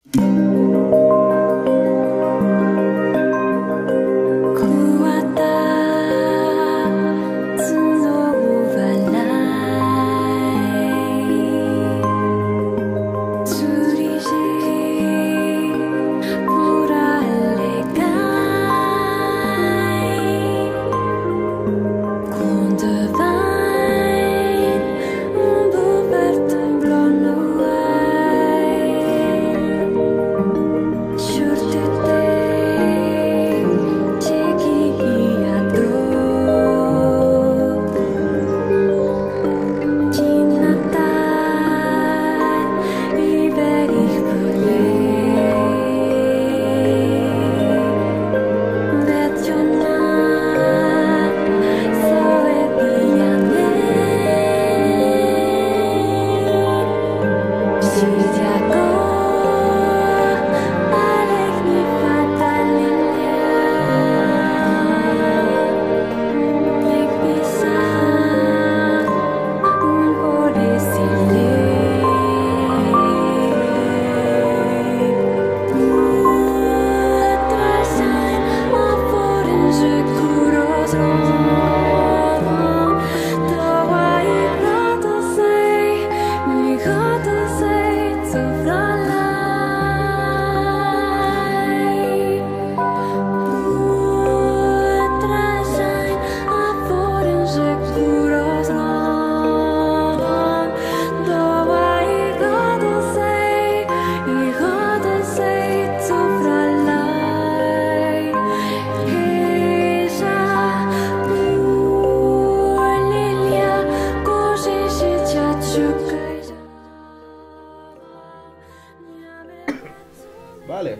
Vale.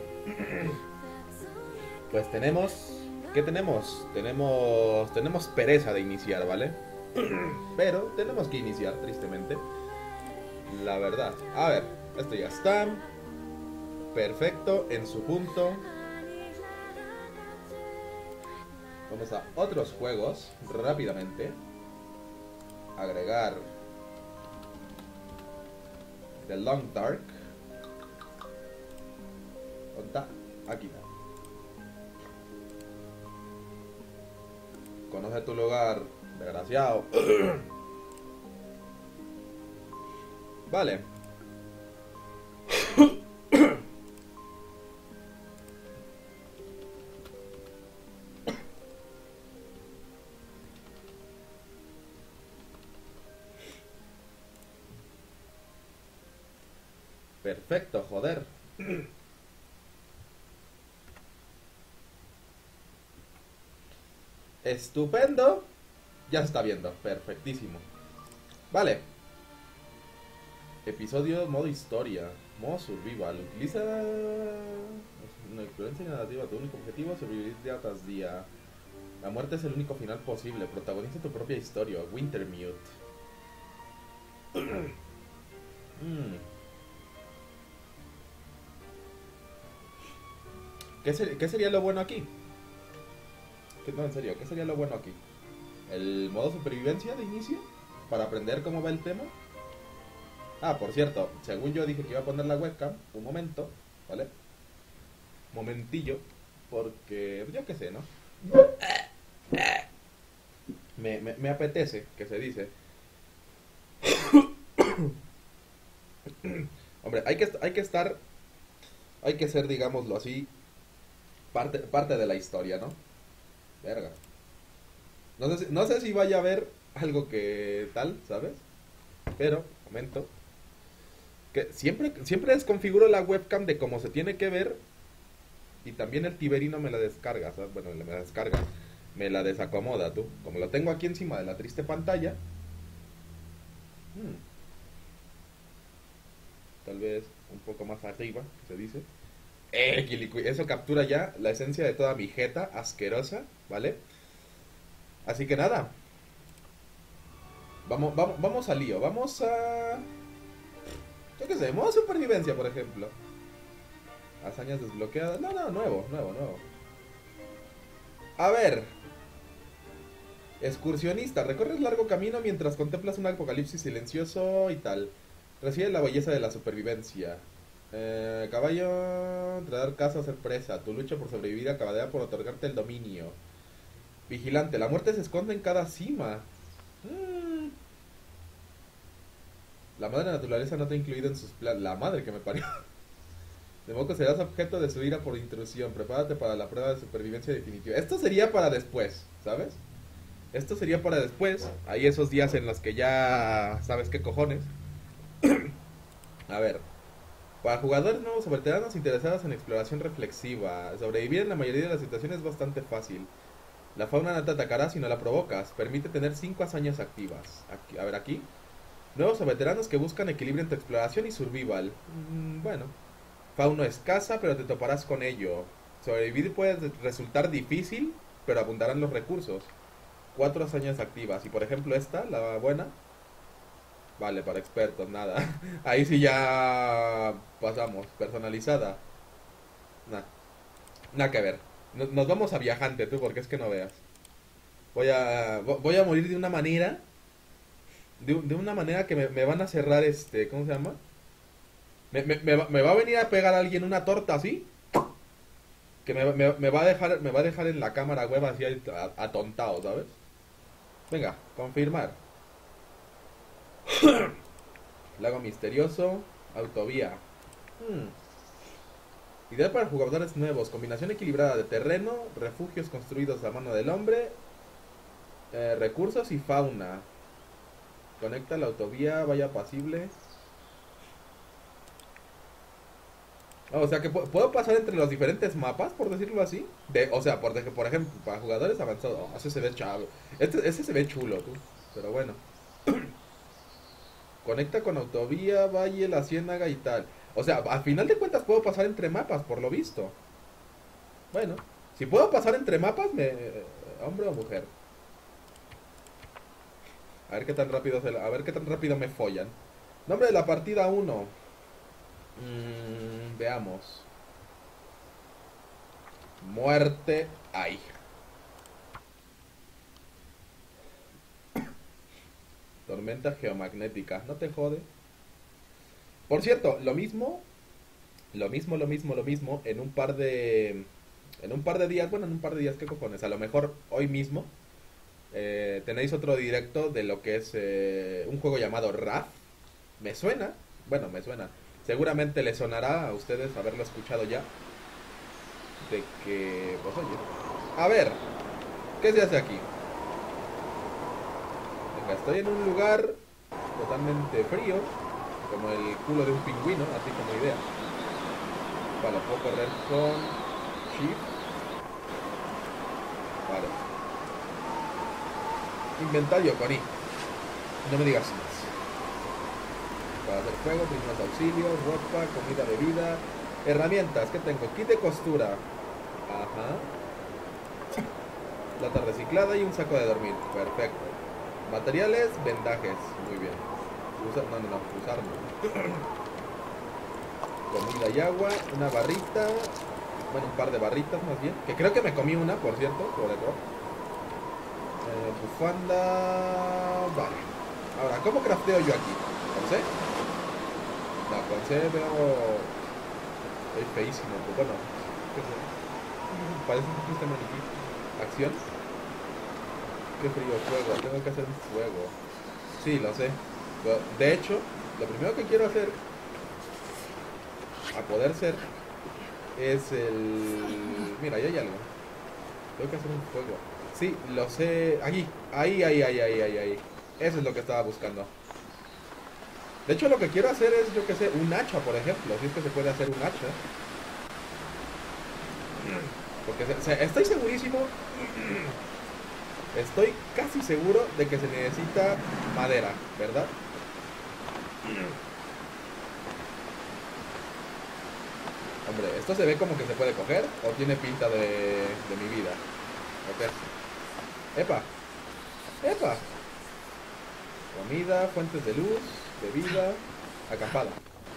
Pues tenemos... ¿Qué tenemos? Tenemos pereza de iniciar, ¿vale? Pero tenemos que iniciar, tristemente. La verdad. A ver, esto ya está. Perfecto, en su punto. Vamos a otros juegos, rápidamente. Agregar The Long Dark. ¿Dónde está? Aquí está. Conoce tu lugar, desgraciado. Vale. Perfecto, joder. Estupendo. Ya se está viendo, perfectísimo. Vale. Episodio modo historia. Modo survival. Utiliza una experiencia narrativa. Tu único objetivo es sobrevivir día tras día. La muerte es el único final posible. Protagoniza tu propia historia. Wintermute. ¿Qué sería lo bueno aquí? No, en serio, ¿qué sería lo bueno aquí? ¿El modo supervivencia de inicio? Para aprender cómo va el tema. Ah, por cierto, según yo dije que iba a poner la webcam. Un momento, ¿vale? Momentillo. Porque, yo qué sé, ¿no? Me apetece, que se dice. Hombre, hay que ser, digámoslo así, parte de la historia, ¿no? Verga. No sé si vaya a haber algo que tal, ¿sabes? Pero, momento. Que siempre desconfiguro la webcam de cómo se tiene que ver. Y también el Tiberino me la descarga, ¿sabes? Bueno, me la descarga. Me la desacomoda, tú. Como lo tengo aquí encima de la triste pantalla. Tal vez un poco más arriba, que se dice. Eso captura ya la esencia de toda mi jeta asquerosa, ¿vale? Así que nada. Vamos al lío. Vamos a... yo qué sé, modo supervivencia, por ejemplo. Hazañas desbloqueadas. No, nuevo. A ver. Excursionista. Recorres largo camino mientras contemplas un apocalipsis silencioso y tal. Recibe la belleza de la supervivencia. Caballo, entregar caza, hacer presa. Tu lucha por sobrevivir acabará por otorgarte el dominio. Vigilante, la muerte se esconde en cada cima. Mm, La madre naturaleza no te ha incluido en sus planes. La madre que me parió. De modo que serás objeto de su ira por intrusión. Prepárate para la prueba de supervivencia definitiva. Esto sería para después, ¿sabes? Esto sería para después. Hay esos días en los que ya sabes qué cojones. A ver. Para jugadores nuevos o veteranos interesados en exploración reflexiva, sobrevivir en la mayoría de las situaciones es bastante fácil. La fauna no te atacará si no la provocas. Permite tener 5 hazañas activas. Aquí, a ver aquí. Nuevos o veteranos que buscan equilibrio entre exploración y survival. Bueno. Fauna escasa, pero te toparás con ello. Sobrevivir puede resultar difícil, pero abundarán los recursos. 4 hazañas activas. Y por ejemplo esta, la buena. Vale, para expertos, nada. Ahí sí ya pasamos. Personalizada. Nada, nada que ver. Nos vamos a viajante, tú, porque es que no veas. Voy a morir de una manera. De una manera que me van a cerrar este. ¿Cómo se llama? Me va a venir a pegar a alguien una torta así. Que me va a dejar en la cámara web así atontado, ¿sabes? Venga, confirmar. Lago misterioso. Autovía. Ideal para jugadores nuevos. Combinación equilibrada de terreno, refugios construidos a mano del hombre, recursos y fauna. Conecta la autovía, vaya apacible. O sea que puedo pasar entre los diferentes mapas, por decirlo así. O sea, por ejemplo, para jugadores avanzados. Oh, ese se ve chavo. Ese se ve chulo, tú. Pero bueno. Conecta con autovía, valle, la ciénaga y tal. O sea, al final de cuentas puedo pasar entre mapas, por lo visto. Bueno, si puedo pasar entre mapas, hombre o mujer. A ver qué tan rápido a ver qué tan rápido me follan. Nombre de la partida 1. Veamos. Muerte. Ay. Tormenta geomagnética. No te jode. Por cierto, lo mismo. Lo mismo. En un par de días. Bueno, en un par de días, ¿qué cojones? A lo mejor hoy mismo. Tenéis otro directo de lo que es un juego llamado Wrath. Me suena. Bueno, me suena. Seguramente les sonará a ustedes haberlo escuchado ya. De que, pues oye, a ver, ¿qué se hace aquí? Venga, estoy en un lugar totalmente frío, como el culo de un pingüino, así como idea. Vale, puedo correr con Shift. Vale. Inventario con I. No me digas más. Para hacer fuego, primeros auxilios, ropa, comida, bebida. Herramientas, ¿qué tengo? Kit de costura. Ajá. Lata reciclada y un saco de dormir. Perfecto. Materiales, vendajes. Muy bien. Usarlo. Comida y agua. Una barrita. Bueno, un par de barritas más bien. Que creo que me comí una, por cierto, por error. Bufanda. Vale. Ahora, ¿cómo crafteo yo aquí? ¿Con C? No, con C veo... Estoy feísimo, pues bueno. ¿Qué sé? Parece un triste maniquí. Acción. Qué frío, fuego. Tengo que hacer un fuego. Sí, lo sé. Pero, de hecho, lo primero que quiero hacer, a poder ser, es el... Mira, ahí hay algo. Tengo que hacer un fuego. Sí, lo sé. Aquí. Ahí. Eso es lo que estaba buscando. De hecho, lo que quiero hacer es, yo que sé, un hacha, por ejemplo. Si es que se puede hacer un hacha. Porque estoy segurísimo. Estoy casi seguro de que se necesita madera, ¿verdad? Hombre, ¿esto se ve como que se puede coger? ¿O tiene pinta de mi vida? Ok. ¡Epa! ¡Epa! Comida, fuentes de luz, bebida, acampada.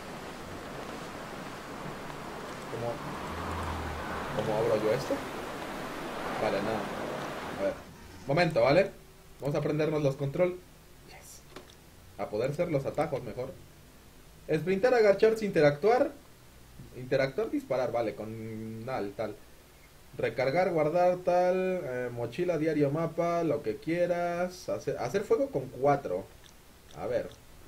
¿Cómo abro yo esto? Vale, nada. A ver. Momento, ¿vale? Vamos a aprendernos los control. Yes. A poder ser los atajos mejor. Sprintar, agacharse, interactuar. Interactuar, disparar, vale, con tal. Recargar, guardar, tal. Mochila, diario, mapa, lo que quieras. Hacer fuego con 4. A ver.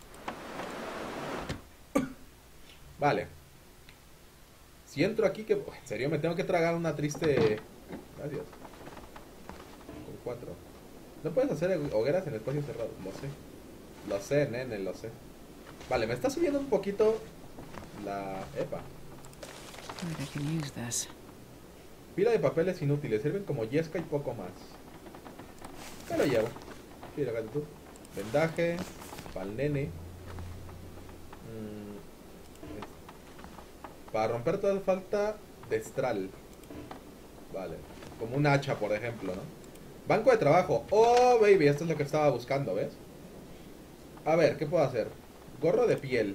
Vale. Si entro aquí, que... En serio, me tengo que tragar una triste... Gracias. Con 4. No puedes hacer hogueras en espacios cerrados, lo sé. Lo sé, nene, lo sé. Vale, me está subiendo un poquito la... Epa. Pila de papeles inútiles, sirven como yesca y poco más. Me lo llevo. Mira, tú. Vendaje, pa'l nene. Para romper toda falta destral. Vale. Como un hacha, por ejemplo, ¿no? Banco de trabajo. Oh, baby, esto es lo que estaba buscando, ¿ves? A ver, ¿qué puedo hacer? Gorro de piel.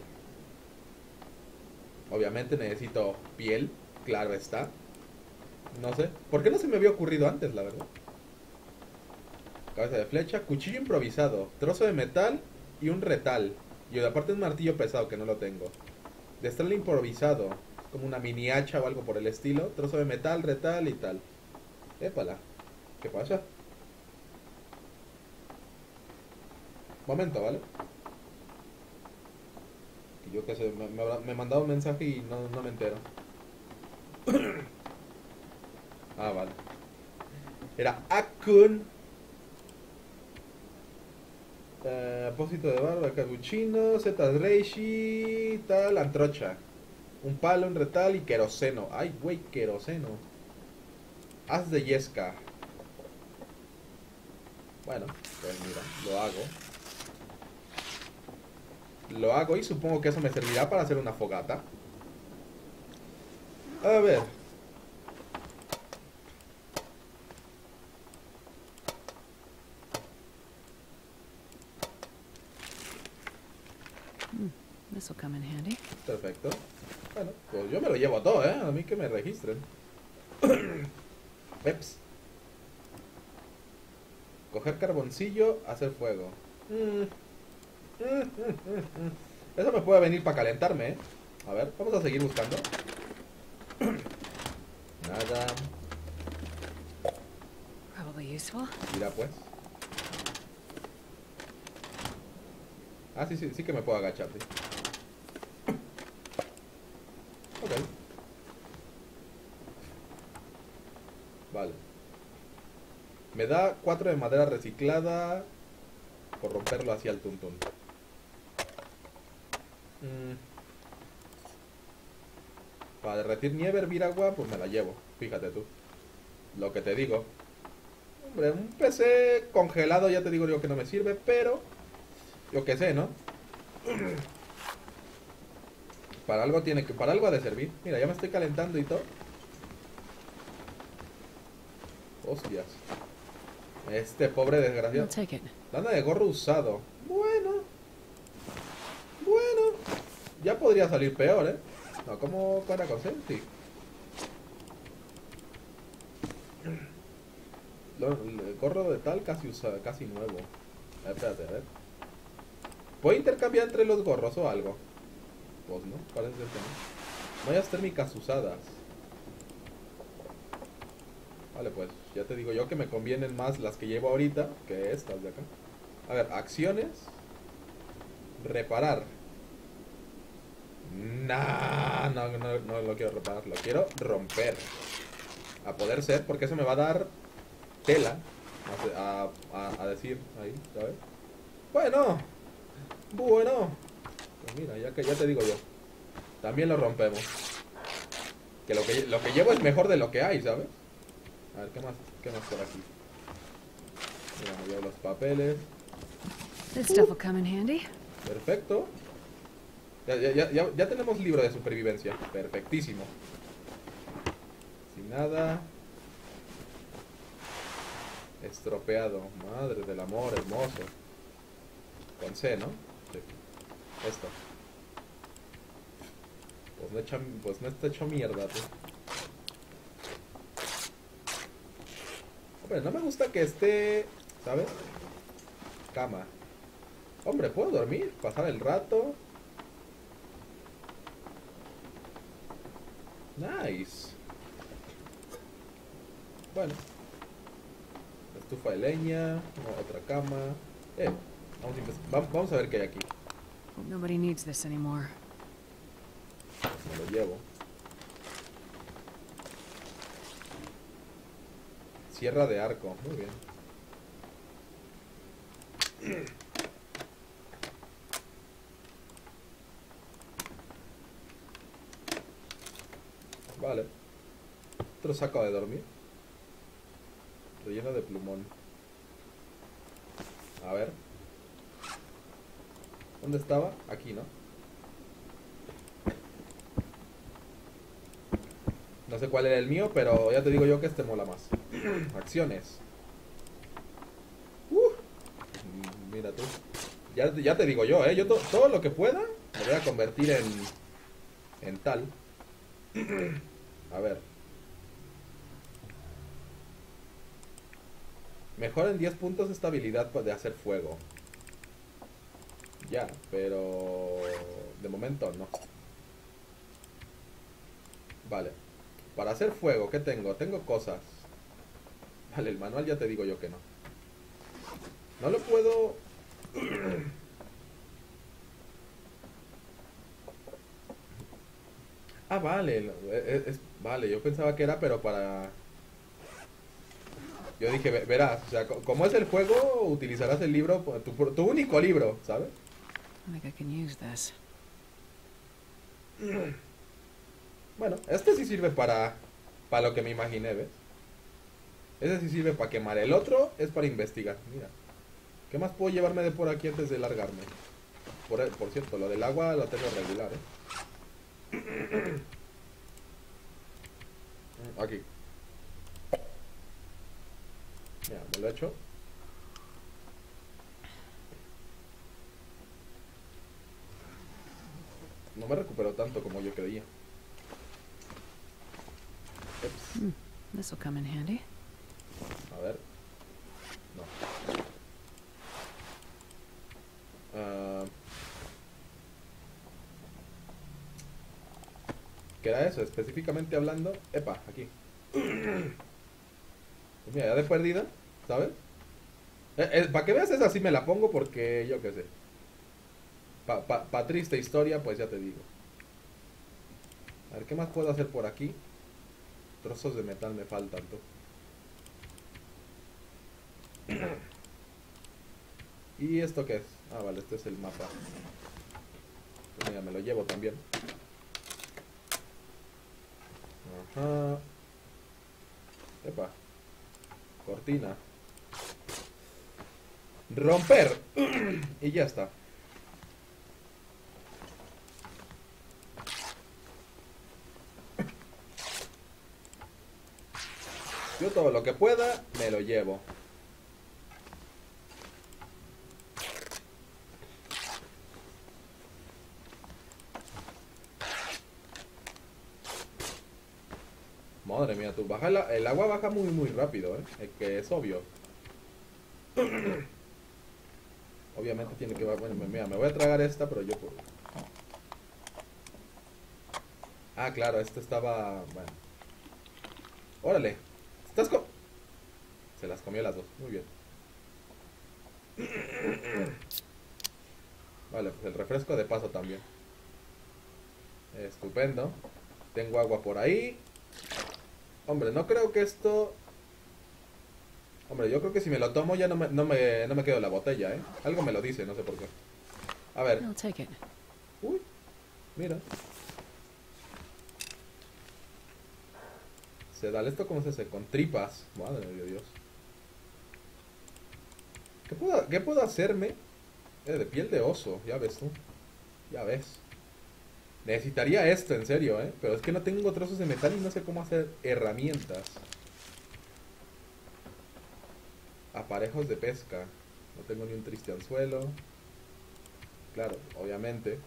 Obviamente necesito piel, claro está. No sé. ¿Por qué no se me había ocurrido antes, la verdad? Cabeza de flecha, cuchillo improvisado, trozo de metal y un retal. Y aparte un martillo pesado que no lo tengo. Destral improvisado, como una mini hacha o algo por el estilo. Trozo de metal, retal y tal. Épala. ¿Qué pasa? Momento, ¿vale? Y yo qué sé, me mandaba un mensaje y no me entero. Ah, vale. Era Akun. Apósito de barba, capuchino, setas reishi, tal, antrocha. Un palo, un retal y queroseno. Ay, güey, queroseno. Haz de yesca. Bueno, pues mira, lo hago. Lo hago y supongo que eso me servirá para hacer una fogata. A ver. This will come in handy. Perfecto. Bueno, pues yo me lo llevo todo, ¿eh? A mí que me registren. Peps. Coger carboncillo, hacer fuego. Eso me puede venir para calentarme, ¿eh? A ver, vamos a seguir buscando. Nada. Probably useful. Mira pues. Ah, sí que me puedo agachar, sí. Ok. Vale. Me da 4 de madera reciclada por romperlo hacia el tuntún. Para derretir nieve, hervir agua, pues me la llevo. Fíjate tú. Lo que te digo. Hombre, un PC congelado ya te digo yo que no me sirve, pero... Yo que sé, ¿no? Para algo tiene que... Para algo ha de servir. Mira, ya me estoy calentando y todo. Hostias. Este pobre desgraciado. Lana de gorro usado. Bueno. Ya podría salir peor, ¿eh? No, ¿cómo para conseguir? Sí. El gorro de tal casi usado, casi nuevo. A ver, espérate, a ver. ¿Puedo intercambiar entre los gorros o algo? Pues no, parece que no. Mallas térmicas usadas. Vale, pues ya te digo yo que me convienen más las que llevo ahorita que estas de acá. A ver, acciones. Reparar. Nah, no lo quiero reparar, lo quiero romper. A poder ser, porque eso me va a dar tela a decir ahí, ¿sabes? Bueno. Pues mira, ya te digo yo. También lo rompemos. Que lo que llevo es mejor de lo que hay, ¿sabes? A ver, ¿qué más por aquí? Mira, me llevo los papeles. This stuff will come in handy. Perfecto. Ya tenemos libro de supervivencia. Perfectísimo. Sin nada. Estropeado. Madre del amor hermoso. Con C, ¿no? Sí. Esto. Pues no está hecho mierda, tú. Hombre, no me gusta que esté... ¿Sabes? Cama. Hombre, ¿puedo dormir? Pasar el rato. Nice. Bueno. Estufa de leña. Otra cama. Vamos a ver qué hay aquí. Hope nobody needs this anymore. Me lo llevo. Sierra de arco. Muy bien. Vale. Otro saco de dormir. Relleno de plumón. A ver. ¿Dónde estaba? Aquí, ¿no? No sé cuál era el mío, pero ya te digo yo que este mola más. Acciones. Mira tú. Ya te digo yo, ¿eh? Yo todo lo que pueda me voy a convertir en tal. A ver. Mejora en 10 puntos de estabilidad de hacer fuego. Ya, pero de momento no. Vale. Para hacer fuego, ¿qué tengo? Tengo cosas. Vale, el manual ya te digo yo que no. No lo puedo... Ah, vale. Vale, yo pensaba que era, pero para... Yo dije, verás, o sea, como es el juego, utilizarás el libro, tu único libro, ¿sabes? I think I can use this. Bueno, este sí sirve para lo que me imaginé, ¿ves? Ese sí sirve para quemar. El otro es para investigar. Mira. ¿Qué más puedo llevarme de por aquí antes de largarme? Por cierto, lo del agua lo tengo regular, ¿eh? Aquí. Mira, me lo he hecho. No me recupero tanto como yo creía. Ups. This will come in handy. A ver. No. ¿Qué era eso? Específicamente hablando. Epa, aquí. Pues mira, ya de perdida, ¿sabes? Para que veas esa sí me la pongo porque yo qué sé. Pa triste historia, pues ya te digo. A ver, ¿qué más puedo hacer por aquí? Trozos de metal me faltan, tú. ¿Y esto qué es? Ah, vale, este es el mapa. Pues mira, me lo llevo también. Ajá. Epa. Cortina. Romper. Y ya está. Yo todo lo que pueda me lo llevo. Madre mía, tú baja el agua baja muy rápido, es que es obvio. Obviamente tiene que bajar. Bueno, mira, me voy a tragar esta, pero yo por... Ah, claro, este estaba... Bueno. Órale. Estás con... Se las comió las dos, muy bien. Vale, pues el refresco de paso también. Estupendo. Tengo agua por ahí. Hombre, no creo que esto... Hombre, yo creo que si me lo tomo ya no me quedo la botella, ¿eh? Algo me lo dice, no sé por qué. A ver. I'll take it. Uy, mira. Sedal, ¿esto cómo se hace? Con tripas. Madre de Dios. ¿Qué puedo hacerme? De piel de oso, ya ves tú. Ya ves. Necesitaría esto, en serio, ¿eh? Pero es que no tengo trozos de metal y no sé cómo hacer herramientas. Aparejos de pesca. No tengo ni un triste anzuelo. Claro, obviamente.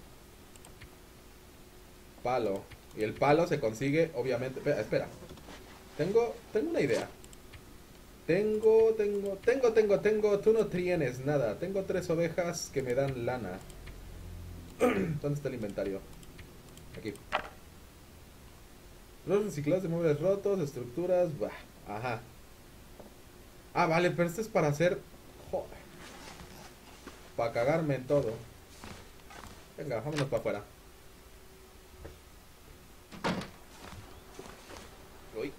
Palo. Y el palo se consigue, obviamente... Espera. Tengo una idea. Tengo. Tú no tienes nada. Tengo 3 ovejas que me dan lana. ¿Dónde está el inventario? Aquí. Los reciclados de muebles rotos, estructuras, bah, ajá. Ah, vale, pero esto es para hacer... Joder. Para cagarme en todo. Venga, vámonos para afuera. Uy.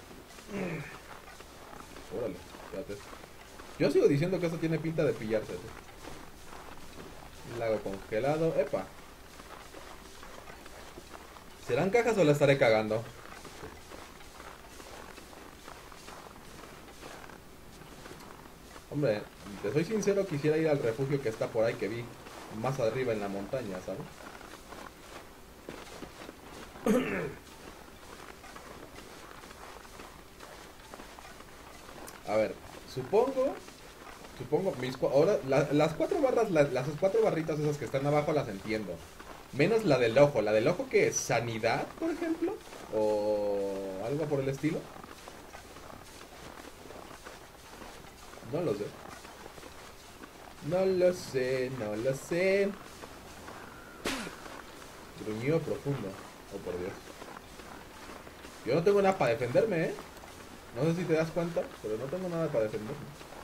Órale, fíjate. Yo sigo diciendo que esto tiene pinta de pillarse. Lago congelado, epa. ¿Serán cajas o la estaré cagando? Hombre, te soy sincero, quisiera ir al refugio que está por ahí, que vi más arriba en la montaña, ¿sabes? A ver, supongo, ahora las cuatro barras, las cuatro barritas esas que están abajo las entiendo. Menos la del ojo. ¿La del ojo qué es? ¿Sanidad, por ejemplo? ¿O algo por el estilo? No lo sé. No lo sé, no lo sé. Gruñido profundo. Oh, por Dios. Yo no tengo nada para defenderme, ¿eh? No sé si te das cuenta, pero no tengo nada para defenderme.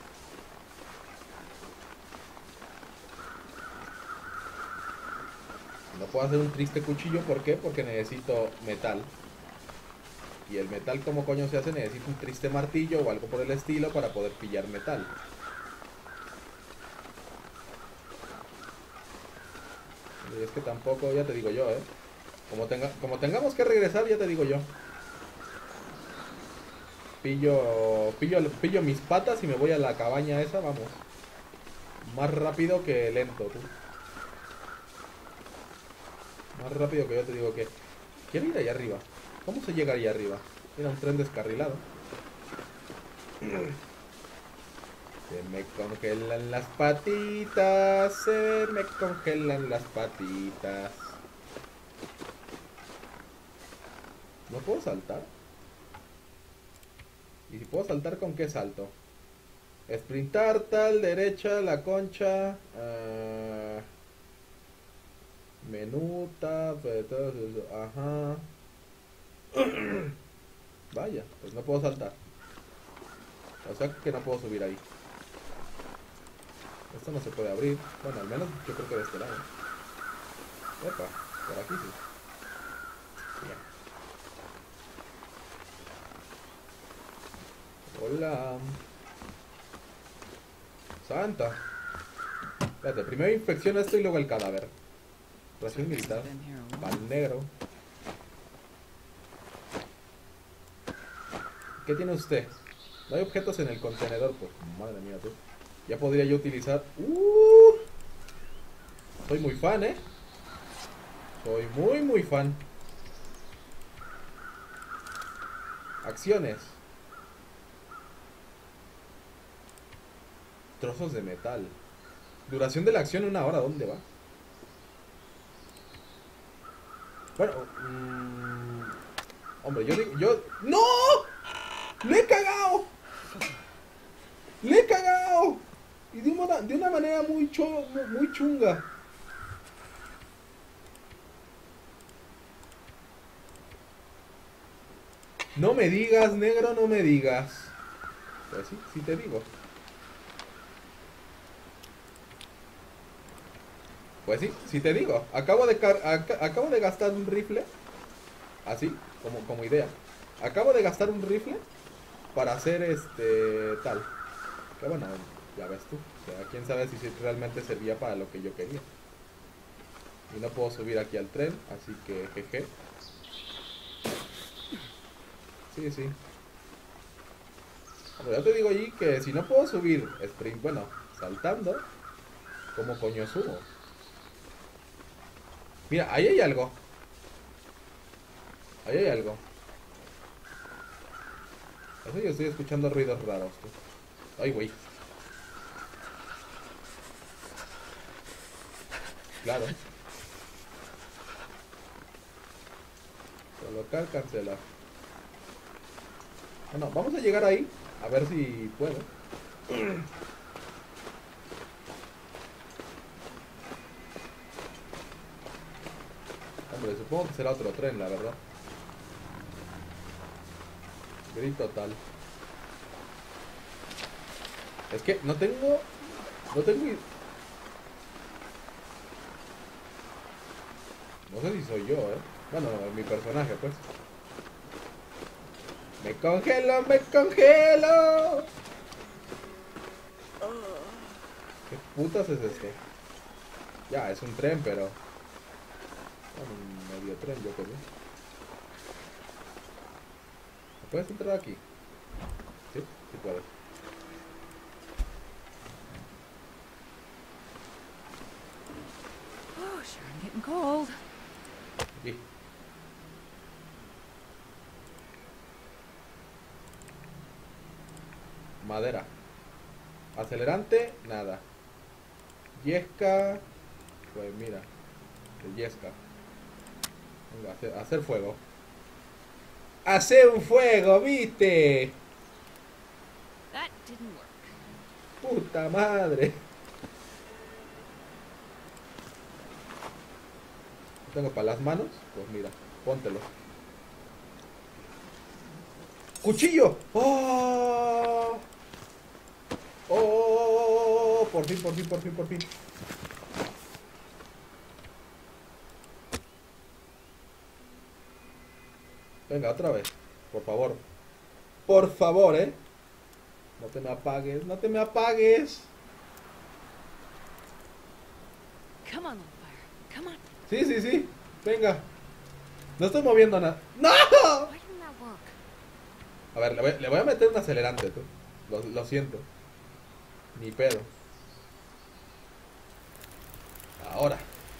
No puedo hacer un triste cuchillo, ¿por qué? Porque necesito metal. Y el metal, ¿cómo coño se hace? Necesito un triste martillo o algo por el estilo para poder pillar metal. Y es que tampoco, ya te digo yo, ¿eh? Como tengamos que regresar, ya te digo yo. Pillo mis patas y me voy a la cabaña esa, vamos. Más rápido que lento, tú. Más rápido que yo te digo que... Quiero ir allá arriba. ¿Cómo se llega allá arriba? Era un tren descarrilado. Se me congelan las patitas. Se me congelan las patitas. ¿No puedo saltar? ¿Y si puedo saltar, con qué salto? Sprintar, tal, derecha, la concha. Menuta, ajá. Vaya, pues no puedo saltar. O sea que no puedo subir ahí. Esto no se puede abrir. Bueno, al menos yo creo que de este lado. Epa, por aquí sí. Bien. Hola. Santa. Espérate, primero infecciona esto y luego el cadáver. Ración militar. Pan negro. ¿Qué tiene usted? No hay objetos en el contenedor, pues. Madre mía, tú. Ya podría yo utilizar... Soy muy fan, ¿eh? Soy muy fan. Acciones. Trozos de metal. Duración de la acción 1 hora. ¿Dónde va? Bueno, hombre, yo... ¡No! ¡Le he cagado! ¡Le he cagado! Y de una manera muy chunga. No me digas, negro, no me digas. Pues sí, sí te digo. Pues sí, sí te digo. Acabo de gastar un rifle. Así, como idea. Acabo de gastar un rifle para hacer tal. Que bueno, ya ves tú. O sea, quién sabe si realmente servía para lo que yo quería. Y no puedo subir aquí al tren, así que jeje. Sí, sí. Bueno, ya te digo allí que si no puedo subir sprint, bueno, saltando, ¿cómo coño subo? Mira, ahí hay algo. Ahí hay algo. Eso yo estoy escuchando ruidos raros. Tú. Ay, güey. Claro. Colocar, cancelar. Bueno, vamos a llegar ahí. A ver si puedo. Hombre, supongo que será otro tren, la verdad. Gris total. Es que no tengo... No tengo... No sé si soy yo, Bueno, mi personaje, pues. ¡Me congelo, me congelo! ¿Qué putas es esto? Ya, es un tren, pero... Bueno, un medio tren, yo creo. ¿Puedes entrar aquí? Sí, sí puedes. Oh, sure, I'm getting cold. Aquí. Madera. Acelerante, nada. Yesca. Pues mira. De yesca. Venga, hacer fuego. ¡Hacer un fuego, viste! That didn't work. ¡Puta madre! ¿Tengo para las manos? Pues mira, póntelo. ¡Cuchillo! ¡Oh! ¡Oh! Por fin, por fin, por fin, por fin. Venga, otra vez. Por favor. Por favor, No te me apagues, no te me apagues. Come on, little fire. Come on. Sí, sí, sí. Venga. No estoy moviendo nada. ¡No! Why didn't that work? A ver, le voy a meter un acelerante, tú. Lo siento. Ni pedo. Ahora.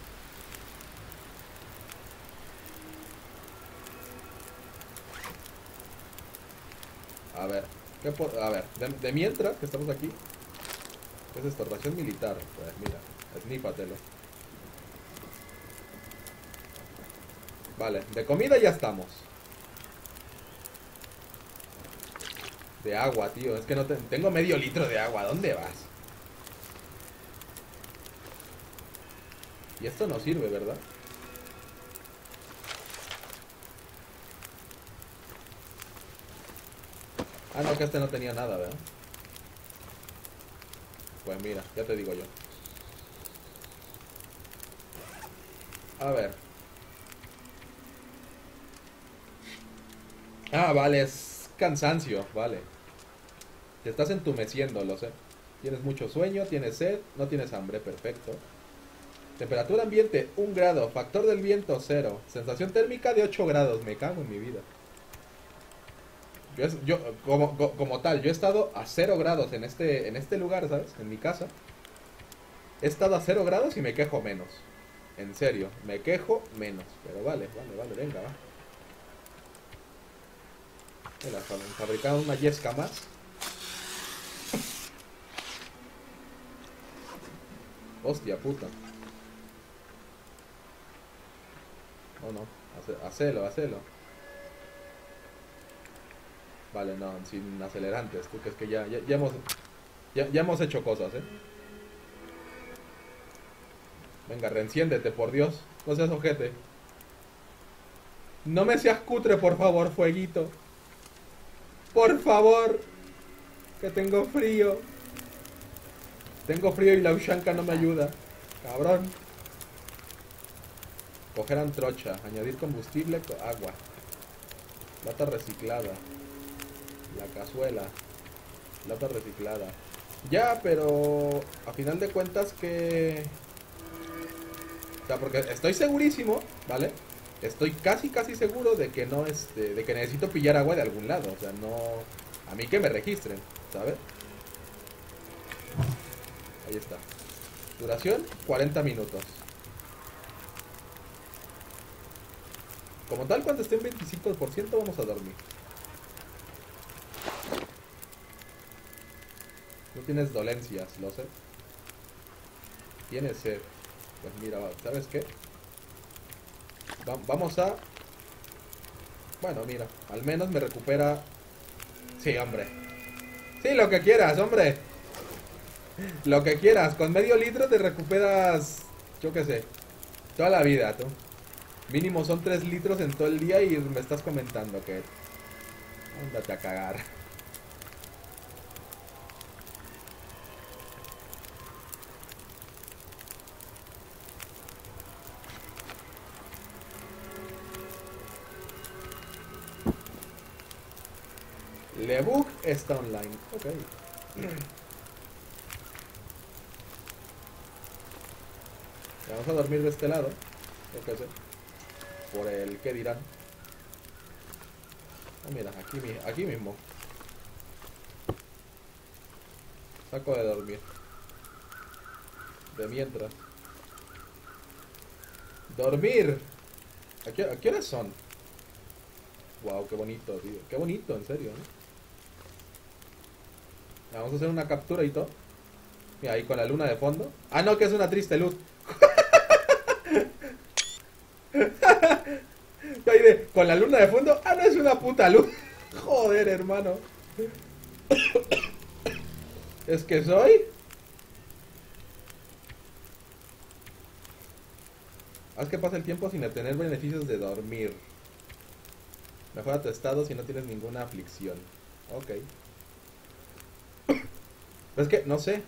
A ver. A ver, de mientras que estamos aquí. ¿Qué es esto? Ración militar. Pues mira, esnípatelo. Vale, de comida ya estamos. De agua, tío. Es que no tengo medio litro de agua. ¿Dónde vas? Y esto no sirve, ¿verdad? Ah, no, que este no tenía nada, ¿verdad? Pues mira, ya te digo yo. A ver. Ah, vale, es cansancio, vale. Te estás entumeciendo, lo sé. Tienes mucho sueño, tienes sed, no tienes hambre, perfecto. Temperatura ambiente, 1 grado. Factor del viento, 0. Sensación térmica de 8 grados. Me cago en mi vida. Yo como tal, yo he estado a 0 grados en este lugar, ¿sabes? En mi casa. He estado a 0 grados y me quejo menos. En serio, me quejo menos. Pero vale, venga, va. Mira, fabricaron una yesca más. Hostia puta. Oh no, hacelo. Vale, no, sin acelerantes. Tú que es que ya hemos hecho cosas, Venga, reenciéndete, por Dios. No seas ojete. No me seas cutre, por favor, fueguito. Por favor. Que tengo frío. Tengo frío y la ushanka no me ayuda. Cabrón. Coger antrocha. Añadir combustible, agua. Lata reciclada. La cazuela. Lata reciclada. Ya, pero a final de cuentas que... O sea, porque estoy segurísimo, ¿vale? Estoy casi seguro de que no de que necesito pillar agua de algún lado. O sea, no... A mí que me registren, ¿sabes? Ahí está. Duración, 40 minutos. Como tal, cuando esté en 25% vamos a dormir. No tienes dolencias, lo sé. Tienes sed. Pues mira, ¿sabes qué? Vamos a... Bueno, mira, al menos me recupera... Sí, hombre. Sí, lo que quieras, hombre. Lo que quieras. Con medio litro te recuperas... Yo qué sé. Toda la vida, tú. Mínimo son 3 litros en todo el día y me estás comentando que... Ándate a cagar. Lebug está online. Ok. Vamos a dormir de este lado. Yo qué sé. Por el que dirán. Ah, mira, aquí mismo. Saco de dormir. De mientras. ¡Dormir! ¿A qué horas son? Wow, qué bonito, tío. Qué bonito, en serio, ¿no? Vamos a hacer una captura y todo. Mira, ahí con la luna de fondo. Ah, no, que es una triste luz. Ahí con la luna de fondo. Ah, no, es una puta luz. Joder, hermano. Es que soy... Haz que pase el tiempo sin obtener beneficios de dormir. Mejora tu estado si no tienes ninguna aflicción. Ok. Es que, no sé.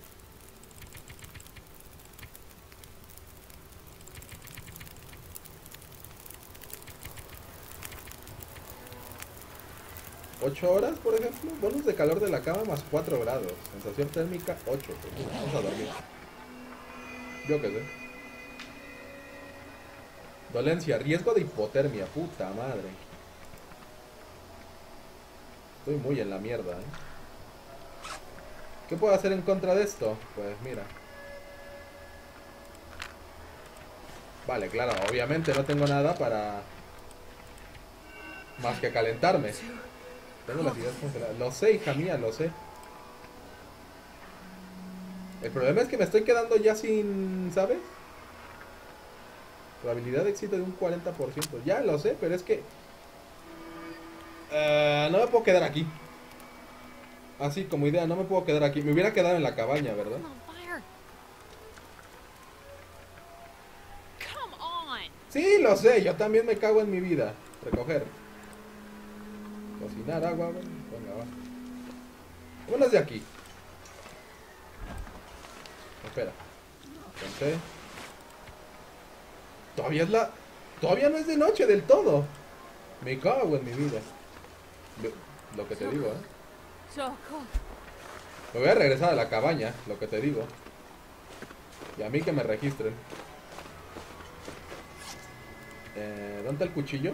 ¿8 horas, por ejemplo? Bonus de calor de la cama más 4 grados. Sensación térmica 8. Pues, vamos a dormir. Yo qué sé. Dolencia, riesgo de hipotermia. Puta madre. Estoy muy en la mierda, ¿eh? ¿Qué puedo hacer en contra de esto? Pues mira. Vale, claro, obviamente no tengo nada para... Más que calentarme. Tengo las ideas congeladas. Lo sé, hija mía, lo sé. El problema es que me estoy quedando ya sin... ¿Sabes? Probabilidad de éxito de un 40%. Ya lo sé, pero es que... no me puedo quedar aquí. Así como idea, no me puedo quedar aquí. Me hubiera quedado en la cabaña, ¿verdad? I'm on fire. Come on. Sí, lo sé, yo también me cago en mi vida. Recoger. Cocinar agua, bueno, venga, va. Vámonos de aquí. Espera. Pensé. Todavía no es de noche del todo. Me cago en mi vida. Lo que te digo, So cold. Me voy a regresar a la cabaña, lo que te digo. Y a mí que me registren. ¿Dónde está el cuchillo?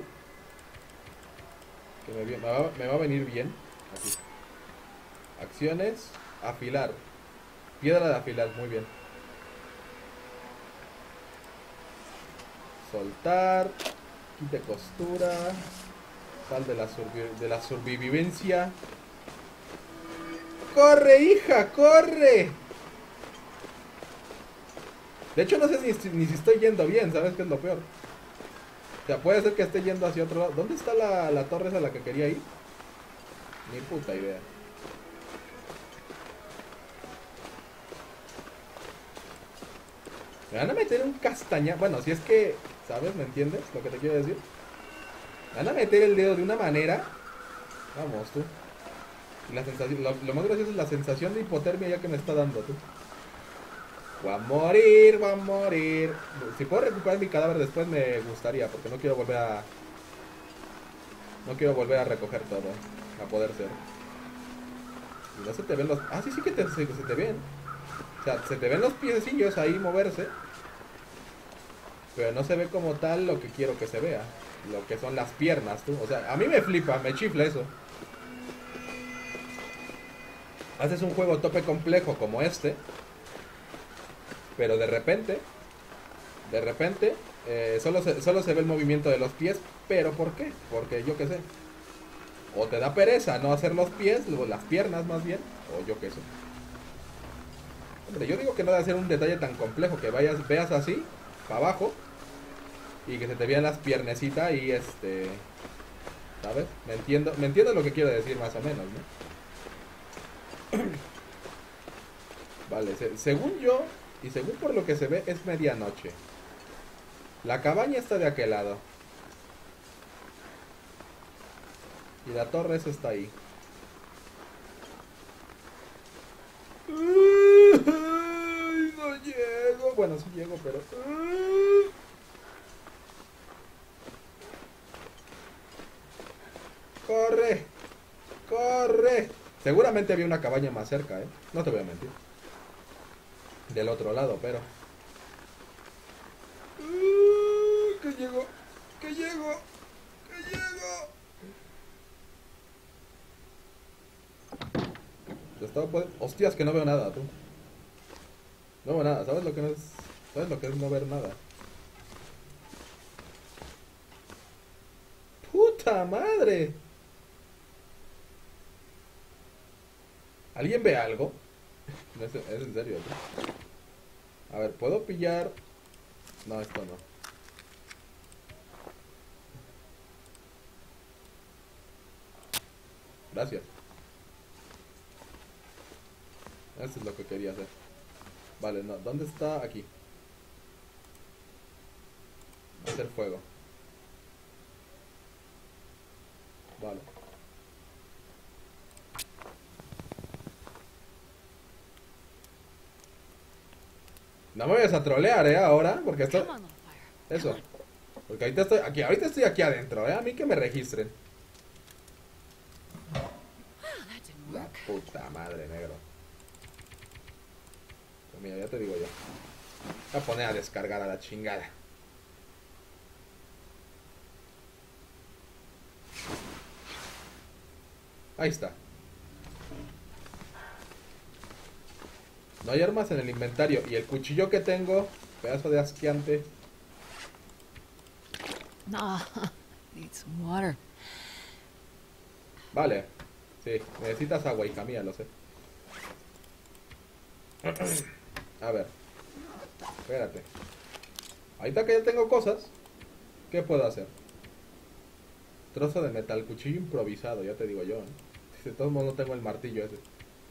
Que me va a venir bien. Aquí. Acciones. Afilar. Piedra de afilar, muy bien. Soltar. Quite costura. Sal de la sobrevivencia. ¡Corre, hija! ¡Corre! De hecho, no sé ni si estoy yendo bien, ¿sabes qué es lo peor? O sea, puede ser que esté yendo hacia otro lado. ¿Dónde está la torre esa a la que quería ir? Ni puta idea. Me van a meter un castaña. Bueno, si es que, ¿sabes? ¿Me entiendes lo que te quiero decir? Me van a meter el dedo de una manera. Vamos, tú. Y la sensación, lo más gracioso es la sensación de hipotermia ya que me está dando, tú. Voy a morir, voy a morir. Si puedo recuperar mi cadáver después me gustaría, porque no quiero volver a... No quiero volver a recoger todo, a poder ser. Y no se te ven los... Ah, sí, sí que se te ven. O sea, se te ven los piecillos ahí moverse. Pero no se ve como tal lo que quiero que se vea. Lo que son las piernas, tú. O sea, a mí me flipa, me chifla eso. Haces un juego tope complejo como este. Pero de repente, solo se ve el movimiento de los pies. ¿Pero por qué? Porque yo qué sé. O te da pereza no hacer los pies, luego las piernas más bien. O yo qué sé. Hombre, yo digo que no debe ser un detalle tan complejo. Que veas así, para abajo. Y que se te vean las piernecitas y ¿sabes? Me entiendo lo que quiero decir más o menos, ¿no? Vale, según yo, y según por lo que se ve, es medianoche. La cabaña está de aquel lado. Y la torre esa está ahí. Ay, no llego. Bueno, sí llego, pero... ¡Corre! ¡Corre! Seguramente había una cabaña más cerca, ¿eh? No te voy a mentir. Del otro lado, pero... ¡Que llego! ¡Que llego! ¡Que llego! Hostias, que no veo nada, tú. No veo nada. ¿Sabes lo que no es? ¿Sabes lo que es no ver nada? ¡Puta madre! ¿Alguien ve algo? Es en serio, tú. A ver, ¿puedo pillar? No, esto no. Gracias. Eso es lo que quería hacer. Vale, no. ¿Dónde está? Aquí. Hacer fuego. Vale. No me vayas a trolear, ahora, porque esto... Come on, little fire. Eso. Porque ahorita estoy aquí adentro, A mí que me registren. Oh, that didn't La work. puta madre, negro. Pues mira, ya te digo yo. Voy a poner a descargar a la chingada. Ahí está. No hay armas en el inventario. Y el cuchillo que tengo, pedazo de asqueante. Nah, need some water. Vale. Sí, necesitas agua, hija mía, lo sé. A ver. Espérate. Ahorita que ya tengo cosas, ¿qué puedo hacer? Trozo de metal, cuchillo improvisado, ya te digo yo, De todos modos no tengo el martillo ese.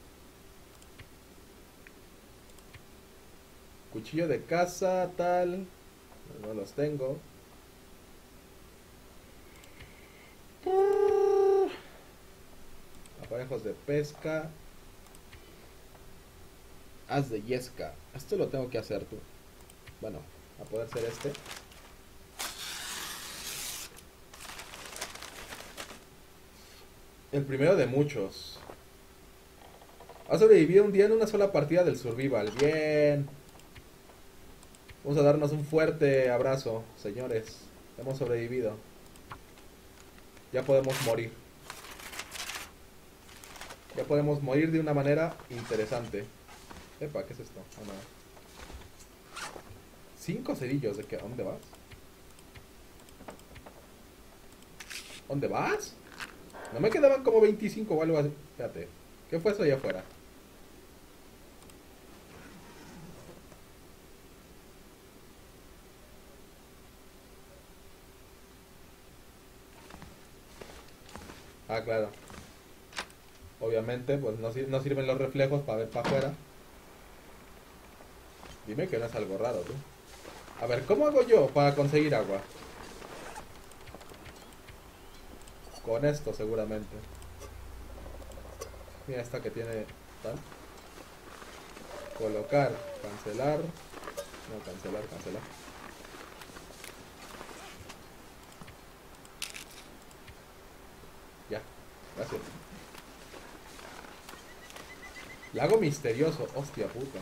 Cuchillo de caza, tal. No los tengo. Aparejos de pesca. Haz de yesca. Esto lo tengo que hacer tú. Bueno, a poder ser este. El primero de muchos. Ha sobrevivido un día en una sola partida del Survival. Bien. Vamos a darnos un fuerte abrazo, señores. Hemos sobrevivido. Ya podemos morir. Ya podemos morir de una manera interesante. Epa, ¿qué es esto? Oh, no. 5 cerillos. ¿De qué? ¿Dónde vas? ¿Dónde vas? No me quedaban como 25 o algo así. Espérate. ¿Qué fue eso allá afuera? Ah, claro. Obviamente, pues no sirven los reflejos para ver para afuera. Dime que no es algo raro, tú. A ver, ¿cómo hago yo para conseguir agua? Con esto, seguramente. Mira esta que tiene... ¿tal? Colocar, cancelar. No, cancelar, cancelar. Ya, gracias. Lago misterioso, hostia puta.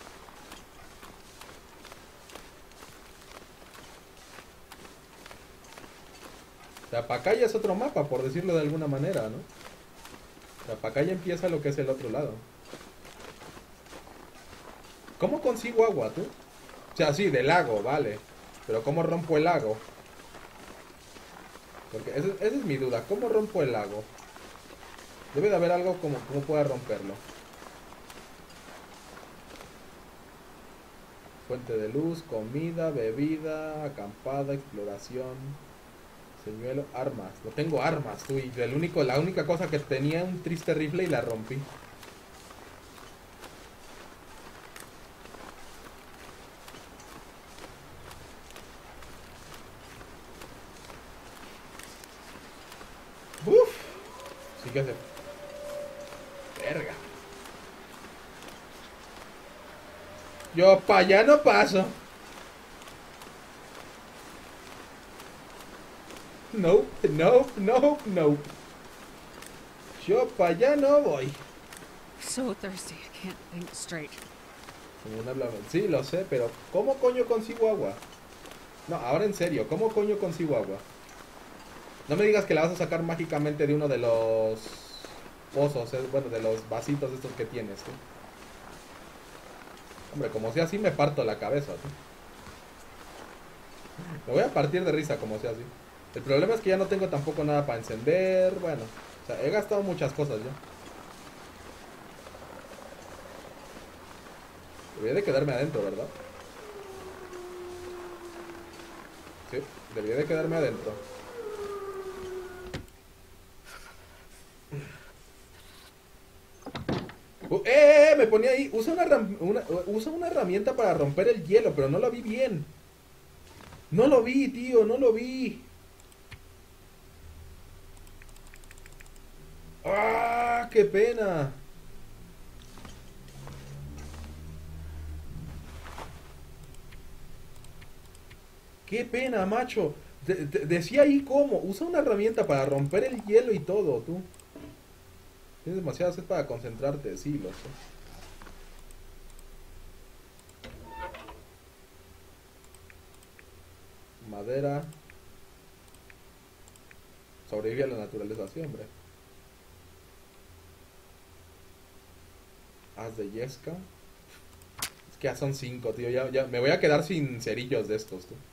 O sea, para acá ya es otro mapa, por decirlo de alguna manera, ¿no? O sea, para acá ya empieza lo que es el otro lado. ¿Cómo consigo agua, tú? O sea, sí, del lago, vale. Pero ¿cómo rompo el lago? Porque esa es mi duda. ¿Cómo rompo el lago? Debe de haber algo como pueda romperlo. Fuente de luz, comida, bebida, acampada, exploración, señuelo, armas. No tengo armas, tú. Y la única cosa que tenía un triste rifle y la rompí. Uf. qué hace? Verga. Yo pa' allá no paso. Nope, nope, nope, nope. Yo pa' allá no voy. So thirsty, I can't think straight. Como una blava. Sí, lo sé, pero ¿cómo coño consigo agua? No, ahora en serio, ¿cómo coño consigo agua? No me digas que la vas a sacar mágicamente de uno de los pozos, bueno, de los vasitos estos que tienes, ¿sí? Hombre, como sea así me parto la cabeza, ¿sí? Me voy a partir de risa como sea así. El problema es que ya no tengo tampoco nada para encender, bueno, o sea, he gastado muchas cosas ya. Debería de quedarme adentro, ¿verdad? Sí, debería de quedarme adentro. Me ponía ahí. Usa una herramienta para romper el hielo, pero no lo vi bien. No lo vi, tío, no lo vi. ¡Ah! ¡Qué pena! ¡Qué pena, macho! Decía ahí cómo. Usa una herramienta para romper el hielo y todo, tú. Tienes demasiada sed para concentrarte, sí, lo sé. Madera. Sobrevive a la naturaleza, sí, hombre. Haz de yesca. Es que ya son 5, tío. Ya me voy a quedar sin cerillos de estos, tú.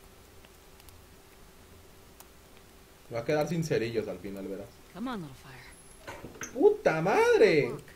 Me voy a quedar sin cerillos al final, verás. Come on, little fire. ¡Puta madre! Work.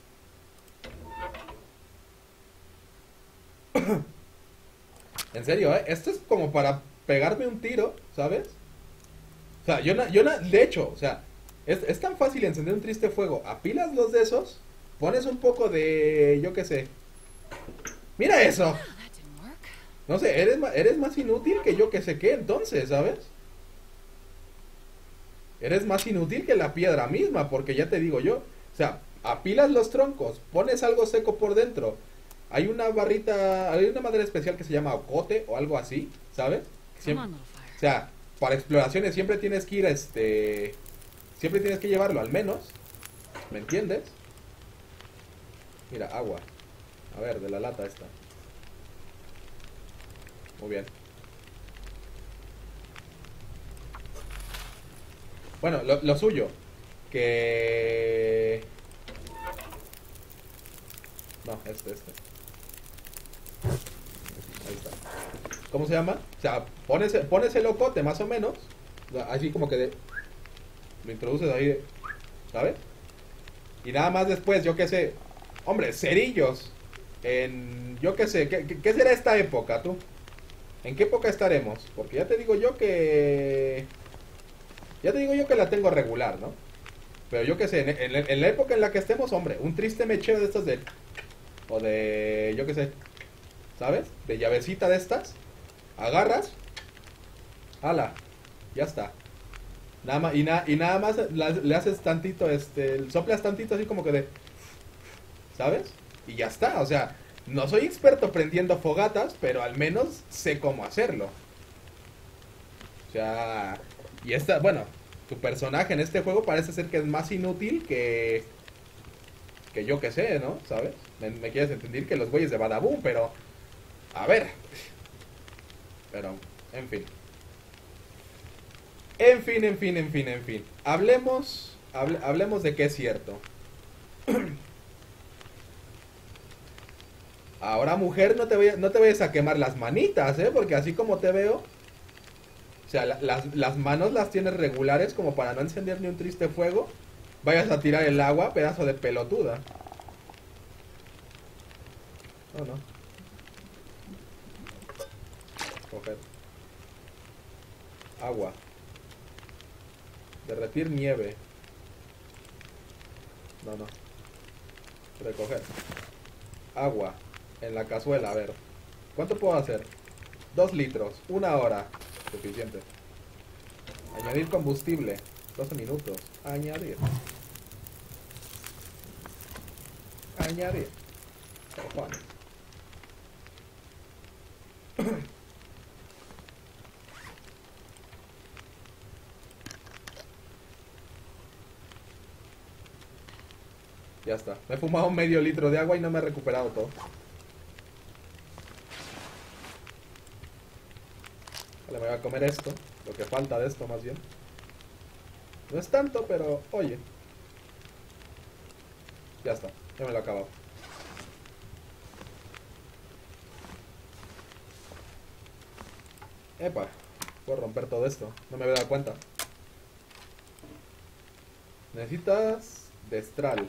En serio, ¿eh? Esto es como para pegarme un tiro, ¿sabes? O sea, de hecho, o sea, es tan fácil encender un triste fuego. Apilas los de esos, pones un poco de, yo qué sé. ¡Mira eso! That didn't work. No sé, eres más inútil que yo que sé qué entonces, ¿sabes? Eres más inútil que la piedra misma, porque ya te digo yo. O sea, apilas los troncos, pones algo seco por dentro. Hay una barrita, hay una madera especial que se llama ocote o algo así, ¿sabes? Come on, little fire. O sea, para exploraciones siempre tienes que ir, siempre tienes que llevarlo al menos, ¿me entiendes? Mira, agua. A ver, de la lata esta. Muy bien. Bueno, lo suyo. Que... No, este. Ahí está. ¿Cómo se llama? O sea, pones el locote más o menos. Así como que lo introduces ahí, ¿sabes? Y nada más después, yo qué sé. Hombre, cerillos. Yo qué sé. ¿Qué será esta época, tú? ¿En qué época estaremos? Porque ya te digo yo que... Ya te digo yo que la tengo regular, ¿no? Pero yo qué sé, en la época en la que estemos, hombre, un triste mechero de estos de... O de... Yo qué sé. ¿Sabes? De llavecita de estas. Agarras. Ala. Ya está. Nada más, y nada más le haces tantito, soplas tantito así como que de... ¿Sabes? Y ya está, o sea, no soy experto prendiendo fogatas, pero al menos sé cómo hacerlo. O sea, y bueno, tu personaje en este juego parece ser que es más inútil que yo que sé, ¿no? ¿Sabes? Me quieres entender que los güeyes de Badaboom, pero... A ver. Pero, en fin. En fin. Hablemos de qué es cierto. Ahora, mujer, no te vayas a quemar las manitas, ¿eh? Porque así como te veo... O sea, las manos las tienes regulares como para no encender ni un triste fuego. Vayas a tirar el agua, pedazo de pelotuda. No. Coger. Agua. Derretir nieve. No. Recoger. Agua. En la cazuela, a ver. ¿Cuánto puedo hacer? 2 litros. 1 hora. Suficiente. Añadir combustible. 12 minutos. Añadir. Añadir. Cojones. Ya está. Me he fumado medio litro de agua y no me he recuperado todo. Vale, me voy a comer esto. Lo que falta de esto, más bien. No es tanto, pero oye. Ya está. Ya me lo he acabado. Epa. Puedo romper todo esto. No me había dado cuenta. Necesitas destral.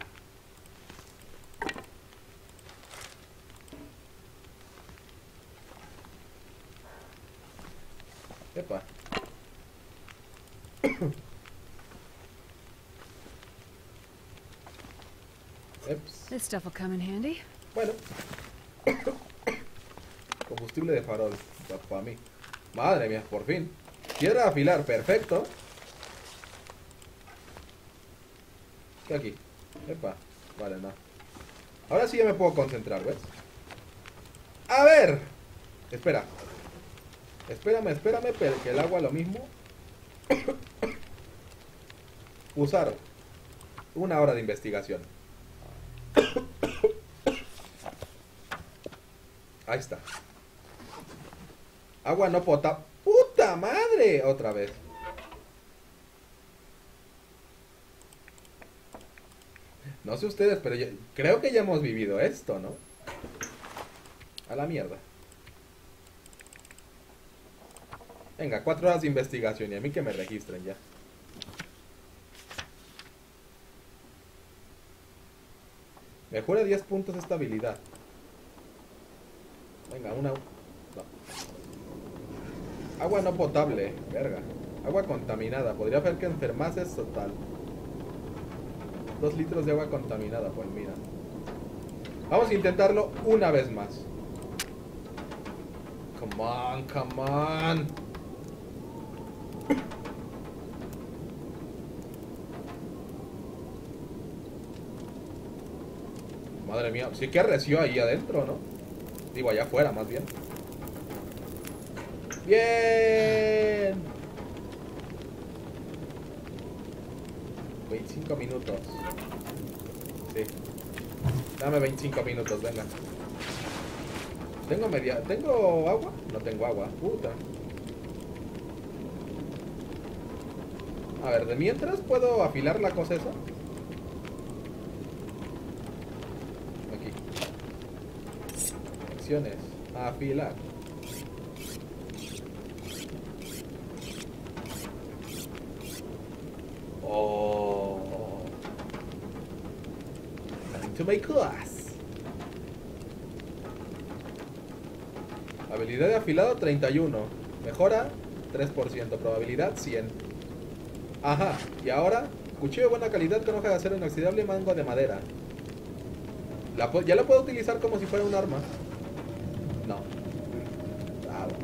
Epa. Eps. This stuff will come in handy. Bueno. Combustible de farol. Para mí. Madre mía, por fin. Piedra de afilar, perfecto. ¿Qué aquí? Epa. Vale, no. Ahora sí ya me puedo concentrar, ¿ves? A ver. Espera. Espérame, pero que el agua lo mismo. Usar 1 hora de investigación. Ahí está. Agua no potable. ¡Puta madre! Otra vez. No sé ustedes, pero yo creo que ya hemos vivido esto, ¿no? A la mierda. Venga, 4 horas de investigación y a mí que me registren ya. Mejora 10 puntos de estabilidad. Venga, una... No. Agua no potable, verga. Agua contaminada. Podría hacer que enfermases total. 2 litros de agua contaminada, pues mira. Vamos a intentarlo una vez más. Come on, come on. Madre mía, sí que arreció ahí adentro, ¿no? Digo, allá afuera, más bien. ¡Bien! 25 minutos. Sí. Dame 25 minutos, venga. ¿Tengo agua? No tengo agua, puta. A ver, de mientras puedo afilar la cosa esa. Aquí. Acciones. Afilar. Oh. Time to make class. Habilidad de afilado 31. Mejora 3%. Probabilidad 100. Ajá. Y ahora, cuchillo de buena calidad con hoja de acero inoxidable y mango de madera. ¿Ya lo puedo utilizar como si fuera un arma? No. Bravo.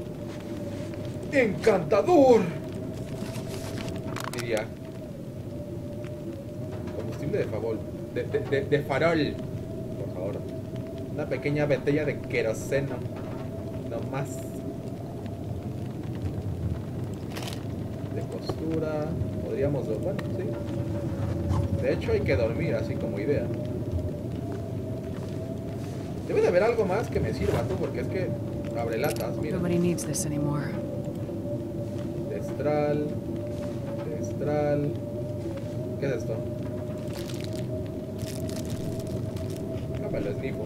¡Encantador! Diría. Combustible de farol. De farol. Por favor. Una pequeña botella de queroseno. No más. De costura. Podríamos... Bueno, sí. De hecho hay que dormir, así como idea. Debe de haber algo más que me sirva, tú, porque es que abre latas, mira. Nobody needs this anymore. Destral. Destral. ¿Qué es esto? No me lo esnifo.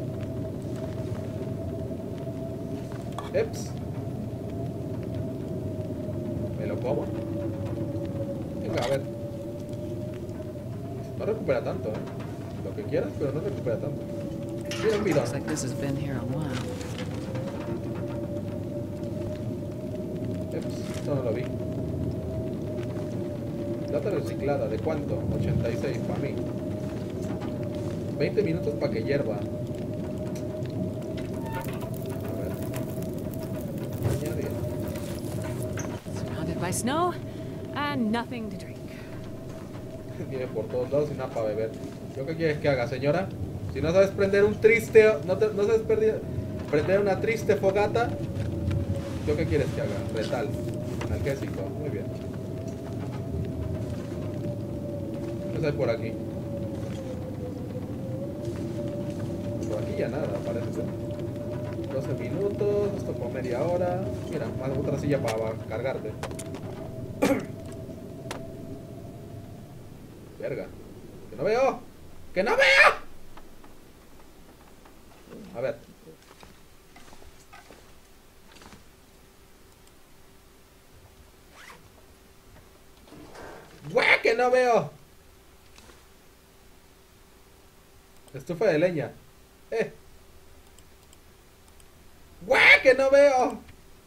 Eps. ¿Me lo como? Venga, a ver. No recupera tanto, Lo que quieras, pero no recupera tanto. Mira un bidón. Looks like this has been here a while. Eps, esto no lo vi. Plata reciclada, ¿de cuánto? 86 para mí. 20 minutos para que hierva. A ver. Añadir. Surrounded by snow, And nothing to drink. Viene por todos lados y nada para beber. ¿Yo qué quieres que haga, señora? Si no sabes prender un triste... No sabes prender una triste fogata... ¿Yo qué quieres que haga? Retal. Analgésico. Muy bien. ¿Qué hay por aquí? Por aquí ya nada, parece ser. 12 minutos, esto por media hora. Mira, más otra silla para cargarte. Verga. ¡Que no veo! ¡Que no veo! A ver. ¡Güey! ¡Que no veo! Estufa de leña. ¡Güey! ¡Que no veo!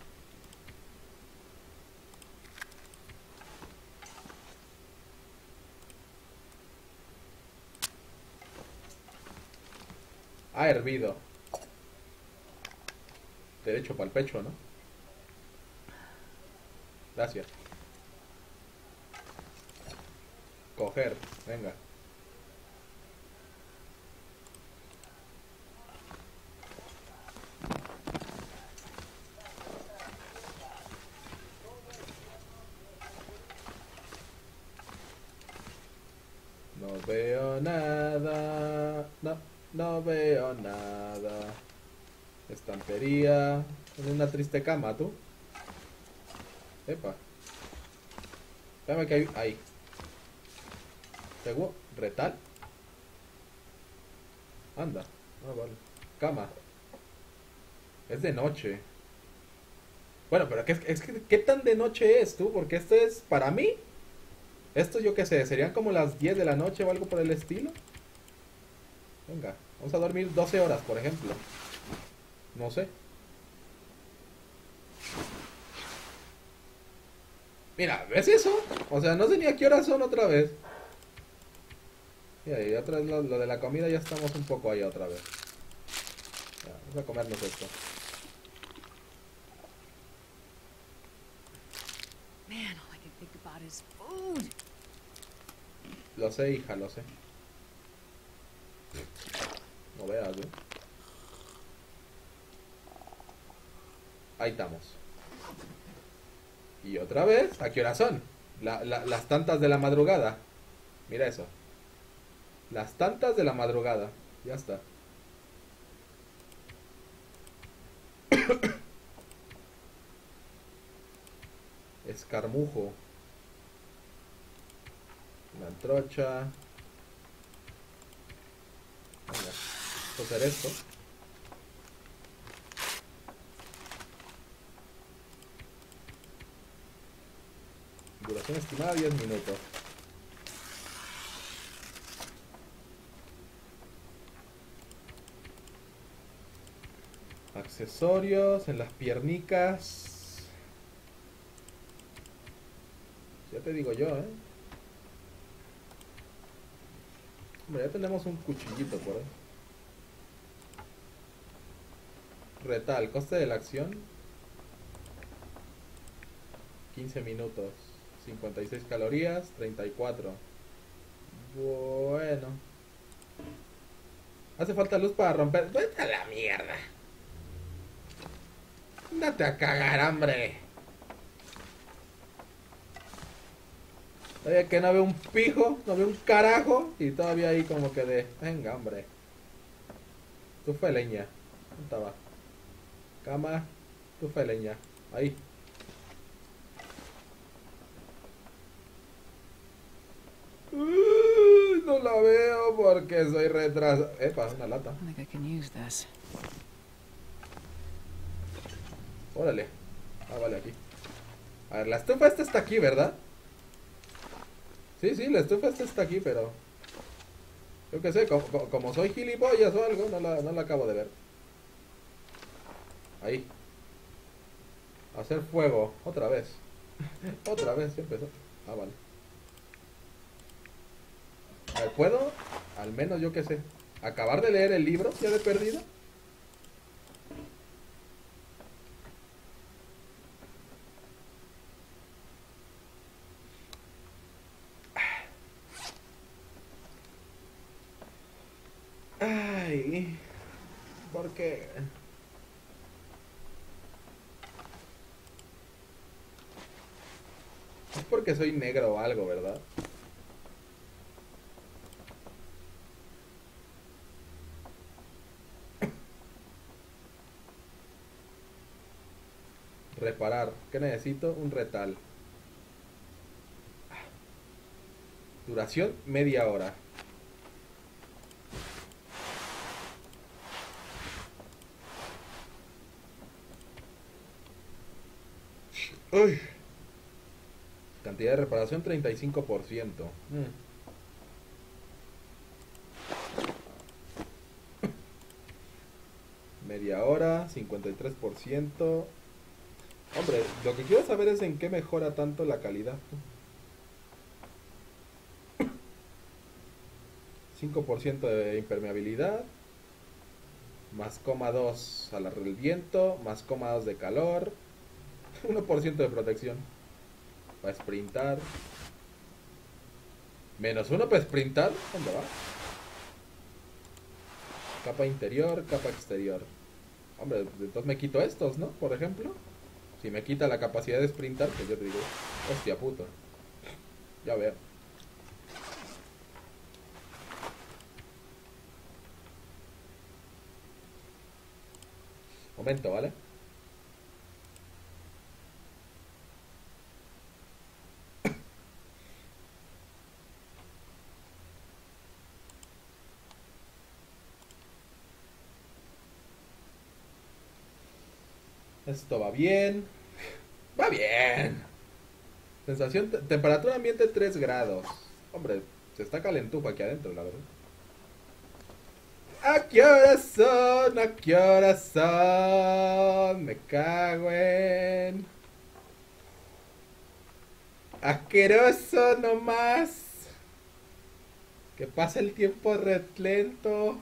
Ha hervido. Derecho para el pecho, ¿no? Gracias. Coger, venga. No veo nada. No veo nada. Estantería. En una triste cama, ¿tú? Epa. Espérame que hay... Ahí. ¿Seguro? ¿Retal? Anda. Ah, vale. Cama. Es de noche. Bueno, pero ¿qué tan de noche es tú? Porque esto es... Para mí... Esto yo qué sé, serían como las 10 de la noche o algo por el estilo. Venga, vamos a dormir 12 horas, por ejemplo. No sé. Mira, ¿ves eso? O sea, no sé ni a qué horas son otra vez. Y otra vez lo de la comida ya estamos un poco ahí otra vez. Ya, vamos a comernos esto. Man, all I can think about is food. Lo sé, hija, lo sé. No veas, ¿eh? Ahí estamos. Y otra vez, ¿a qué horas son? Las tantas de la madrugada. Mira eso. Las tantas de la madrugada. Ya está. Escarmujo. Una antrocha. Venga, vamos a hacer esto. Duración estimada 10 minutos. Accesorios en las piernicas. Ya te digo yo, Hombre, ya tenemos un cuchillito por ahí. Retal, coste de la acción 15 minutos, 56 calorías, 34. Bueno. Hace falta luz para romper. ¡Vete a la mierda! Date a cagar, hombre. Todavía que no veo un pijo, no veo un carajo. Y todavía ahí como que de... Venga, hombre. Estufa de leña. ¿Dónde estaba? Cama. Estufa de leña. Ahí. No la veo porque soy retrasado. Epa, una lata. I think I can use this. Órale. Ah, vale, aquí. A ver, la estufa esta está aquí, ¿verdad? Sí, sí, la estufa esta está aquí, pero... Yo qué sé, como soy gilipollas o algo, no la acabo de ver. Ahí. Hacer fuego, otra vez. Otra vez, ya empezó. Ah, vale. A ver, ¿puedo? Al menos yo qué sé. ¿Acabar de leer el libro ya de perdido? que... Es porque soy negro o algo, ¿verdad? Reparar. ¿Qué necesito? Un retal. Duración, media hora. Uy. Cantidad de reparación, 35%. Media hora, 53%. Hombre, lo que quiero saber es en qué mejora tanto la calidad. 5% de impermeabilidad. Más coma 2 al viento. Más coma 2 de calor. 1% de protección. Para sprintar. Menos 1 para sprintar. ¿Dónde va? Capa interior, capa exterior. Hombre, entonces me quito estos, ¿no? Por ejemplo. Si me quita la capacidad de sprintar, pues yo te digo, hostia puto. Ya veo. Momento, ¿vale? Esto va bien. Va bien. Sensación, temperatura ambiente 3 grados. Hombre, se está calentufa aquí adentro, la verdad. ¿A qué horas son? ¿A qué horas son? Me cago en... Asqueroso nomás. Que pasa el tiempo red lento.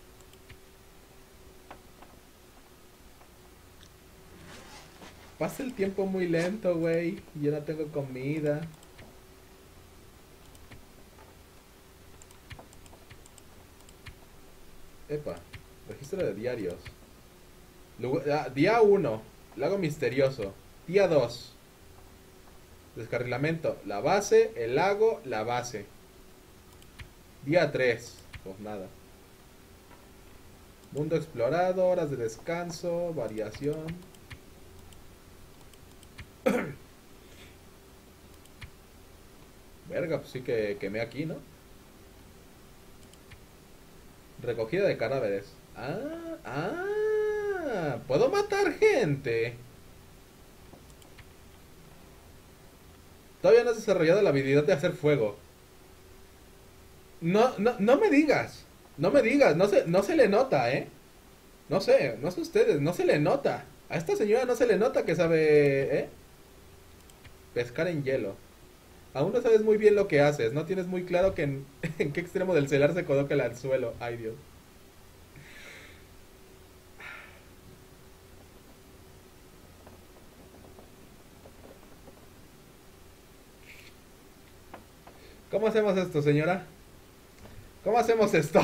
Pasa el tiempo muy lento, güey. Y yo no tengo comida. Epa, registro de diarios. Día 1, lago misterioso. Día 2, descarrilamiento. La base, el lago, la base. Día 3, pues nada. Mundo explorado, horas de descanso, variación. Verga, pues sí que quemé aquí, ¿no? Recogida de cadáveres. Puedo matar gente. Todavía no has desarrollado la habilidad de hacer fuego. No me digas. No me digas, no se le nota, ¿eh? No sé ustedes, no se le nota. A esta señora no se le nota que sabe, ¿eh? Pescar en hielo. Aún no sabes muy bien lo que haces. No tienes muy claro que en qué extremo del celar se coloca el anzuelo. Ay, Dios. ¿Cómo hacemos esto, señora? ¿Cómo hacemos esto?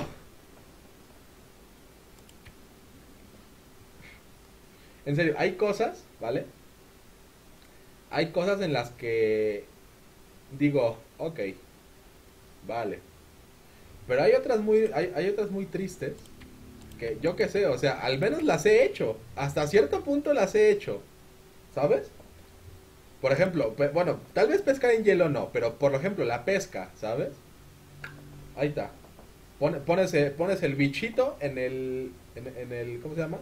En serio, hay cosas, ¿vale? Hay cosas en las que digo, ok, vale. Pero hay otras muy tristes que yo qué sé, o sea, al menos las he hecho. Hasta cierto punto las he hecho, ¿sabes? Por ejemplo, bueno, tal vez pescar en hielo no, pero por ejemplo la pesca, ¿sabes? Ahí está. Pones el bichito en el, ¿cómo se llama?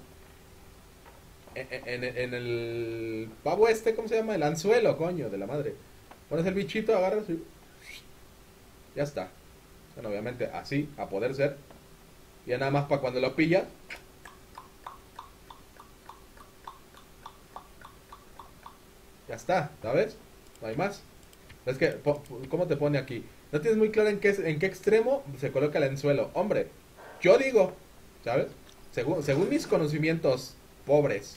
En el pavo este, ¿cómo se llama? El anzuelo, coño, de la madre. Pones el bichito, agarras y... Ya está. Bueno, obviamente así, a poder ser. Ya nada más para cuando lo pillas. Ya está, ¿sabes? No hay más. Es que, ¿cómo te pone aquí? No tienes muy claro en qué extremo se coloca el anzuelo. Hombre, yo digo, ¿sabes? Según mis conocimientos pobres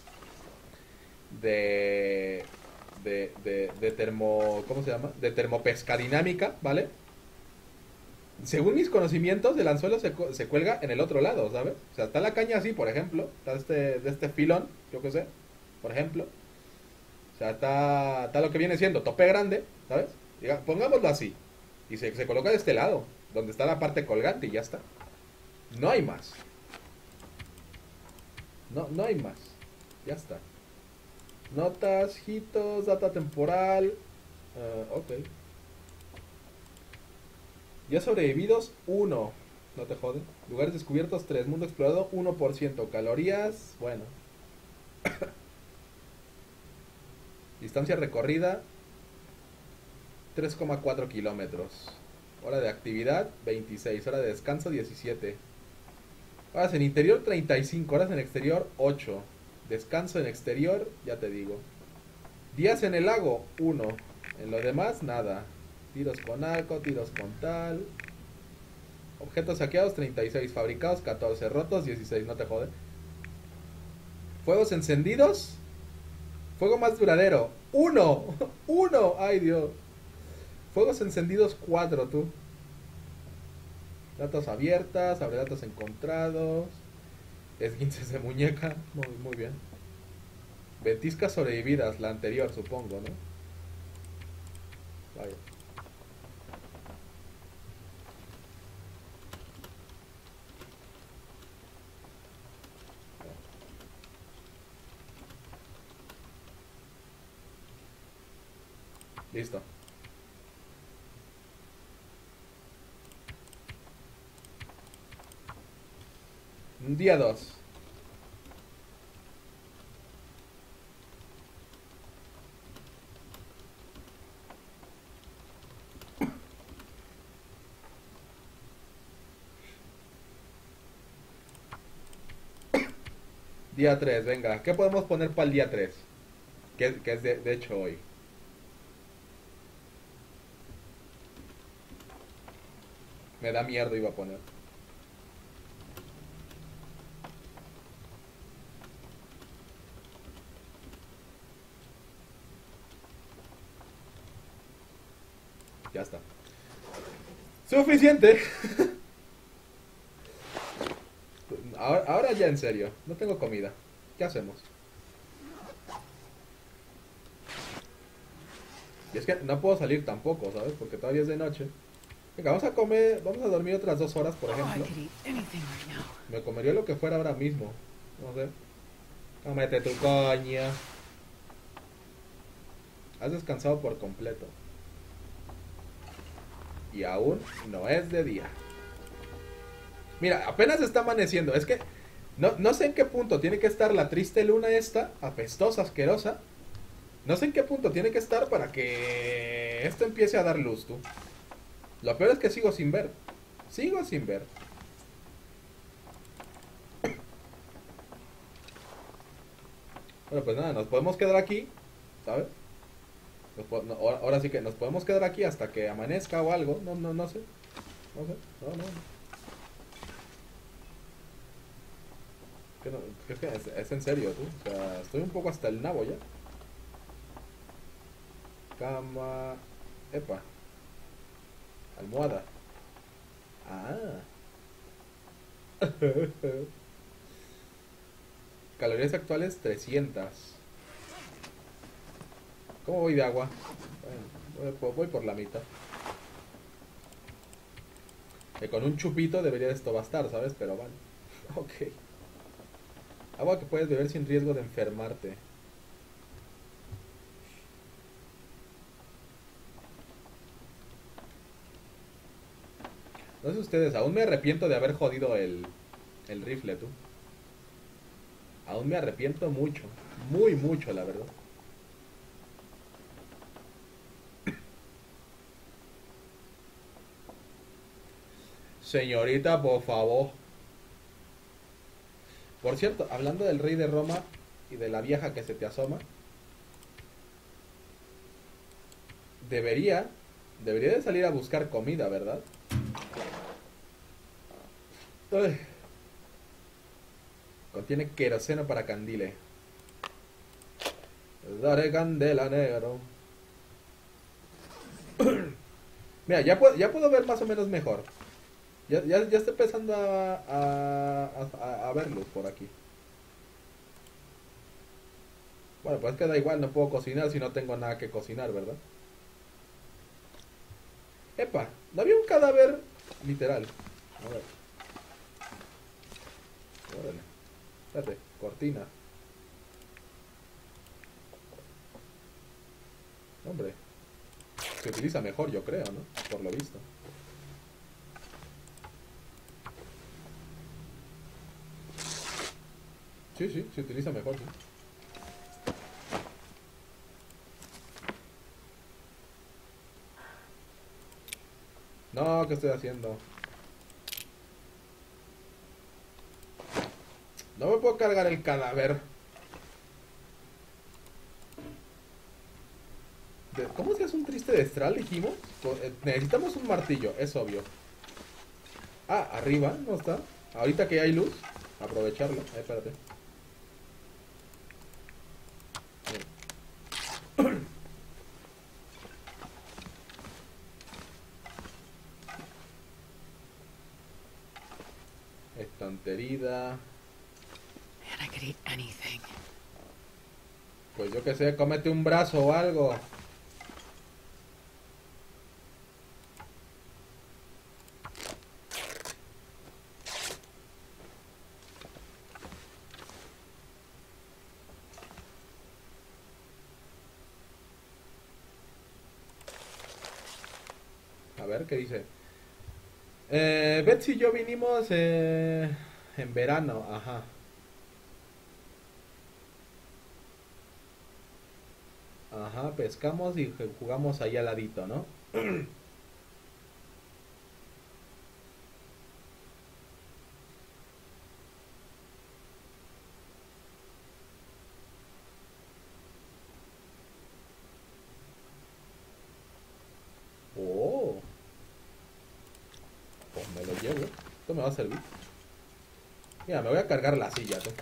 de, de termo, ¿cómo se llama? De termopescadinámica, ¿vale? Según mis conocimientos, el anzuelo se cuelga en el otro lado, ¿sabes? O sea, está la caña así, por ejemplo. Está de este filón, yo qué sé, por ejemplo. O sea, está lo que viene siendo tope grande, ¿sabes? Pongámoslo así. Y se coloca de este lado, donde está la parte colgante y ya está. No hay más. No hay más. Ya está. Notas, hitos, data temporal. Ok. Ya sobrevividos, 1. No te joden. Lugares descubiertos, 3. Mundo explorado, 1%. Calorías, bueno. Distancia recorrida, 3,4 kilómetros. Hora de actividad, 26. Hora de descanso, 17. Horas en interior, 35. Horas en exterior, 8. Descanso en exterior, ya te digo. Días en el lago, 1. En lo demás, nada. Tiros con arco, tiros con tal. Objetos saqueados, 36. Fabricados, 14. Rotos, 16. No te jode. Fuegos encendidos. Fuego más duradero, 1. 1. Ay, Dios. Fuegos encendidos, 4, tú. Datos abiertas, abre datos encontrados. Esguinces de muñeca. Muy bien. Ventiscas sobrevividas, la anterior, supongo, ¿no? Vaya. Listo. Día 2. Día 3, venga. ¿Qué podemos poner para el día 3? Que es de hecho hoy. Me da mierda iba a poner. Ya está. Suficiente. Ahora ya en serio. No tengo comida. ¿Qué hacemos? Y es que no puedo salir tampoco, ¿sabes? Porque todavía es de noche. Venga, vamos a comer, vamos a dormir otras 2 horas, por Oh, I ejemplo. could eat anything right now. Me comería lo que fuera ahora mismo. No sé. Cómete tu coña. Has descansado por completo. Y aún no es de día. Mira, apenas está amaneciendo. Es que no sé en qué punto tiene que estar la triste luna esta, apestosa, asquerosa. No sé en qué punto tiene que estar para que esto empiece a dar luz, tú. Lo peor es que sigo sin ver. Sigo sin ver. Bueno, pues nada, nos podemos quedar aquí, ¿sabes? Ahora sí que nos podemos quedar aquí hasta que amanezca o algo. No sé. No sé. No. Que no, es que es en serio, tú. O sea, estoy un poco hasta el nabo ya. Cama. Epa. Almohada. Ah. Calorías actuales 300. ¿Cómo voy de agua? Bueno, voy por la mitad. Que con un chupito debería de esto bastar, ¿sabes? Pero vale. Ok. Agua que puedes beber sin riesgo de enfermarte. No sé ustedes, aún me arrepiento de haber jodido el rifle, tú. Aún me arrepiento mucho. Muy mucho, la verdad. Señorita, por favor. Por cierto, hablando del rey de Roma y de la vieja que se te asoma, debería de salir a buscar comida, ¿verdad? Uy. Contiene queroseno para candile. Daré candela, negro. Mira, ya puedo ver más o menos mejor. Ya estoy empezando a ver luz por aquí. Bueno, pues es que da igual, no puedo cocinar si no tengo nada que cocinar, ¿verdad? Epa, no había un cadáver literal. A ver, órale. Espérate, cortina. Hombre, se utiliza mejor, yo creo, ¿no? Por lo visto. Sí, sí, se utiliza mejor, sí. No, ¿qué estoy haciendo? No me puedo cargar el cadáver. ¿Cómo se hace un triste destral, dijimos? Necesitamos un martillo, es obvio. Ah, arriba, ¿no está? Ahorita que hay luz, aprovecharlo. Espérate. Estanterida. Man, I could eat anything. Pues yo qué sé, cómete un brazo o algo. A ver, ¿qué dice? Betsy y yo vinimos en verano, ajá. Ajá, pescamos y jugamos ahí al ladito, ¿no? Oh, pues me lo llevo. Esto me va a servir. Mira, me voy a cargar la silla, tú.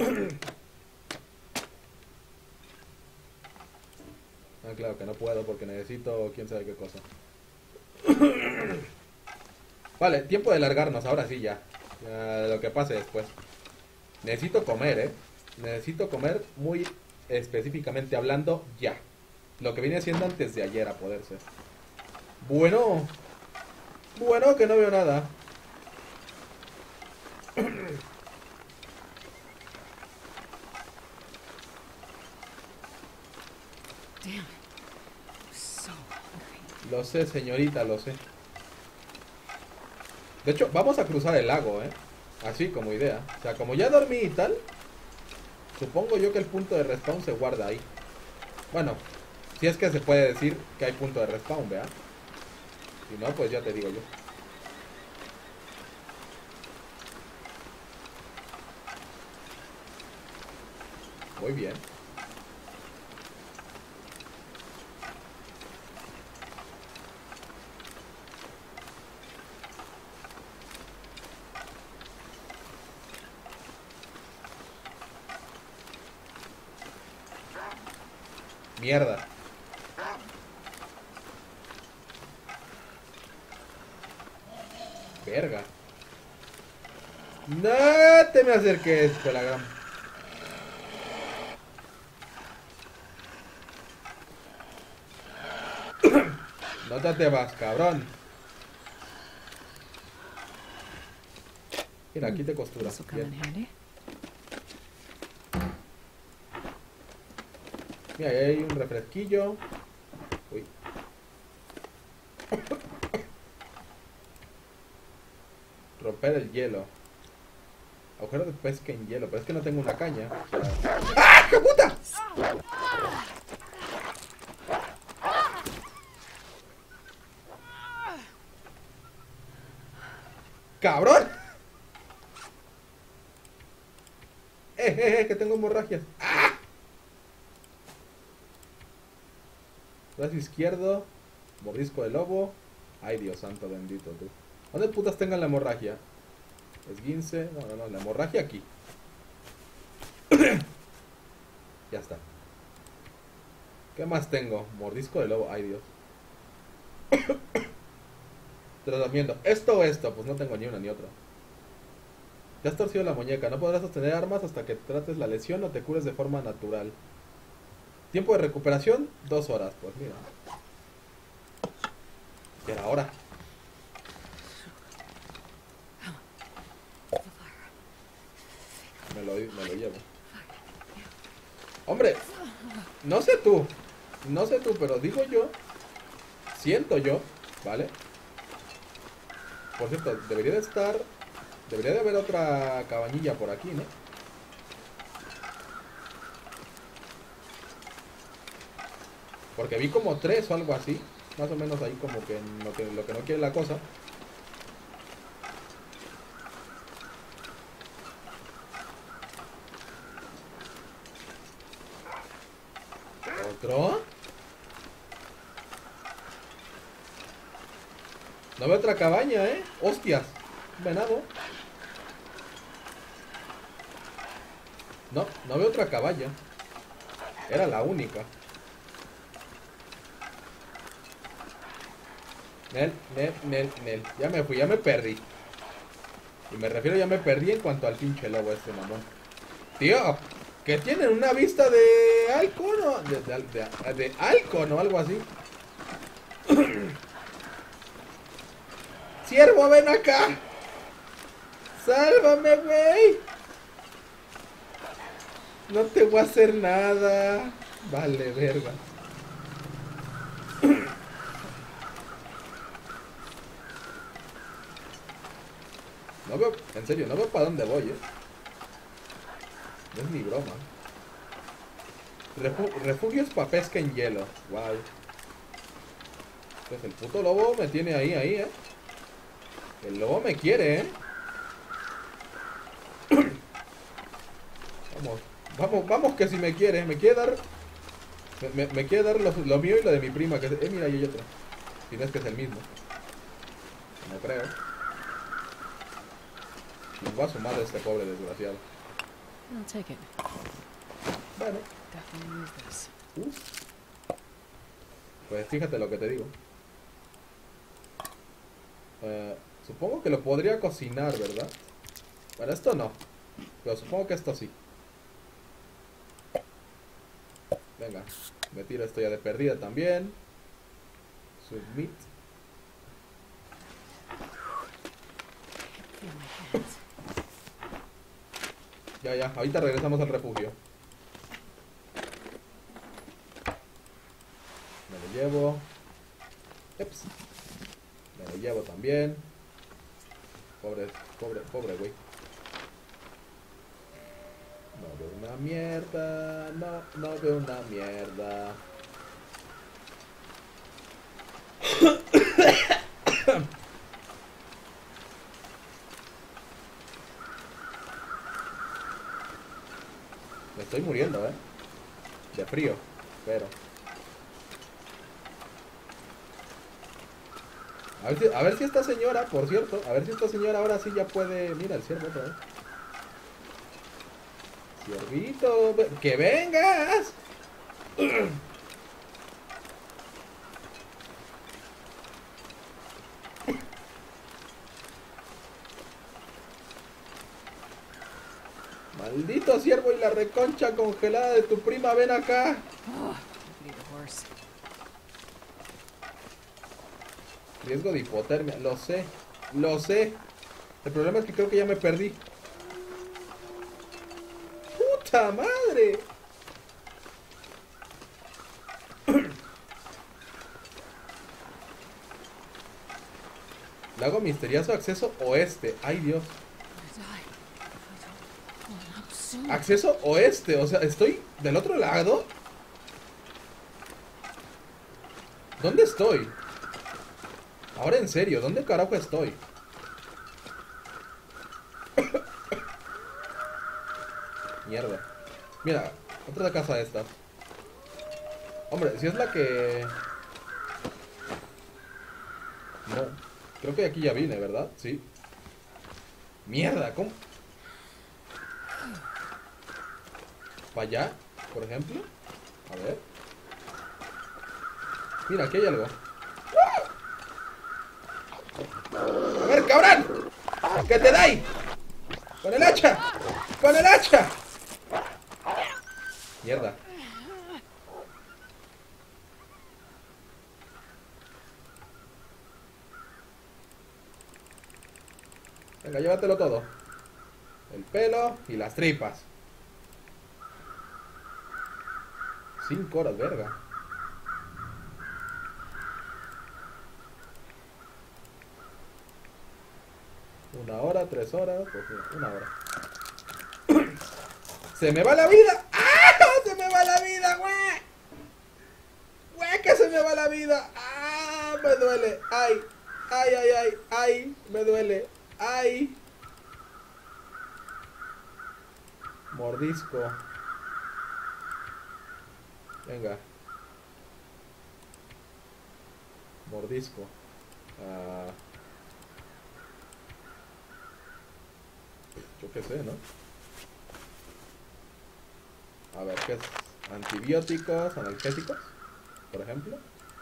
Ah, claro que no puedo porque necesito quién sabe qué cosa. Vale, tiempo de largarnos, ahora sí ya. Ya, lo que pase después. Necesito comer, Necesito comer muy específicamente hablando ya. Lo que vine haciendo antes de ayer a poder ser. Bueno, bueno, que no veo nada. Damn. I'm so hungry. Lo sé, señorita, lo sé. De hecho, vamos a cruzar el lago, Así como idea. O sea, como ya dormí y tal, supongo yo que el punto de respawn se guarda ahí. Bueno, si es que se puede decir que hay punto de respawn, ¿vea? Si no, pues ya te digo yo. Muy bien. Mierda. Verga. No te me acerques, pelagram. No te atrevas, cabrón. Mira, aquí te costura. This will come in Bien. handy. Mira, ahí hay un refresquillo. Uy. Romper el hielo. Agujero de pesca en hielo. Pero es que no tengo una caña. O sea... ¡Ah, qué puta! ¡Cabrón! Que tengo hemorragias. ¡Ah! Brazo izquierdo. Mordisco de lobo. Ay, Dios santo bendito tú. ¿Dónde putas tengan la hemorragia? Esguince. No, la hemorragia aquí. Ya está. ¿Qué más tengo? Mordisco de lobo. Ay, Dios. Tratamiento. Esto o esto. Pues no tengo ni una ni otra. Te has torcido la muñeca. No podrás sostener armas hasta que trates la lesión o te cures de forma natural. Tiempo de recuperación, 2 horas. Pues mira. Ya era hora. Me lo llevo. Hombre, no sé tú, pero digo yo, siento yo, ¿vale? Por cierto, debería de haber otra cabañilla por aquí, ¿no? Porque vi como 3 o algo así, más o menos ahí como que lo que no quiere la cosa. ¿Otro? No veo otra cabaña, ¿eh? ¡Hostias! Venado. No veo otra cabaña. Era la única. Nel. Ya me fui, ya me perdí. Y me refiero, ya me perdí en cuanto al pinche lobo este mamón. Tío, que tienen una vista de halcón o de halcón o algo así. Ciervo, ven acá. Sálvame, güey. No te voy a hacer nada. Vale, verga. No veo, en serio, no veo para dónde voy, No es ni broma. Refugios para pesca en hielo. Wow. Pues el puto lobo me tiene ahí, El lobo me quiere, Vamos que si me quiere dar. Me quiere dar lo mío y lo de mi prima, que mira, ahí hay otro. Si no es que es el mismo. No creo. Nos va a sumar a este pobre desgraciado. I'll take it. Bueno. Definitely use this. Pues fíjate lo que te digo. Supongo que lo podría cocinar, ¿verdad? Bueno, esto no. Pero supongo que esto sí. Venga, me tiro esto ya de perdida también. Submit. Ya, ahorita regresamos al refugio. Me lo llevo. Eps. Me lo llevo también. Pobre güey. No veo una mierda. No veo una mierda. Me estoy muriendo, de frío, pero a ver si esta señora, por cierto, a ver si esta señora ahora sí ya puede. Mira el ciervo otra vez. Ciervito, que vengas. Maldito ciervo y la reconcha congelada de tu prima, ven acá. Riesgo de hipotermia, lo sé. El problema es que creo que ya me perdí. ¡Puta madre! Lago misterioso, acceso oeste. Ay, Dios. Acceso oeste, o sea, estoy del otro lado. ¿Dónde estoy? Ahora en serio, ¿dónde carajo estoy? Mierda. Mira, otra casa esta. Hombre, si es la que... No, creo que aquí ya vine, ¿verdad? Sí. Mierda, ¿cómo? ¿Para allá? Por ejemplo. A ver. Mira, aquí hay algo. A ver, cabrón. ¿Qué te dais? Con el hacha. Con el hacha. Mierda. Venga, llévatelo todo. El pelo y las tripas. 5 horas, verga. Una hora, 3 horas, pues mira, 1 hora. ¡Se me va la vida! ¡Ah! ¡Se me va la vida, güey! ¡Güey, que se me va la vida! ¡Ah! Me duele. ¡Ay! ¡Ay, ay, ay! ¡Ay! Me duele. ¡Ay! Mordisco. Venga. Mordisco. Yo qué sé, ¿no? A ver, ¿qué es? Antibióticos, analgésicos, por ejemplo.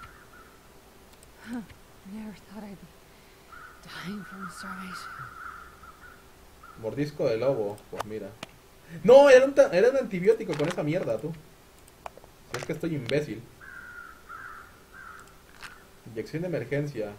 Huh. I never thought I'd be dying from starvation. Mordisco de lobo, pues mira. No, era un antibiótico con esa mierda, tú. Es que estoy imbécil. Inyección de emergencia.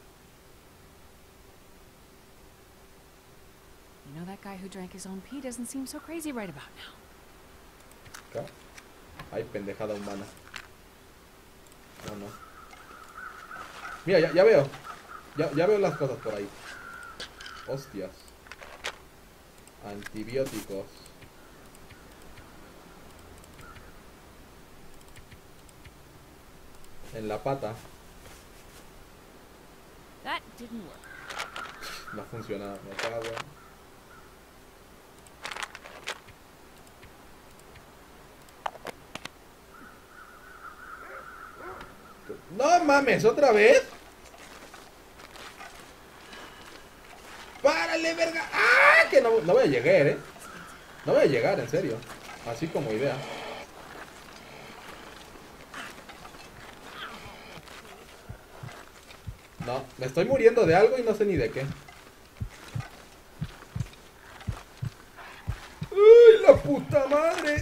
You know, that guy who drank his own pee doesn't seem so crazy right about now. ¿Qué? Ay, pendejada humana. No, no. Mira, ya veo. Ya veo las cosas por ahí. Hostias. Antibióticos. En la pata. That didn't work. No funciona, me cago. No mames, ¿otra vez? ¡Párale, verga! ¡Ah! Que no voy a llegar, No voy a llegar, en serio. Así como idea. No, me estoy muriendo de algo y no sé ni de qué. ¡Uy, la puta madre!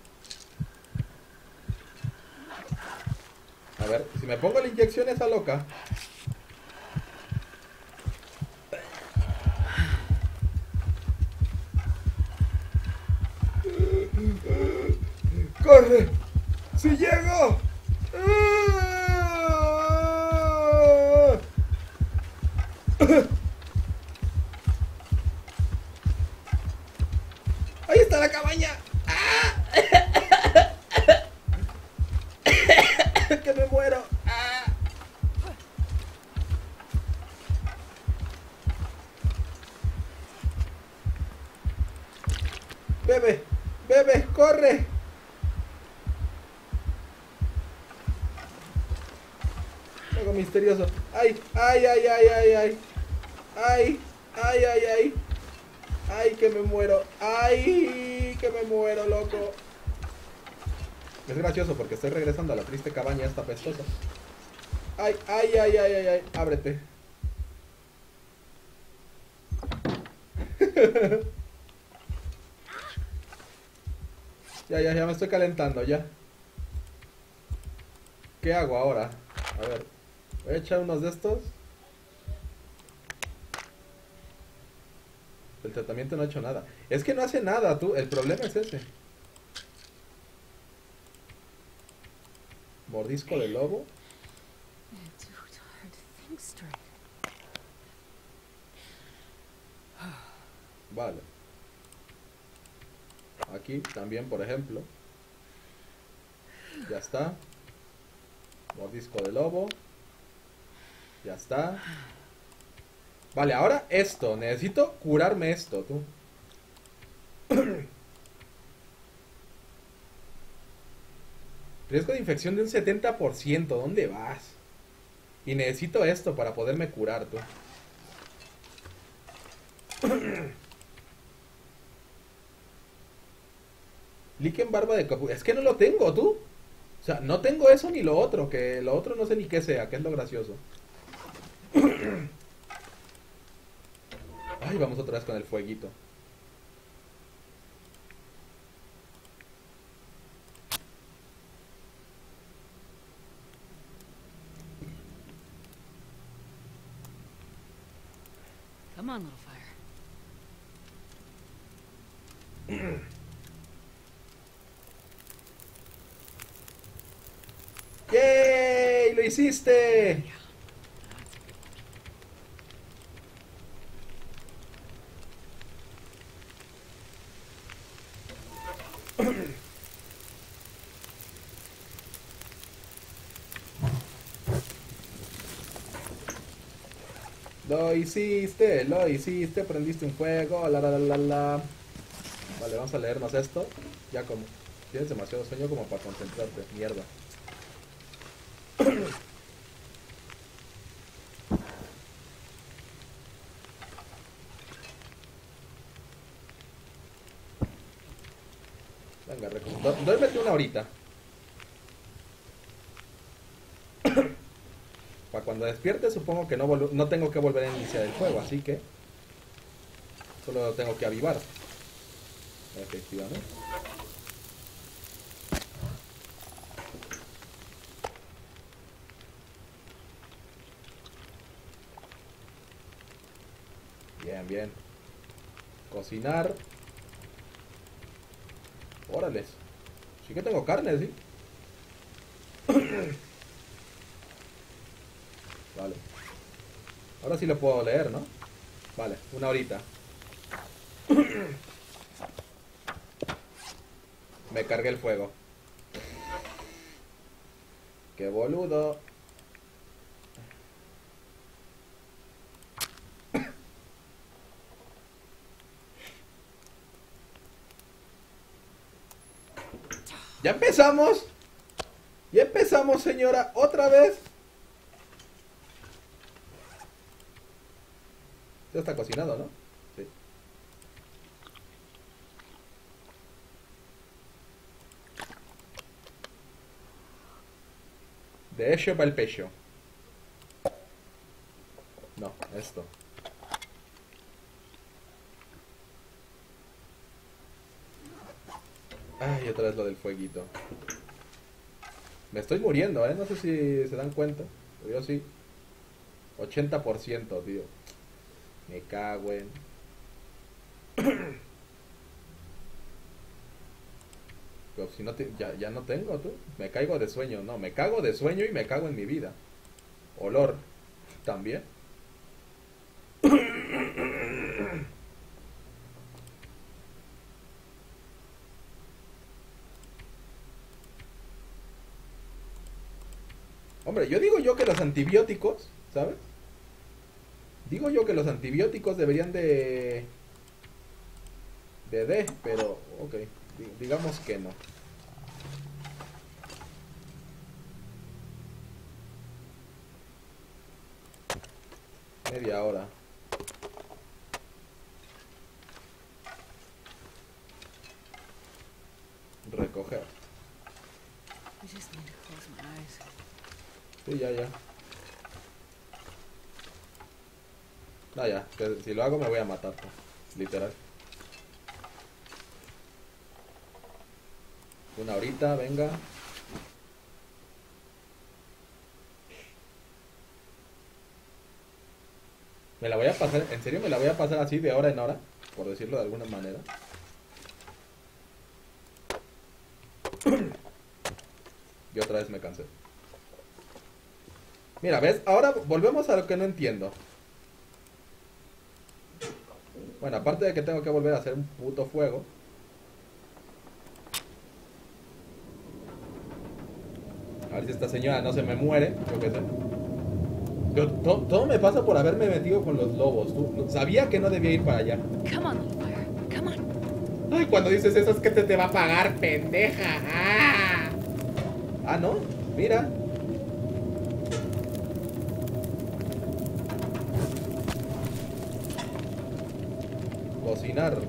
A ver, si me pongo la inyección esa loca. ¡Corre! ¡Si llego! ¡Ahí está la cabaña! ¡Que me muero! ¡Bebe! ¡Bebe! ¡Corre! Algo misterioso. ¡Ay! ¡Ay, ay, ay, ay, ay! ¡Ay! ¡Ay, ay, ay! ¡Ay, que me muero! ¡Ay, que me muero, loco! Es gracioso porque estoy regresando a la triste cabaña esta pestosa. ¡Ay, ay, ay, ay, ay, ay! ¡Ábrete! Ya me estoy calentando, ya. ¿Qué hago ahora? A ver, voy a echar unos de estos. El tratamiento no ha hecho nada. Es que no hace nada, tú. El problema es ese. Mordisco de lobo. It's too tired to think straight. Vale. Aquí también, por ejemplo. Ya está. Mordisco de lobo. Ya está. Vale, ahora esto. Necesito curarme esto, tú. Riesgo de infección de un 70%. ¿Dónde vas? Y necesito esto para poderme curar, tú. Líquen barba de capu... Es que no lo tengo, tú. O sea, no tengo eso ni lo otro. Que lo otro no sé ni qué sea, que es lo gracioso. Ay, vamos otra vez con el fueguito. Come on, little fire. ¡Yay! ¡Lo hiciste! Lo hiciste, prendiste un fuego, la. Vale, vamos a leernos esto. Ya como tienes demasiado sueño como para concentrarte, mierda. Venga, duérmete una horita. Para cuando despierte supongo que no tengo que volver a iniciar el juego, así que solo lo tengo que avivar. Efectivamente. Bien, bien. Cocinar. Órales. Sí que tengo carne, ¿sí? Vale. Ahora sí lo puedo leer, ¿no? Vale, una horita. Me cargué el fuego. ¡Qué boludo! ¡Ya empezamos! ¡Ya empezamos, señora! ¡Otra vez! Ya está cocinado, ¿no? Sí. De hecho para el pecho. No, esto. Ay, otra vez lo del fueguito. Me estoy muriendo, ¿eh? No sé si se dan cuenta. Pero yo sí. 80%, tío. Me cago en... Pero si no ya no tengo, tú. Me caigo de sueño. No, me cago de sueño y me cago en mi vida. Olor. También. Hombre, yo que los antibióticos, ¿sabes? Digo yo que los antibióticos deberían pero, ok, digamos que no. Media hora. Recoger. I just need to close my eyes. Sí, ya. No, ya, si lo hago me voy a matar, pues, literal. Una horita, venga. Me la voy a pasar, en serio me la voy a pasar así de hora en hora, por decirlo de alguna manera. Y otra vez me cansé. Mira, ¿ves? Ahora volvemos a lo que no entiendo. Bueno, aparte de que tengo que volver a hacer un puto fuego. A ver si esta señora no se me muere, yo qué sé. Todo me pasa por haberme metido con los lobos. Sabía que no debía ir para allá. Come on, little fire. Come on. Ay, cuando dices eso es que te va a pagar, pendeja. Ah, ¿no? Mira. Cocinar.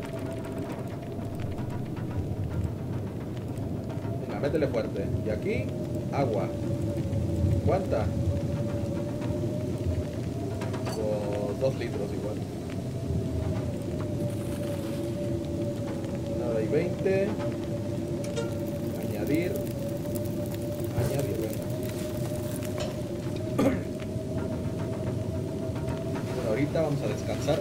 Venga, métele fuerte. Y aquí, agua. ¿Cuánta? 2 litros igual. hay 20. Añadir. Añadir, venga. Bueno, ahorita vamos a descansar.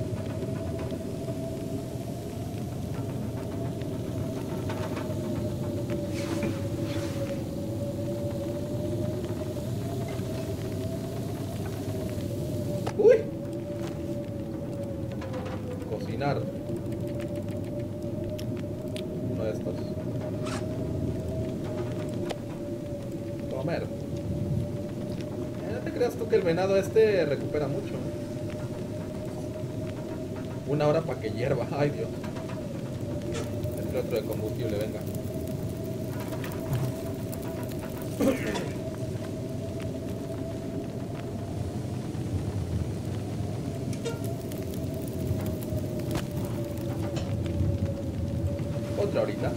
¡Uy! Cocinar. Uno de estos. Comer. No te creas tú que el venado este recupera mucho. Una hora para que hierva. Ay, Dios. Este otro de combustible, venga. Otra horita.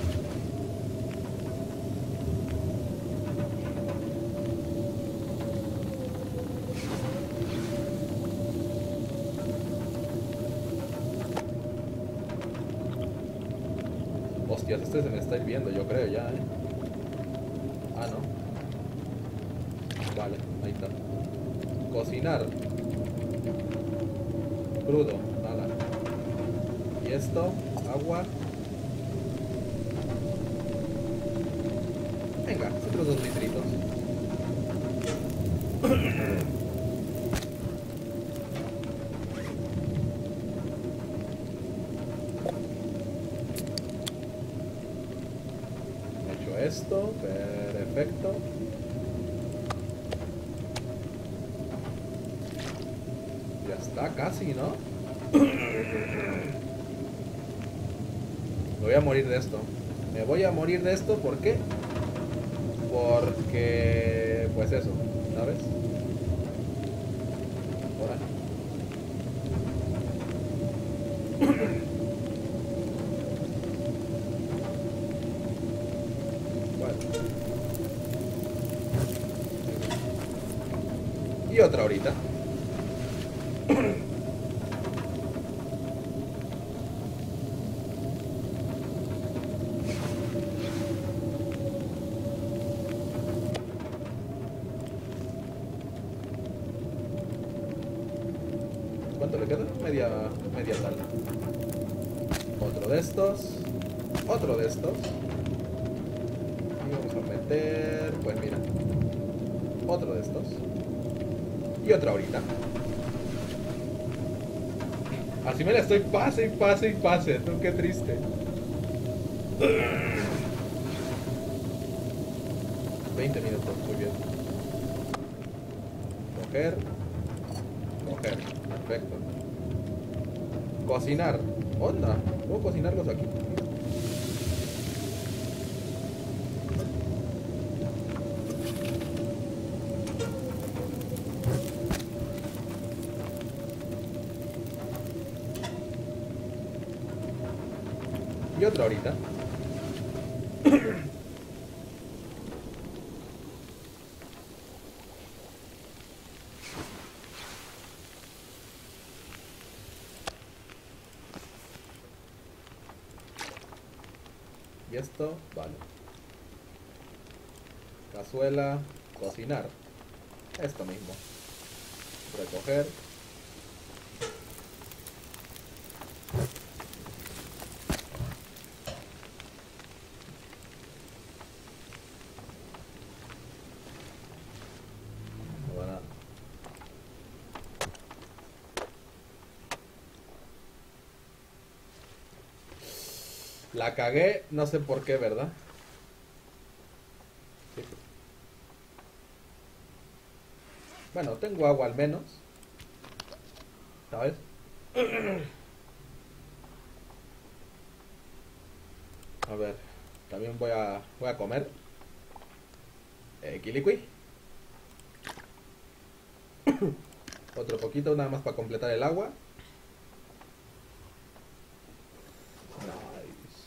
Hostias, este se me está hirviendo, yo creo ya, ¿eh? Ah, no. Vale, ahí está. Cocinar. Crudo, nada. Y esto, agua. Venga, otros 2 litritos. Hecho esto, perfecto. Ya está, casi, ¿no? Me voy a morir de esto. Me voy a morir de esto, ¿por qué? Porque... pues eso, ¿sabes? Ahora. Bueno. Y otra horita. ¿Cuánto le queda? Media tal. Otro de estos. Otro de estos. Y vamos a meter... pues mira. Otro de estos. Y otra horita. Así me la estoy pase y pase y pase. Tú, qué triste. 20 minutos, muy bien. Coger. Coger. Perfecto. Cocinar. Onda. ¿Puedo cocinarlos aquí? Y otra horita. Y esto, vale. Cazuela, cocinar. Esto mismo. Recoger. Bueno. La cagué, no sé por qué, ¿verdad? Sí. Bueno, tengo agua al menos. ¿Sabes? A ver, también voy a comer. Kilikui. Otro poquito, nada más para completar el agua. Nice.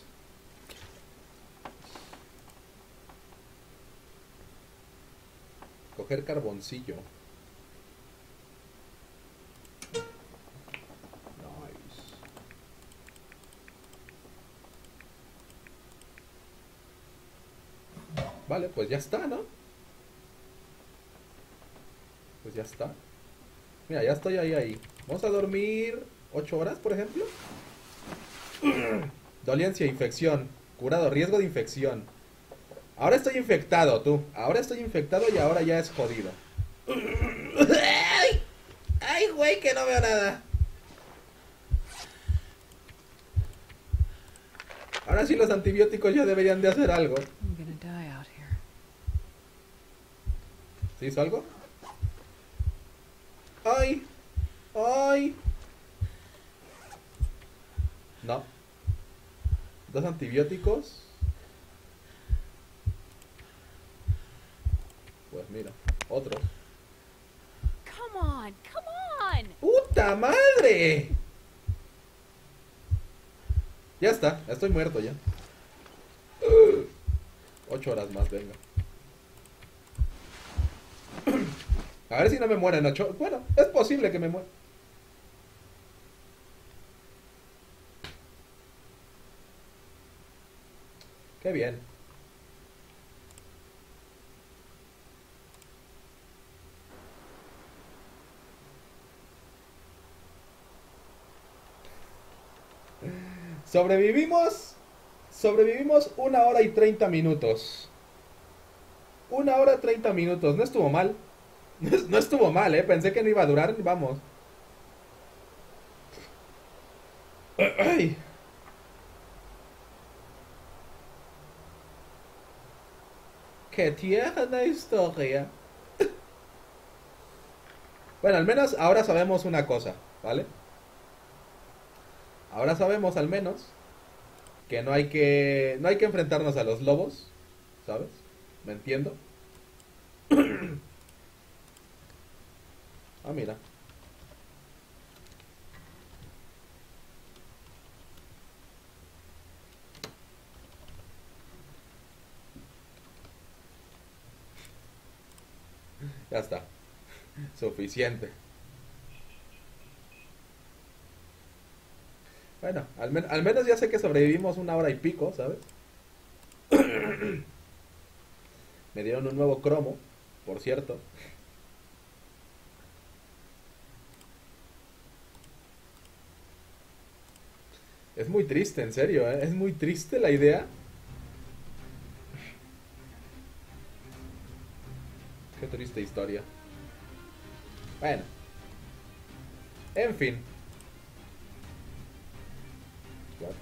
Coger carboncillo. Nice. Vale, pues ya está, ¿no? Pues ya está. Mira, ya estoy ahí. Vamos a dormir 8 horas, por ejemplo. Dolencia, infección. Curado, riesgo de infección. Ahora estoy infectado, tú. Ahora estoy infectado y ahora ya es jodido. ¡Ay! ¡Ay, güey, que no veo nada! Ahora sí los antibióticos ya deberían de hacer algo. I'm gonna die out here. ¿Sí hizo algo? ¡Ay! ¡Ay! No. Dos antibióticos. Pues mira, otros. Come on, come on! ¡Puta madre! Ya está, estoy muerto ya. 8 horas más, venga. A ver si no me muero en 8. Bueno, es posible que me muera. Qué bien. Sobrevivimos 1 hora y 30 minutos. 1 hora 30 minutos. No estuvo mal. No estuvo mal, pensé que no iba a durar. Vamos. Ay. Qué tierna historia. Bueno, al menos ahora sabemos una cosa, ¿vale? Ahora sabemos al menos que no hay que enfrentarnos a los lobos, ¿sabes? ¿Me entiendo? Ah, mira. Ya está. Suficiente. Bueno, al menos ya sé que sobrevivimos 1 hora y pico, ¿sabes? Me dieron un nuevo cromo, por cierto. Es muy triste, en serio, ¿eh? Es muy triste la idea. Qué triste historia. Bueno, en fin. What?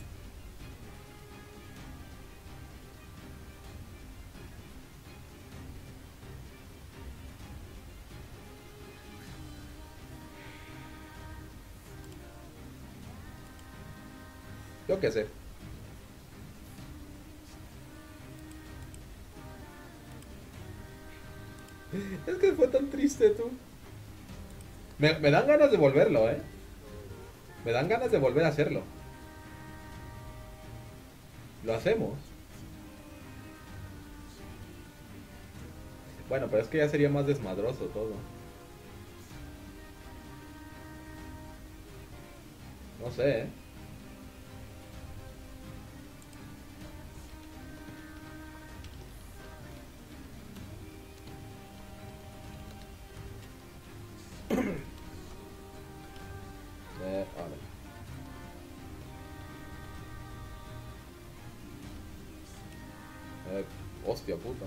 Yo qué sé. Es que fue tan triste, tú. Me dan ganas de volverlo, ¿eh? Me dan ganas de volver a hacerlo. Lo hacemos. Bueno, pero es que ya sería más desmadroso todo. No sé, ¿eh? Vale. Hostia puta.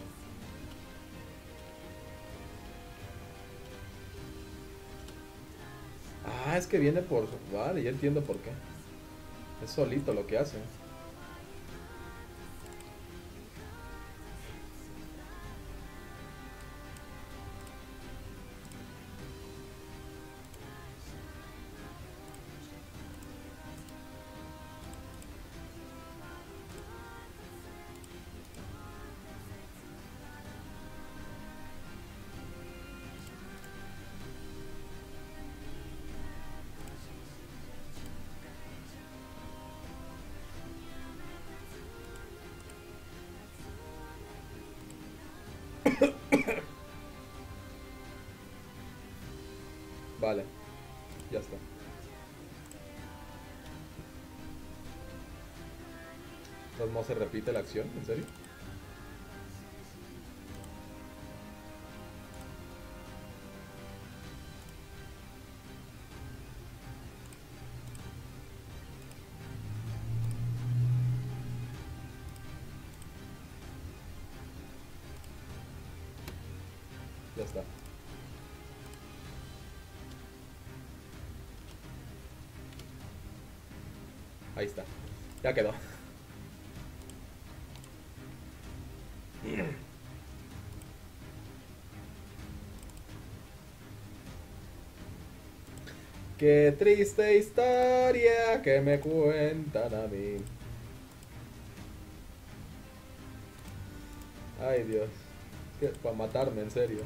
Ah, es que viene por... Vale, ya entiendo por qué. Es solito lo que hace. Vale, ya está. ¿No se repite la acción? ¿En serio? Ya está. Ahí está. Ya quedó. Qué triste historia que me cuentan a mí. Ay, Dios. Que para matarme, en serio.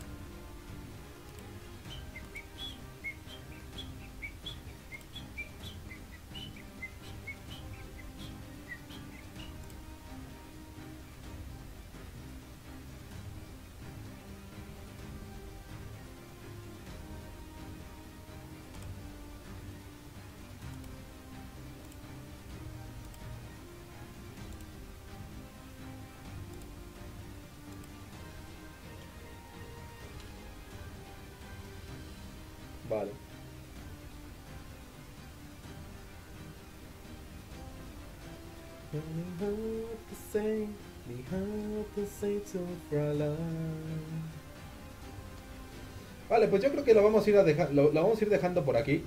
Vale. Vale, pues yo creo que lo vamos a ir lo vamos a ir dejando por aquí.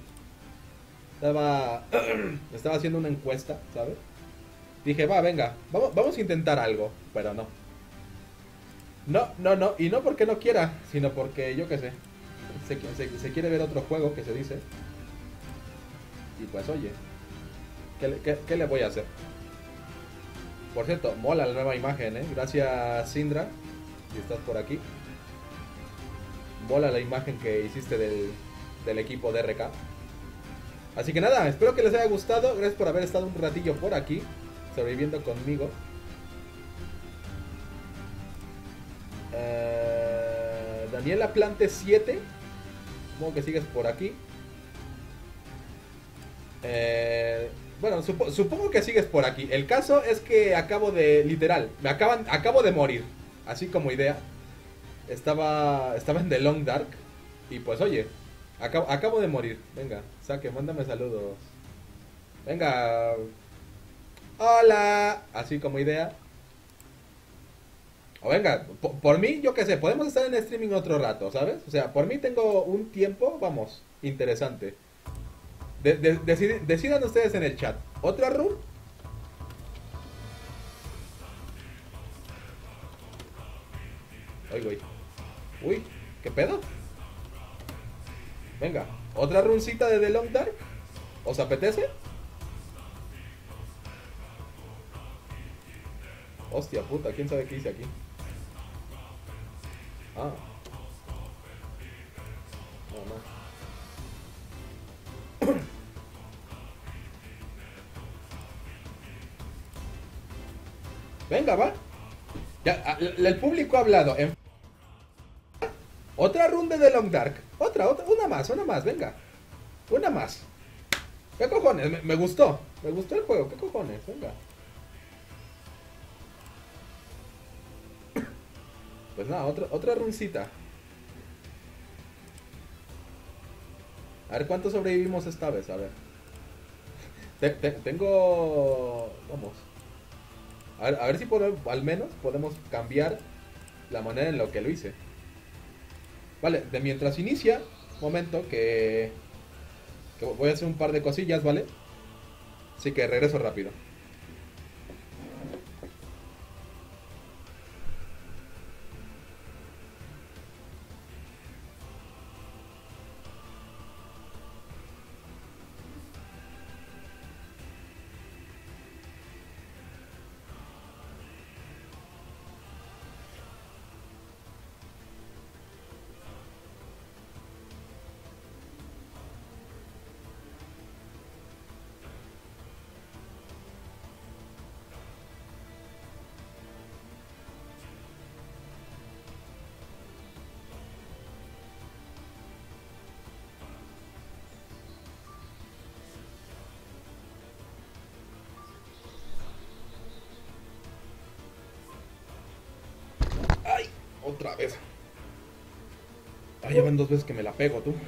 Estaba haciendo una encuesta, ¿sabes? Dije, va, venga, vamos a intentar algo, pero no. No, y no porque no quiera, sino porque yo qué sé. Se quiere ver otro juego que se dice. Y pues oye, ¿qué le voy a hacer? Por cierto, mola la nueva imagen, ¿eh? Gracias, Sindra, si estás por aquí. Mola la imagen que hiciste del equipo de RK. Así que nada, espero que les haya gustado. Gracias por haber estado un ratillo por aquí, sobreviviendo conmigo. Daniela Plante 7. Supongo que sigues por aquí. Bueno, supongo que sigues por aquí. El caso es que acabo de, literal, acabo de morir. Así como idea. Estaba en The Long Dark. Y pues oye, acabo de morir. Venga, Saque, mándame saludos. Venga. Hola. Así como idea. O venga, por mí, yo qué sé, podemos estar en streaming otro rato, ¿sabes? O sea, por mí tengo un tiempo, vamos, interesante. Decidan ustedes en el chat. ¿Otra run? Uy, uy, ¿qué pedo? Venga, ¿otra runcita de The Long Dark? ¿Os apetece? Hostia puta, ¿quién sabe qué hice aquí? Ah. No, no. Venga, va. Ya, el público ha hablado. Otra run de The Long Dark. Otra, una más, venga. Una más. ¿Qué cojones? Me gustó. Me gustó el juego. ¿Qué cojones? Venga. Pues nada, otra runcita. A ver cuánto sobrevivimos esta vez, a ver. Tengo... Vamos. A ver si al menos podemos cambiar la manera en la que lo hice. Vale, de mientras inicia, momento que voy a hacer un par de cosillas, ¿vale? Así que regreso rápido. ¡Ay! Otra vez. Ah, ya van 2 veces que me la pego, tú.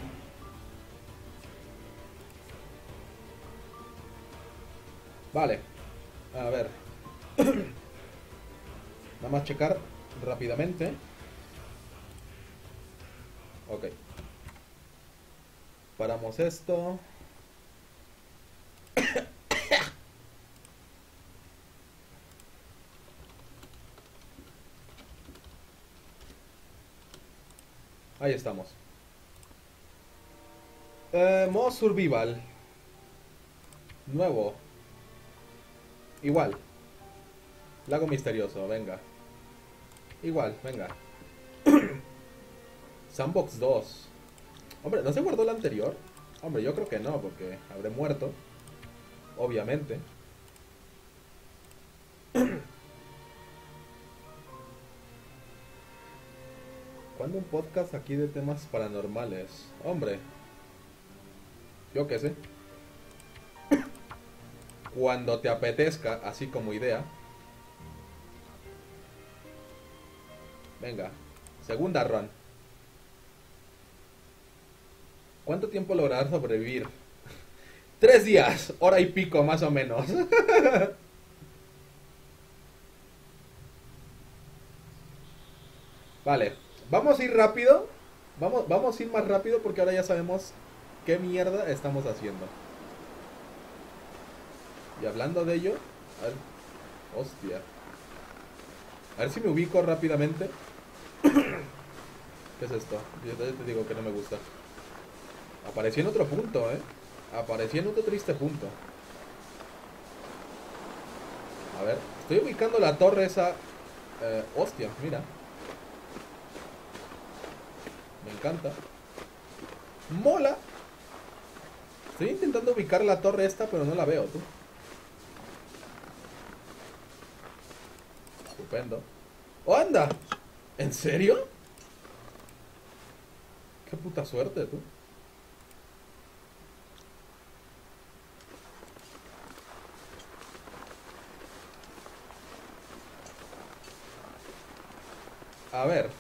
Vale. A ver. Nada más checar rápidamente. Ok. Paramos esto. Ahí estamos. Modo survival. Nuevo. Igual. Lago misterioso, venga. Igual, venga. Sandbox 2. Hombre, ¿no se guardó la anterior? Hombre, yo creo que no, porque habré muerto. Obviamente. ¿Cuándo un podcast aquí de temas paranormales? Hombre. Yo qué sé. Cuando te apetezca, así como idea. Venga. Segunda run. ¿Cuánto tiempo lograrás sobrevivir? 3 días, hora y pico más o menos. Vale, vamos a ir rápido. Vamos a ir más rápido porque ahora ya sabemos qué mierda estamos haciendo. Y hablando de ello, a ver, hostia. A ver si me ubico rápidamente. ¿Qué es esto? Yo te digo que no me gusta. Aparecí en otro punto, Aparecí en otro triste punto. A ver, estoy ubicando la torre esa. Hostia, mira. Me encanta. Mola. Estoy intentando ubicar la torre esta, pero no la veo, tú. Estupendo. ¡Oh, anda! ¿En serio? Qué puta suerte, tú. A ver.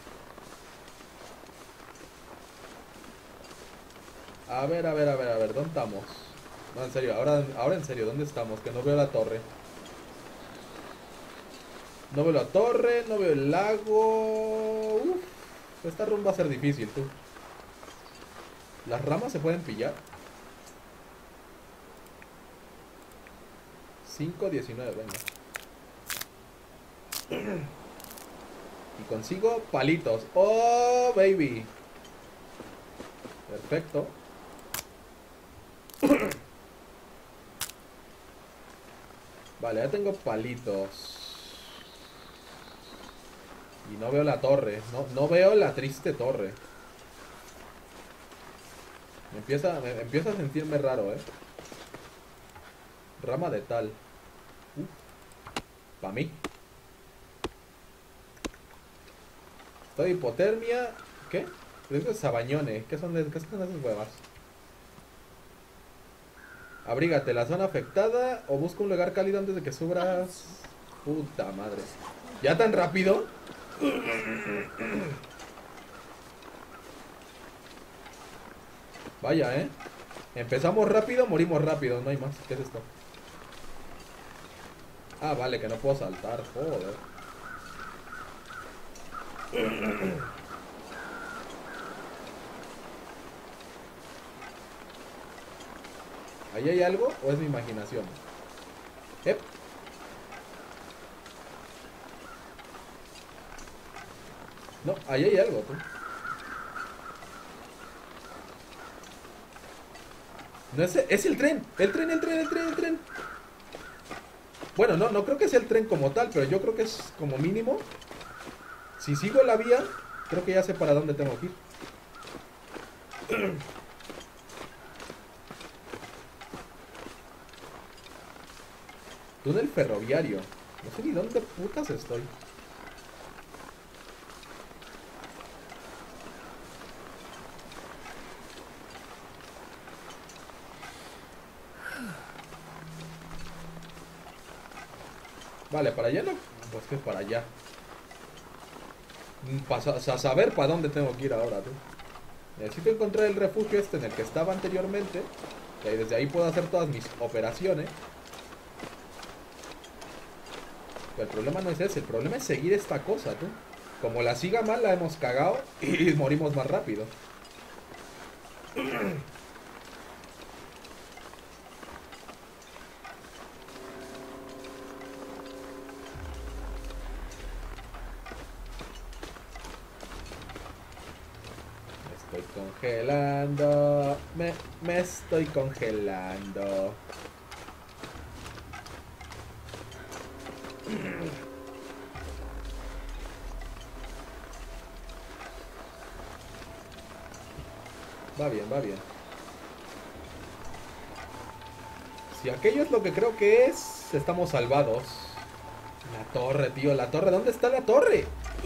A ver, ¿dónde estamos? No, en serio, ahora en serio, ¿dónde estamos? Que no veo la torre. No veo la torre, no veo el lago. Uf, esta run va a ser difícil, tú. ¿Las ramas se pueden pillar? 5:19, venga. Y consigo palitos. ¡Oh, baby! Perfecto. Vale, ya tengo palitos. Y no veo la torre. No veo la triste torre. Me empieza a sentirme raro, Rama de tal. Pa' mí. Estoy hipotermia. ¿Qué? Riesgo de sabañone. ¿Qué son esas huevas? Abrígate, la zona afectada. O busca un lugar cálido antes de que subas. Puta madre. ¿Ya tan rápido? Vaya, Empezamos rápido, morimos rápido. No hay más. ¿Qué es esto? Ah, vale, que no puedo saltar. Joder. ¿Ahí hay algo o es mi imaginación? No, ahí hay algo, tú. No es el tren. El tren. Bueno, no creo que sea el tren como tal, pero yo creo que es como mínimo. Si sigo la vía, creo que ya sé para dónde tengo que ir. Túnel ferroviario. No sé ni dónde putas estoy. Vale, para allá no. Pues que para allá. A saber para dónde tengo que ir ahora, tú. Necesito encontrar el refugio este en el que estaba anteriormente. Y desde ahí puedo hacer todas mis operaciones. Pero el problema no es ese, el problema es seguir esta cosa, tú. Como la siga mal, la hemos cagado y morimos más rápido. Estoy congelando. Me estoy congelando. Va bien, va bien. Si aquello es lo que creo que es, estamos salvados. La torre, tío, la torre. ¿Dónde está la torre?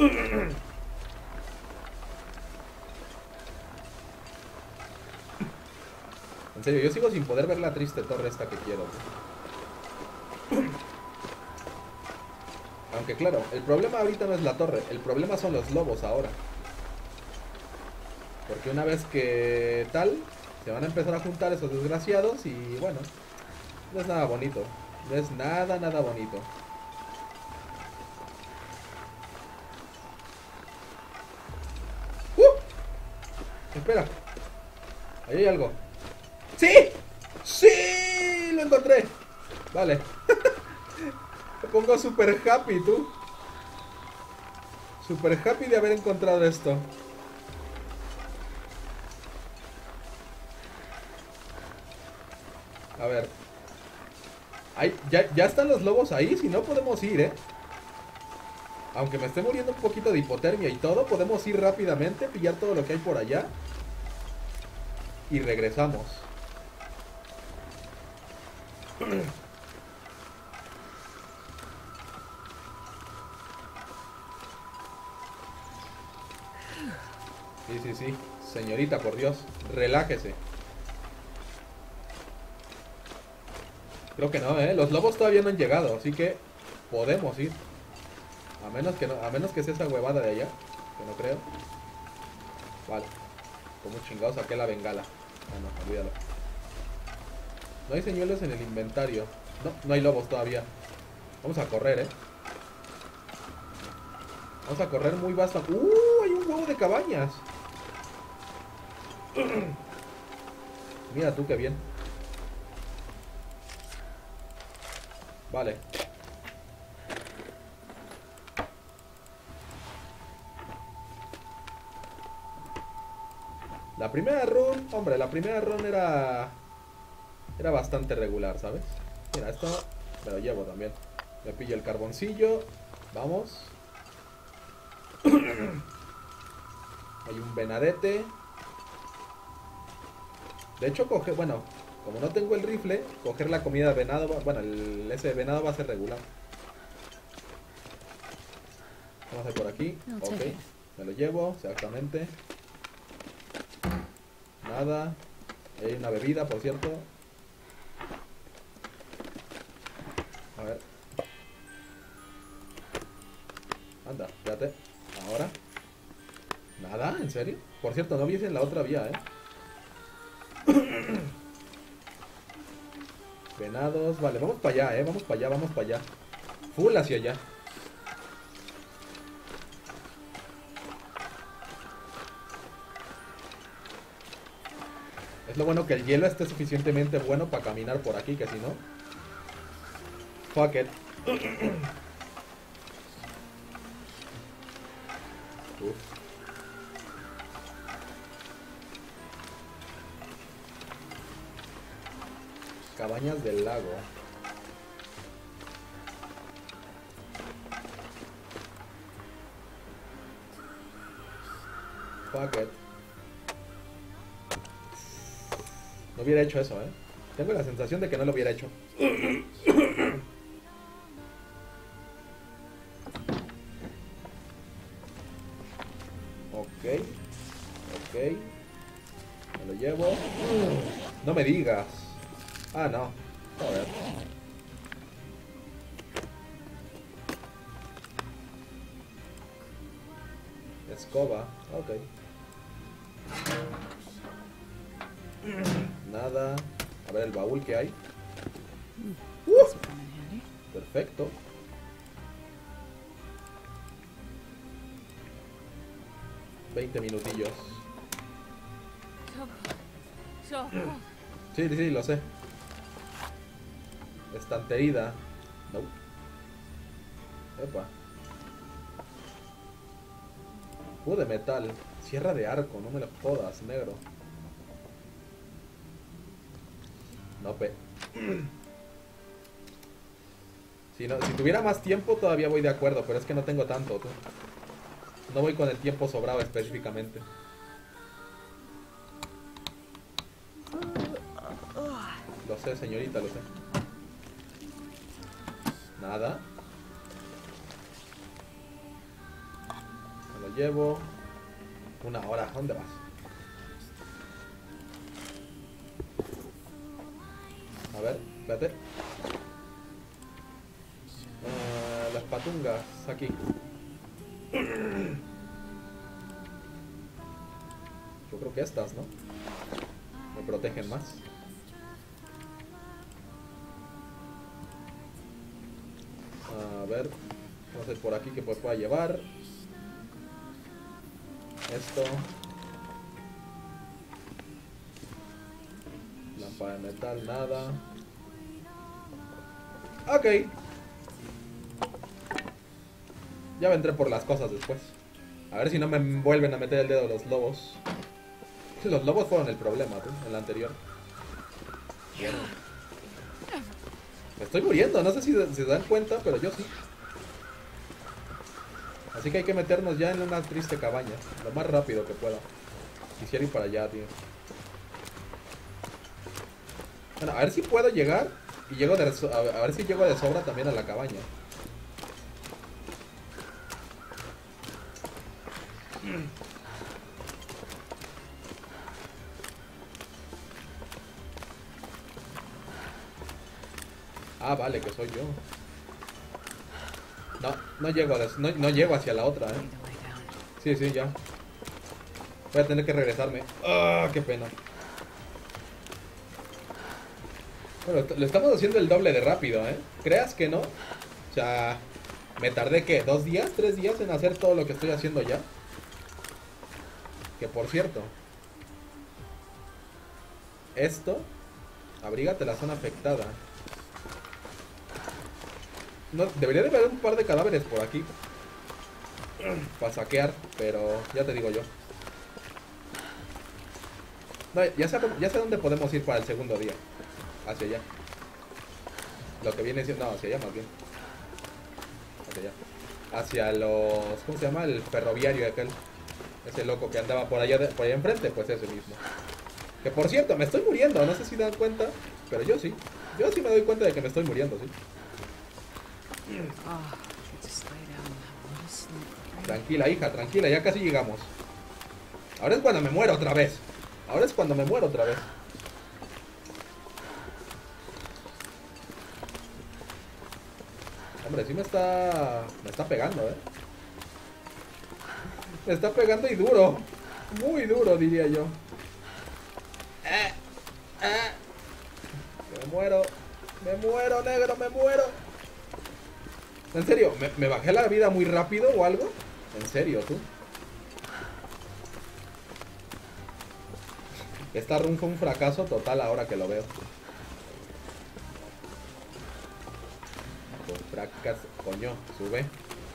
En serio, yo sigo sin poder ver la triste torre esta que quiero. Aunque claro, el problema ahorita no es la torre. El problema son los lobos ahora. Porque una vez que tal, se van a empezar a juntar esos desgraciados y bueno, no es nada bonito. No es nada, nada bonito. Espera. Ahí hay algo. ¡Sí! ¡Sí! Lo encontré. Vale. Me pongo super happy, tú. Super happy de haber encontrado esto. A ver. Ahí, ya están los lobos ahí. Si no podemos ir, Aunque me esté muriendo un poquito de hipotermia y todo, podemos ir rápidamente, pillar todo lo que hay por allá. Y regresamos. Sí, sí, sí. Señorita, por Dios, relájese. Creo que no, Los lobos todavía no han llegado, así que podemos ir. A menos que sea esa huevada de allá, que no creo. Vale. Como chingado saqué la bengala. Ah, no, olvídalo. No hay señuelos en el inventario. No, no hay lobos todavía. Vamos a correr, Vamos a correr muy bastante. Hay un huevo de cabañas. Mira tú, qué bien. Vale. La primera run, hombre, la primera run era bastante regular, ¿sabes? Mira, esto me lo llevo también. Me pillo el carboncillo. Vamos. Hay un venadete. De hecho, bueno, como no tengo el rifle, coger la comida de venado, bueno, ese de venado va a ser regular. Vamos a ir por aquí. Ok, me lo llevo, exactamente. Nada. Hay una bebida, por cierto. A ver. Anda, espérate. Ahora. Nada, ¿en serio? Por cierto, no viese en la otra vía, Venados, vale, vamos para allá, vamos para allá, vamos para allá. Full hacia allá. Es lo bueno que el hielo esté suficientemente bueno para caminar por aquí, que si no... Fuck it. Uf. Cabañas del lago. Fuck it. No hubiera hecho eso, Tengo la sensación de que no lo hubiera hecho. Ok. Ok. Me lo llevo. No me digas. Ah, no. Joder. Escoba. Ok. Nada. A ver el baúl que hay. Perfecto. $20 minutillos. So cold. Sí, sí, lo sé. Estantería. No. Epa. Cubo de metal. Sierra de arco, no me lo jodas, negro. No, Si, no, si tuviera más tiempo todavía voy de acuerdo, pero es que no tengo tanto, tú. No voy con el tiempo sobrado específicamente. Lo sé, señorita, lo sé. Nada. Me lo llevo. Una hora, ¿dónde vas? A ver, espérate. Las patungas, aquí. Yo creo que estas, ¿no? Me protegen más. A ver, no sé por aquí que pueda llevar. Esto. Lámpara de metal, nada. Ok. Ya vendré por las cosas después. A ver si no me vuelven a meter el dedo los lobos. Los lobos fueron el problema, tú, en la anterior. Bueno. Me estoy muriendo, no sé si se dan cuenta, pero yo sí. Así que hay que meternos ya en una triste cabaña, lo más rápido que pueda. Quisiera ir para allá, tío. Bueno, a ver si puedo llegar y llego a ver si llego de sobra también a la cabaña. Ah, vale, que soy yo. No llego, no llego hacia la otra, Sí, sí, ya. Voy a tener que regresarme. ¡Ah, qué pena! Bueno, lo estamos haciendo el doble de rápido, ¿eh? ¿Creas que no? O sea, me tardé, ¿qué? ¿2 días? ¿3 días en hacer todo lo que estoy haciendo ya? Que por cierto, esto, abrígate la zona afectada. No, debería de haber un par de cadáveres por aquí para saquear, pero ya te digo yo. No, ya sé dónde podemos ir para el segundo día. Hacia allá. Lo que viene siendo... No, hacia allá más bien. Hacia allá. Hacia los... ¿Cómo se llama? El ferroviario aquel. Ese loco que andaba por allá enfrente. Pues ese mismo. Que por cierto, me estoy muriendo. No sé si dan cuenta. Pero yo sí. Yo sí me doy cuenta de que me estoy muriendo, sí. Tranquila, hija, tranquila. Ya casi llegamos. Ahora es cuando me muero otra vez. Ahora es cuando me muero otra vez. Hombre, sí me está pegando, Me está pegando y duro. Muy duro, diría yo. Me muero, negro, me muero. En serio, ¿me bajé la vida muy rápido o algo? En serio, tú. Esta run fue un fracaso total ahora que lo veo. Fracaso, coño, sube.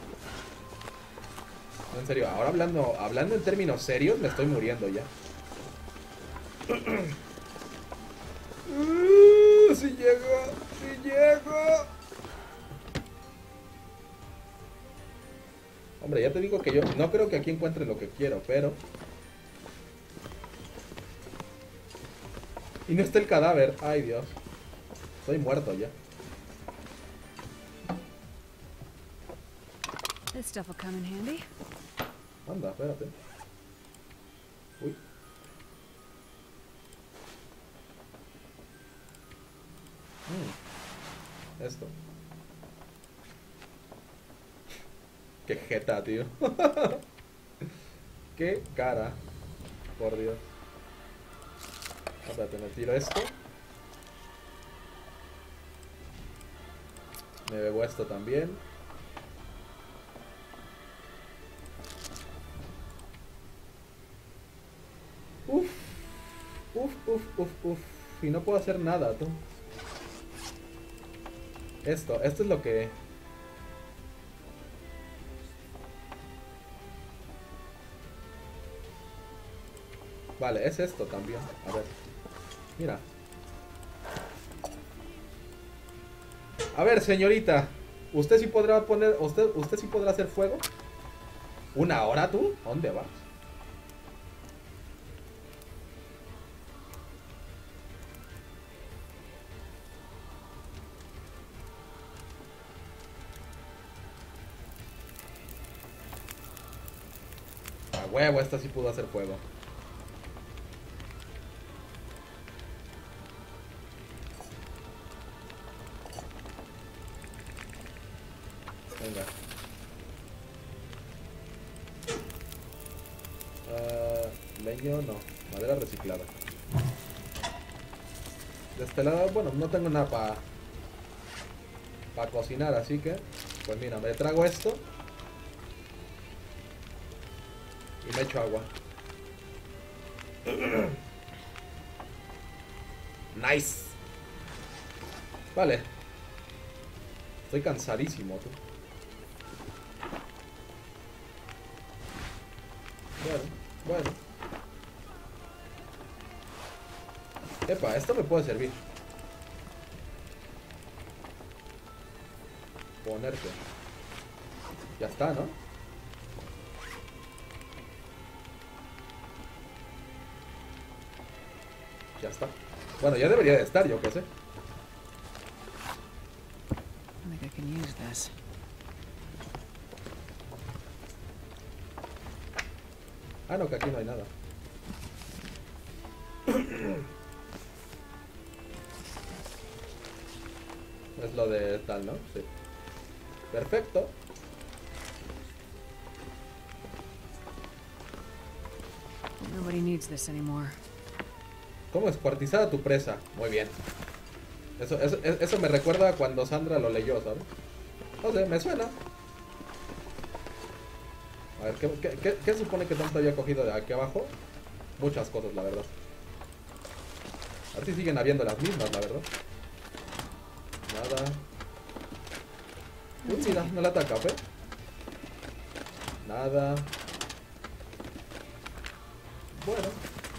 No, en serio, ahora hablando en términos serios, me estoy muriendo ya. ¡Si llego! ¡Si llego! Hombre, ya te digo que yo no creo que aquí encuentre lo que quiero, pero... Y no está el cadáver. Ay, Dios. Estoy muerto ya. This stuff will come in handy. Anda, espérate. Uy. Esto. Qué jeta, tío. Qué cara. Por Dios. Espérate, me tiro esto. Me bebo esto también. Uf. uf. Y no puedo hacer nada, tú. Esto es lo que... Vale, es esto también. A ver. Mira. A ver, señorita. ¿Usted sí podrá poner... ¿Usted sí podrá hacer fuego? ¿Una hora tú? ¿A dónde vas? A huevo, esta sí pudo hacer fuego. Venga. Leño no. Madera reciclada. De este lado, bueno, no tengo nada para cocinar, así que... Pues mira, me trago esto. Y me echo agua. Nice. Vale. Estoy cansadísimo, tú. Bueno. Epa, esto me puede servir. Ponerte. Ya está, ¿no? Ya está. Bueno, ya debería de estar, yo qué sé. I think I can use this. Ah, no, que aquí no hay nada. Es lo de tal, ¿no? Sí. Perfecto. Nobody needs this anymore. ¿Cómo descuartizar a tu presa? Muy bien. Eso me recuerda a cuando Sandra lo leyó, ¿sabes? No sé, me suena. A ver, ¿qué se supone que tanto había cogido de aquí abajo? Muchas cosas, la verdad. A ver si siguen habiendo las mismas, la verdad. Nada. Uy, mira, no la ataca, ¿eh? Nada. Bueno.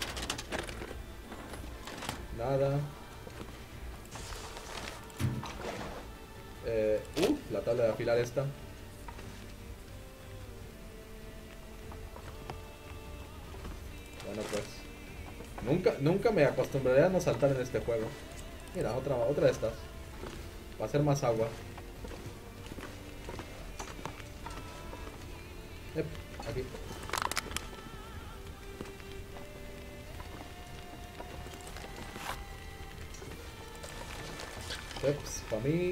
Nada. La tabla de afilar esta. Bueno, pues. Nunca me acostumbraré a no saltar en este juego. Mira, otra de estas. Va a ser más agua. Aquí. Para mí.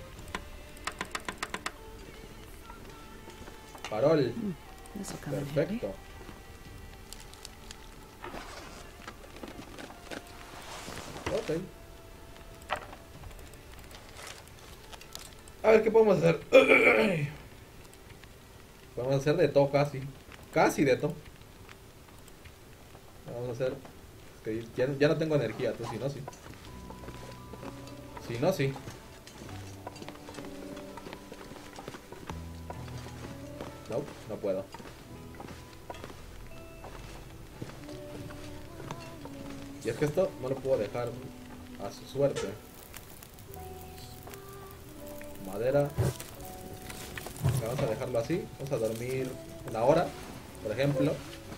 Farol. This'll come in handy. Perfecto. Ok. A ver, ¿qué podemos hacer? Podemos hacer de todo casi. Casi de todo. Vamos a hacer... Es que ya no tengo energía, tú, si no, sí. Si no, sí. No, no puedo. Y es que esto no lo puedo dejar a su suerte. Madera. Vamos a dejarlo así. Vamos a dormir una hora, por ejemplo.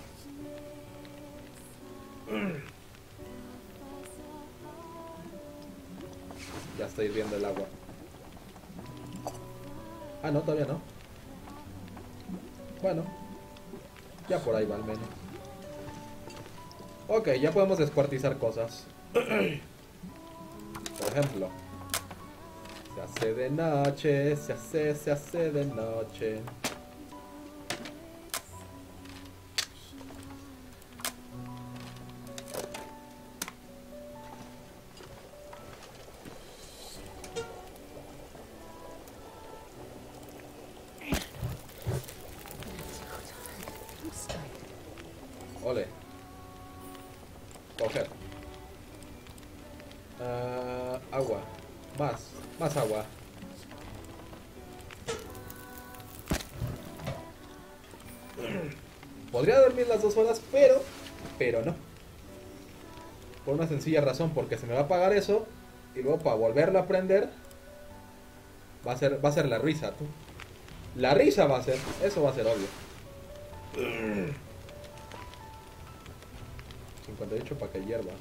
Ya está hirviendo el agua. Ah, no, todavía no. Bueno, ya por ahí va al menos. Ok, ya podemos descuartizar cosas. Por ejemplo, se hace de noche, se hace de noche. Ole. Coger. Agua. Más agua. Podría dormir las 2 horas, pero no. Por una sencilla razón, porque se me va a apagar eso y luego para volverlo a prender va a ser la risa, tú. La risa va a ser, eso va a ser obvio. 58 para que hierva.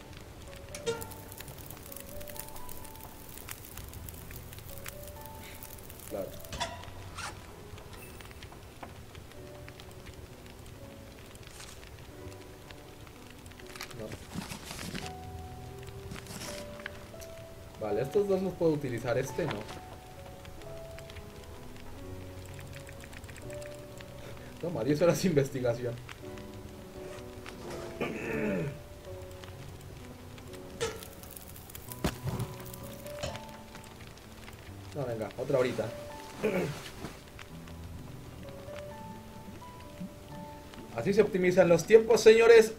Claro. No. Vale, estos dos los puedo utilizar, este no. Toma, 10 horas de investigación. No, venga, otra horita. Así se optimizan los tiempos, señores.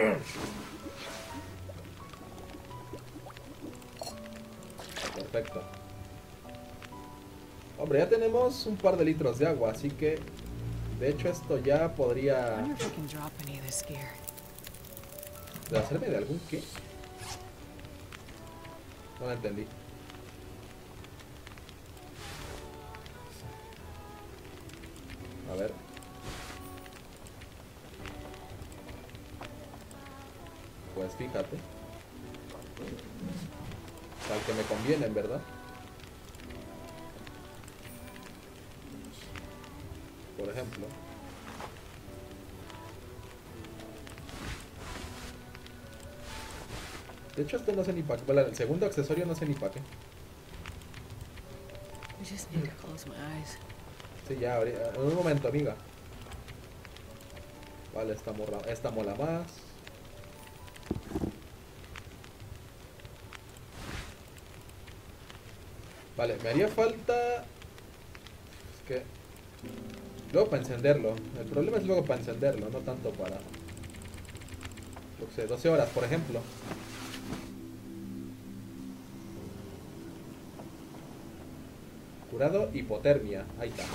Perfecto. Hombre, ya tenemos un par de litros de agua, así que... De hecho, esto ya podría... ¿De hacerme de algún qué? No lo entendí. A ver. Pues fíjate. Al que me conviene, en verdad. Por ejemplo. De hecho, este no sé ni para qué. Bueno, el segundo accesorio no sé ni para qué. Sí, ya, en un momento, amiga. Vale, esta mola más. Vale, me haría falta... Es que... Luego para encenderlo. El problema es luego para encenderlo, no tanto para... Yo sé, 12 horas, por ejemplo. Curado hipotermia. Ahí está.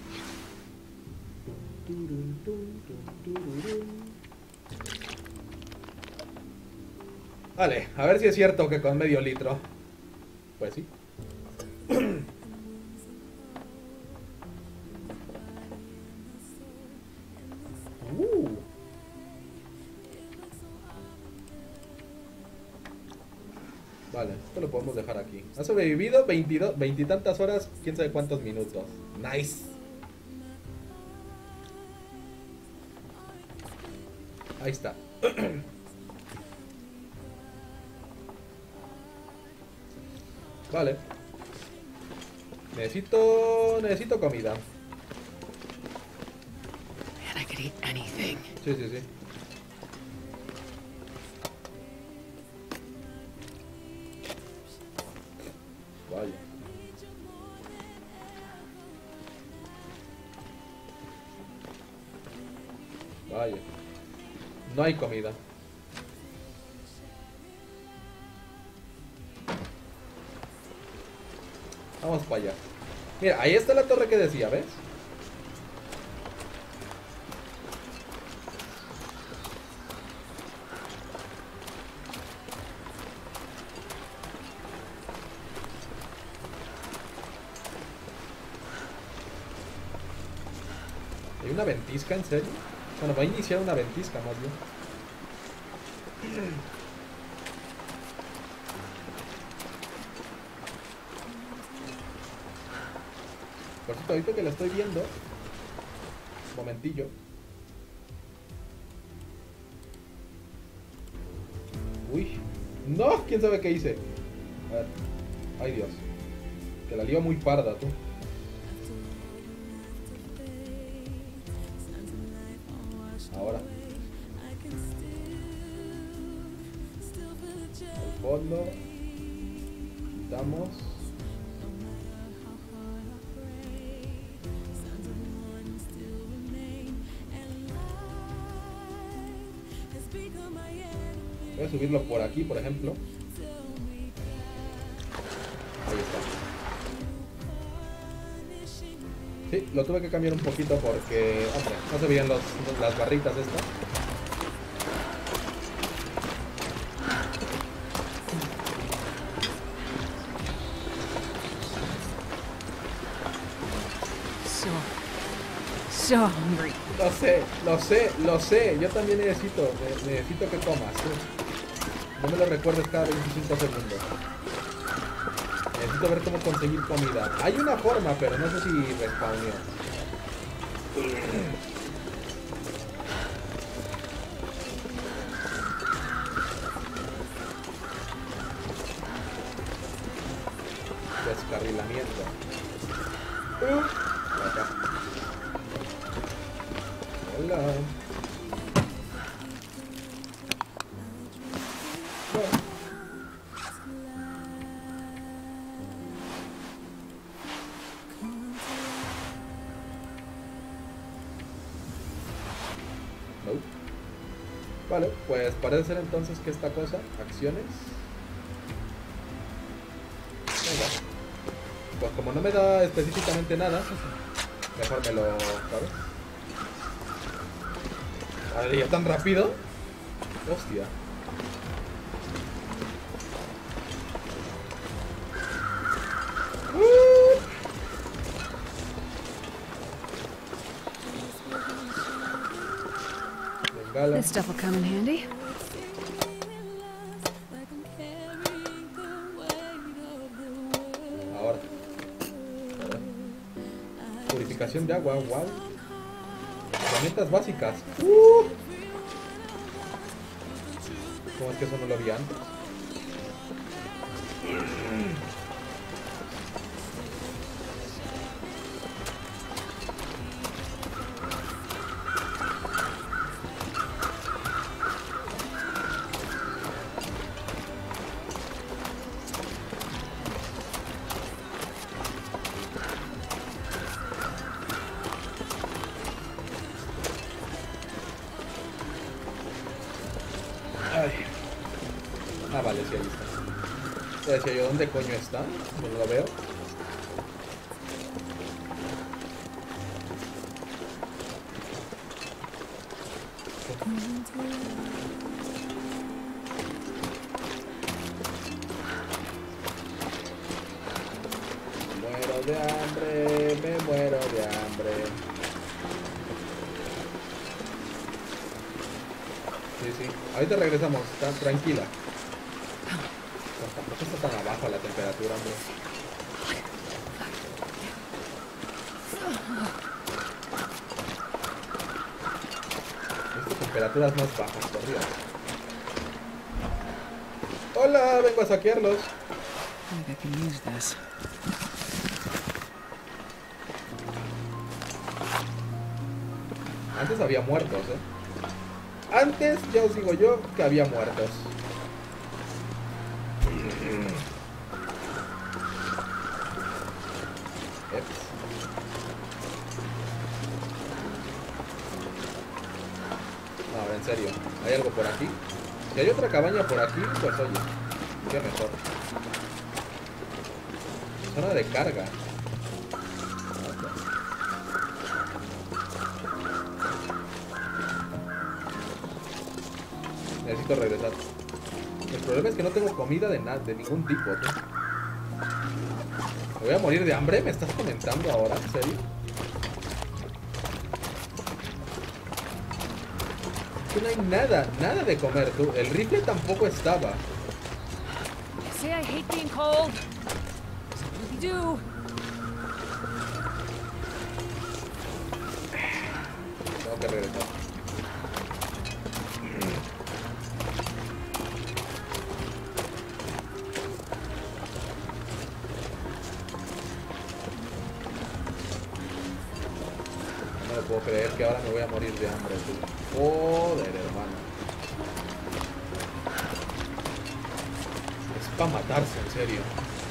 Vale, a ver si es cierto que con medio litro. Pues sí. Vale, esto lo podemos dejar aquí. Ha sobrevivido 20 y tantas horas, quién sabe cuántos minutos. Nice. Ahí está. Vale. Necesito comida. Man, I could eat anything. Sí, sí, sí. Vaya. Vaya. No hay comida. Vamos para allá. Mira, ahí está la torre que decía, ¿ves? ¿Hay una ventisca, en serio? Bueno, va a iniciar una ventisca más bien. Por cierto, ahorita que la estoy viendo... Un momentillo. Uy. ¡No! ¿Quién sabe qué hice? A ver. Ay, Dios. Que la lío muy parda, tú. Ahora. Al fondo. Quitamos. Voy a subirlo por aquí, por ejemplo. ahí está. Sí, lo tuve que cambiar un poquito porque, hombre, no se veían las barritas estas. So hungry. Lo sé. Yo también necesito que comas. No me lo recuerdes cada 25 segundos. Necesito ver cómo conseguir comida. Hay una forma, pero no sé si respawneó. Descarrilamiento. Acá. Hola. No. Vale, pues parece ser entonces que esta cosa, acciones. Venga. Pues como no me da específicamente nada, mejor me lo... ¿sabes? Vale, ya tan rápido. Hostia. Bengala. This stuff will come in handy. Ahora. Purificación de agua, wow. Herramientas básicas. ¿Cómo es que eso no lo vi antes? Ay. Ah, vale, sí, ahí está. Ya decía yo, ¿dónde coño está? No lo veo. Muero de hambre, me muero de hambre. Sí. Ahorita regresamos, tranquila. Tampoco está tan abajo la temperatura, hombre. Estas temperaturas más bajas, por Dios. Hola, vengo a saquearlos. Maybe I can use this. Antes había muertos, Antes, ya os digo yo, que había muertos. No, en serio. ¿Hay algo por aquí? Si hay otra cabaña por aquí, pues oye, qué mejor. Zona de carga. Necesito regresar. El problema es que no tengo comida de ningún tipo, ¿sí? ¿Me voy a morir de hambre? ¿Me estás comentando ahora? ¿En serio? Que no hay nada de comer, tú. El rifle tampoco estaba. I say I hate being cold. So what do you do? Tengo que regresar. No puedo creer que ahora me voy a morir de hambre, tú. Joder, hermano. Es para matarse, en serio.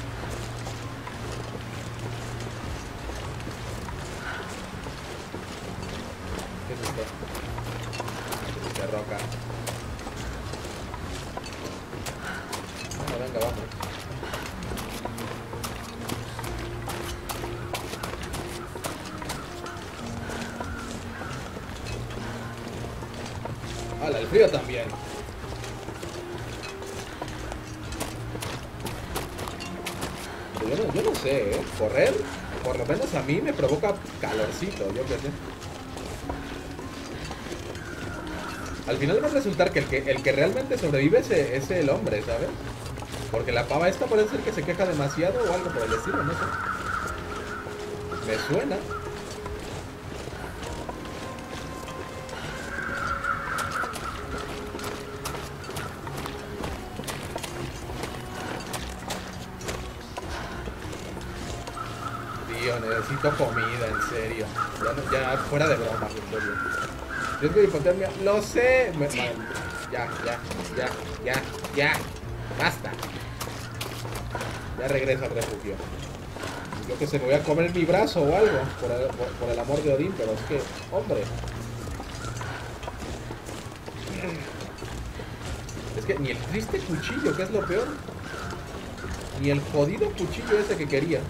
¿Qué es esto? De roca. Bueno, venga, vamos. ¡Hala, el frío también! Yo no sé, ¿eh? Correr, por lo menos a mí me provoca calorcito, yo qué sé. Al final va a resultar que el que realmente sobrevive es el hombre, ¿sabes? Porque la pava esta parece ser que se queja demasiado o algo por el estilo, no sé. Me suena. Tío, necesito comida, en serio. Ya fuera de broma, en serio. Yo tengo hipotermia, lo sé. Ya. Basta. Ya regreso al refugio. Yo que sé, me voy a comer mi brazo o algo. Por el amor de Odín, pero es que, hombre. Es que ni el triste cuchillo, que es lo peor. Ni el jodido cuchillo ese que quería.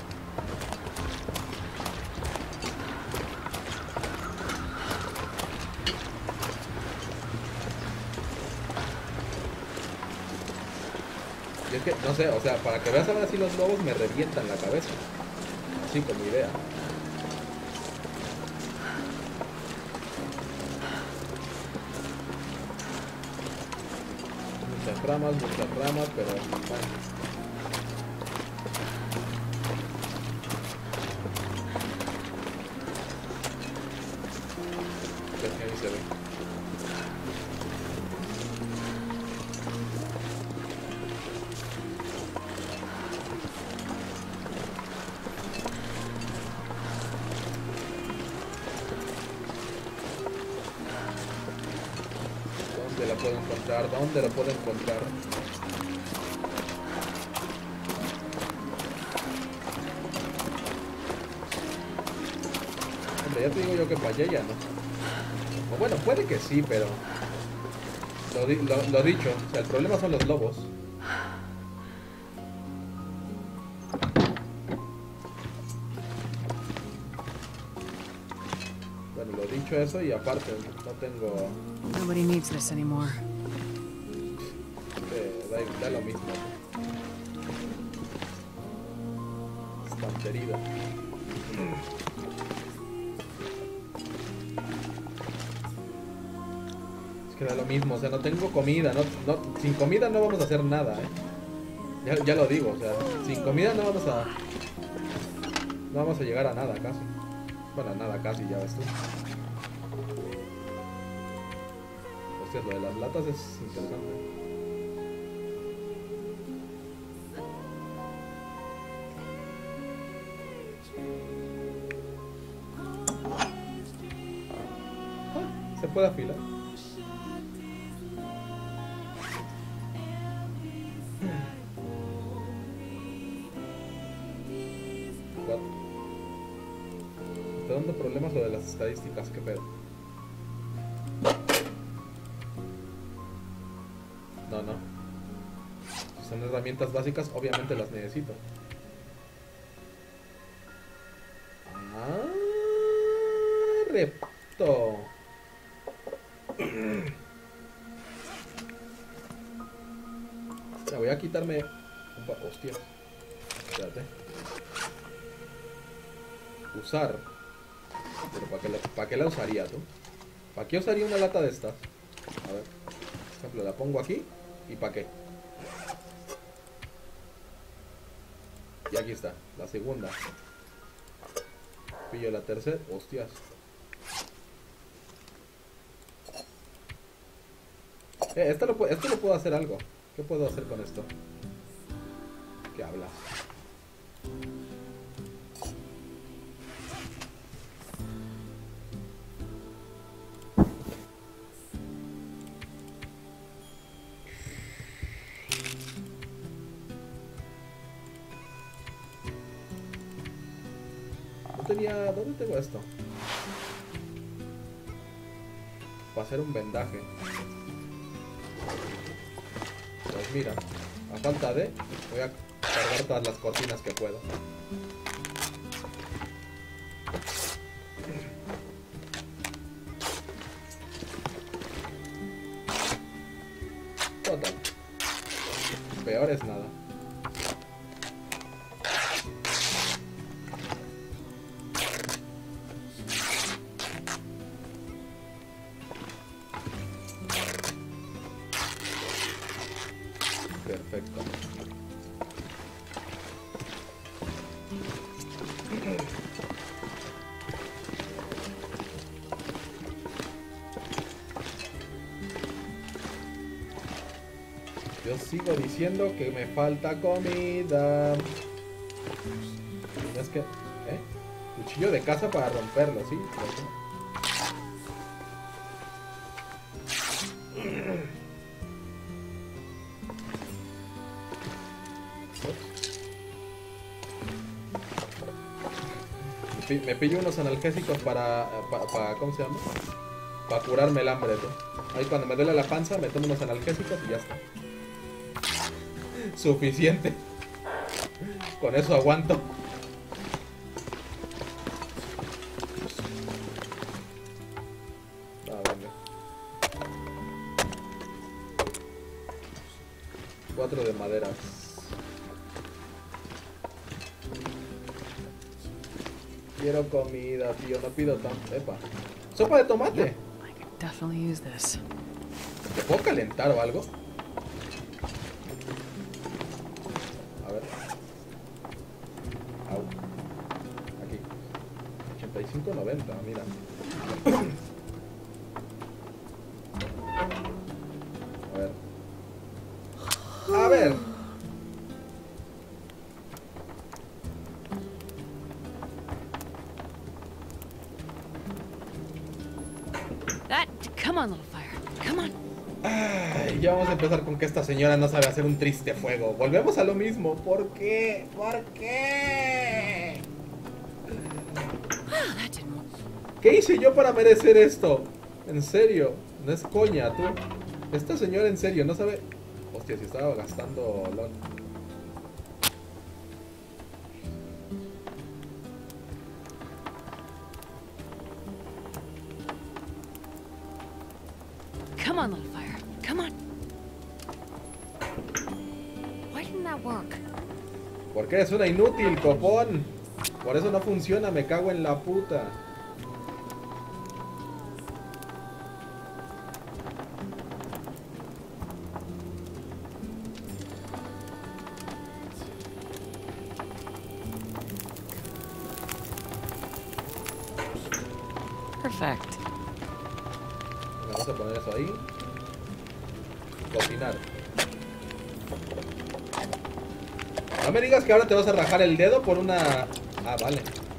Y es que, no sé, o sea, para que veas ahora sí los lobos me revientan la cabeza. Así como idea. Muchas ramas, pero bueno. Es que ni se ve. ¿Dónde la puedo encontrar? ¿Dónde la puedo encontrar? Hombre, ya te digo yo que para allá ya no. O bueno, puede que sí, pero... Lo dicho, o sea, el problema son los lobos. Bueno, lo dicho eso y aparte, no tengo... Nobody needs this anymore. Da lo mismo. Estantería. Es que da lo mismo, o sea, no tengo comida. Sin comida no vamos a hacer nada, Ya lo digo, o sea, sin comida no vamos a llegar a nada casi. Bueno, a nada casi, ya ves tú. Hostia, lo de las latas es interesante. Se puede afilar. Está dando problemas lo de las estadísticas, qué pedo. No. Son herramientas básicas, obviamente las necesito. Repto. Ya voy a quitarme un par. Hostias. Espérate. Usar. Pero ¿para qué la usaría tú? ¿Para qué usaría una lata de estas? A ver. Por ejemplo, la pongo aquí. ¿Y para qué? Y aquí está. La segunda. Pillo la tercera. Hostias. Esto lo puedo hacer algo. ¿Qué puedo hacer con esto? ¿Qué hablas? ¿Dónde tengo esto? Para hacer un vendaje. Pues mira, a falta de... voy a cargar todas las cortinas que puedo. peor es nada. Perfecto. Yo sigo diciendo que me falta comida. No es que... Cuchillo de caza para romperlo, ¿sí? Me pillo unos analgésicos para ¿cómo se llama? Para curarme el hambre, ¿no? Ahí cuando me duele la panza me tomo unos analgésicos y ya está. Suficiente. Con eso aguanto. Ah, vale. 4 de madera. Quiero comida, tío, no pido tanto. Epa. Sopa de tomate. I could definitely use this. ¿Te puedo calentar o algo? A ver. Au. Aquí. 85.90, mira. A ver. A ver. Come on, little fire. Come on. Ay, ya vamos a empezar con que esta señora no sabe hacer un triste fuego. Volvemos a lo mismo. ¿Por qué? ¿Por qué? That didn't work. ¿Qué hice yo para merecer esto? En serio, no es coña, tú. Esta señora en serio no sabe... Hostia, si estaba gastando LOL. Come on, little fire. Come on. Why didn't that work? Porque eres una inútil, copón. Por eso no funciona, me cago en la puta. Perfect. Vamos a poner eso ahí. Cocinar. No me digas que ahora te vas a rajar el dedo por una... Ah, vale.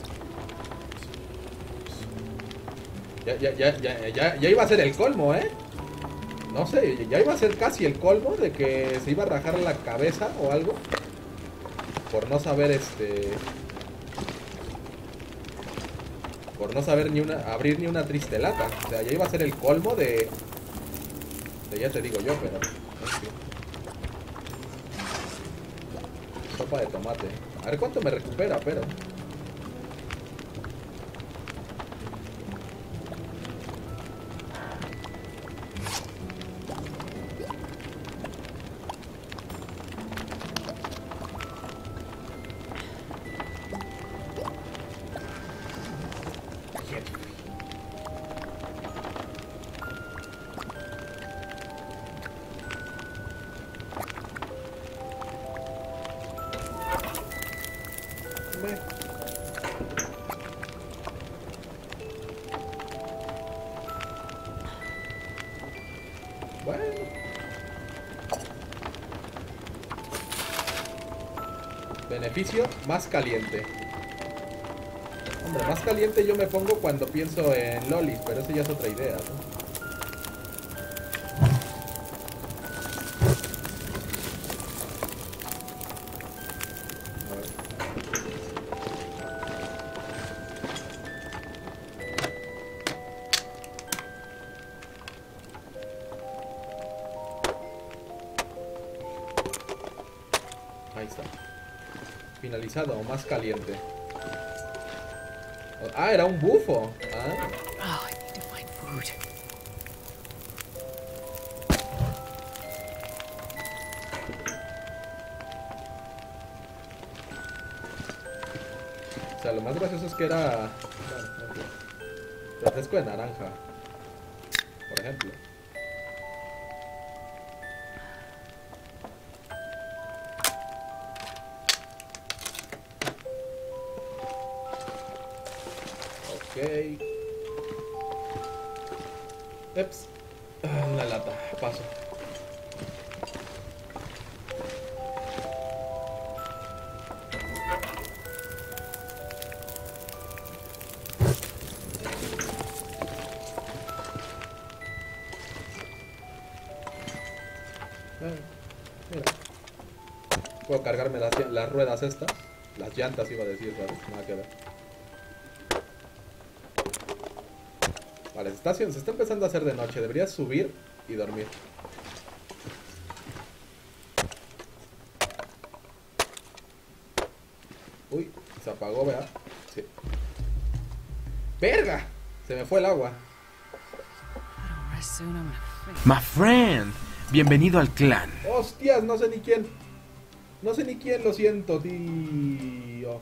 Ya iba a ser el colmo, ¿eh? No sé, ya iba a ser casi el colmo de que se iba a rajar la cabeza o algo. Por no saber por no saber abrir ni una triste lata. O sea, ya iba a ser el colmo de ya te digo yo, pero... En fin. Sopa de tomate. A ver cuánto me recupera, pero... Bueno. Beneficio, más caliente. Hombre, más caliente yo me pongo cuando pienso en lolis, pero eso ya es otra idea, ¿no? Ahí está. Finalizado, o más caliente. Ah, era un bufo. Ah. Oh, I need to find food. sea, lo más gracioso es que era... Bueno, en fin. Refresco de naranja, por ejemplo. Ok. Eps. Una lata. Paso. Mira. Puedo cargarme las ruedas estas. Las llantas iba a decir, ¿sabes? Nada que ver. Vale, se está empezando a hacer de noche. Deberías subir y dormir. Uy, se apagó, ¿verdad? Sí. ¡Verga! Se me fue el agua. My friend, bienvenido al clan. ¡Hostias! No sé ni quién. No sé ni quién, lo siento, tío.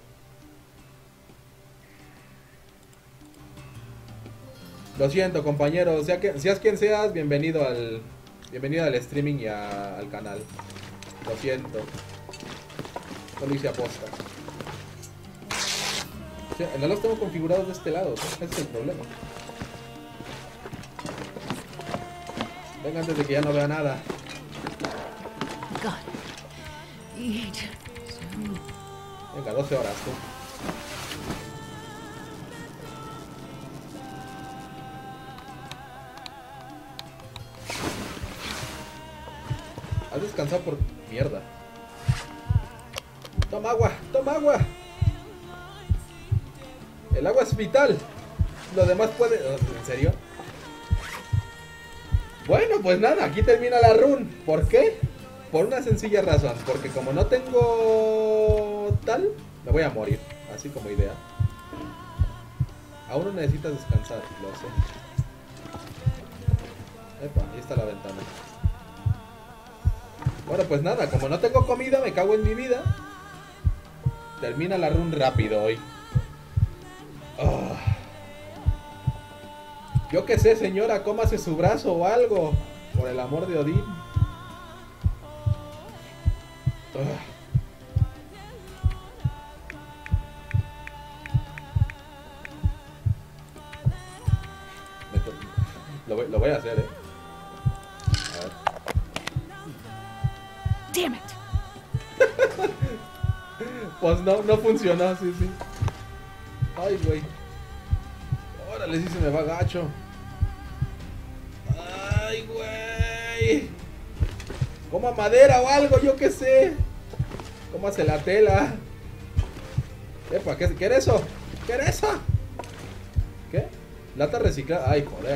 Lo siento, compañero. Seas quien seas, bienvenido al streaming y al canal. Lo siento. No lo hice aposta. Sí, no los tengo configurados de este lado. Ese es el problema. Venga antes de que ya no vea nada. Venga, 12 horas, tú. Has descansado por mierda. Toma agua, toma agua. El agua es vital. Lo demás puede... ¿En serio? Bueno, pues nada, aquí termina la run. ¿Por qué? Por una sencilla razón. Porque como no tengo tal, me voy a morir. Así como idea. Aún no necesitas descansar, lo sé. Epa, ahí está la ventana. Bueno, pues nada, como no tengo comida, me cago en mi vida. Termina la run rápido hoy. Oh. Yo qué sé, señora, cómase su brazo o algo. Por el amor de Odín. Lo voy a hacer, A ver. Damn it. Pues no funcionó, sí. Ay, güey. Órale, sí se me va gacho. Ay, güey. Coma madera o algo, yo qué sé. Cómase la tela. Epa, ¿qué era eso? ¿Qué era eso? ¿Qué? Lata reciclada. Ay, joder.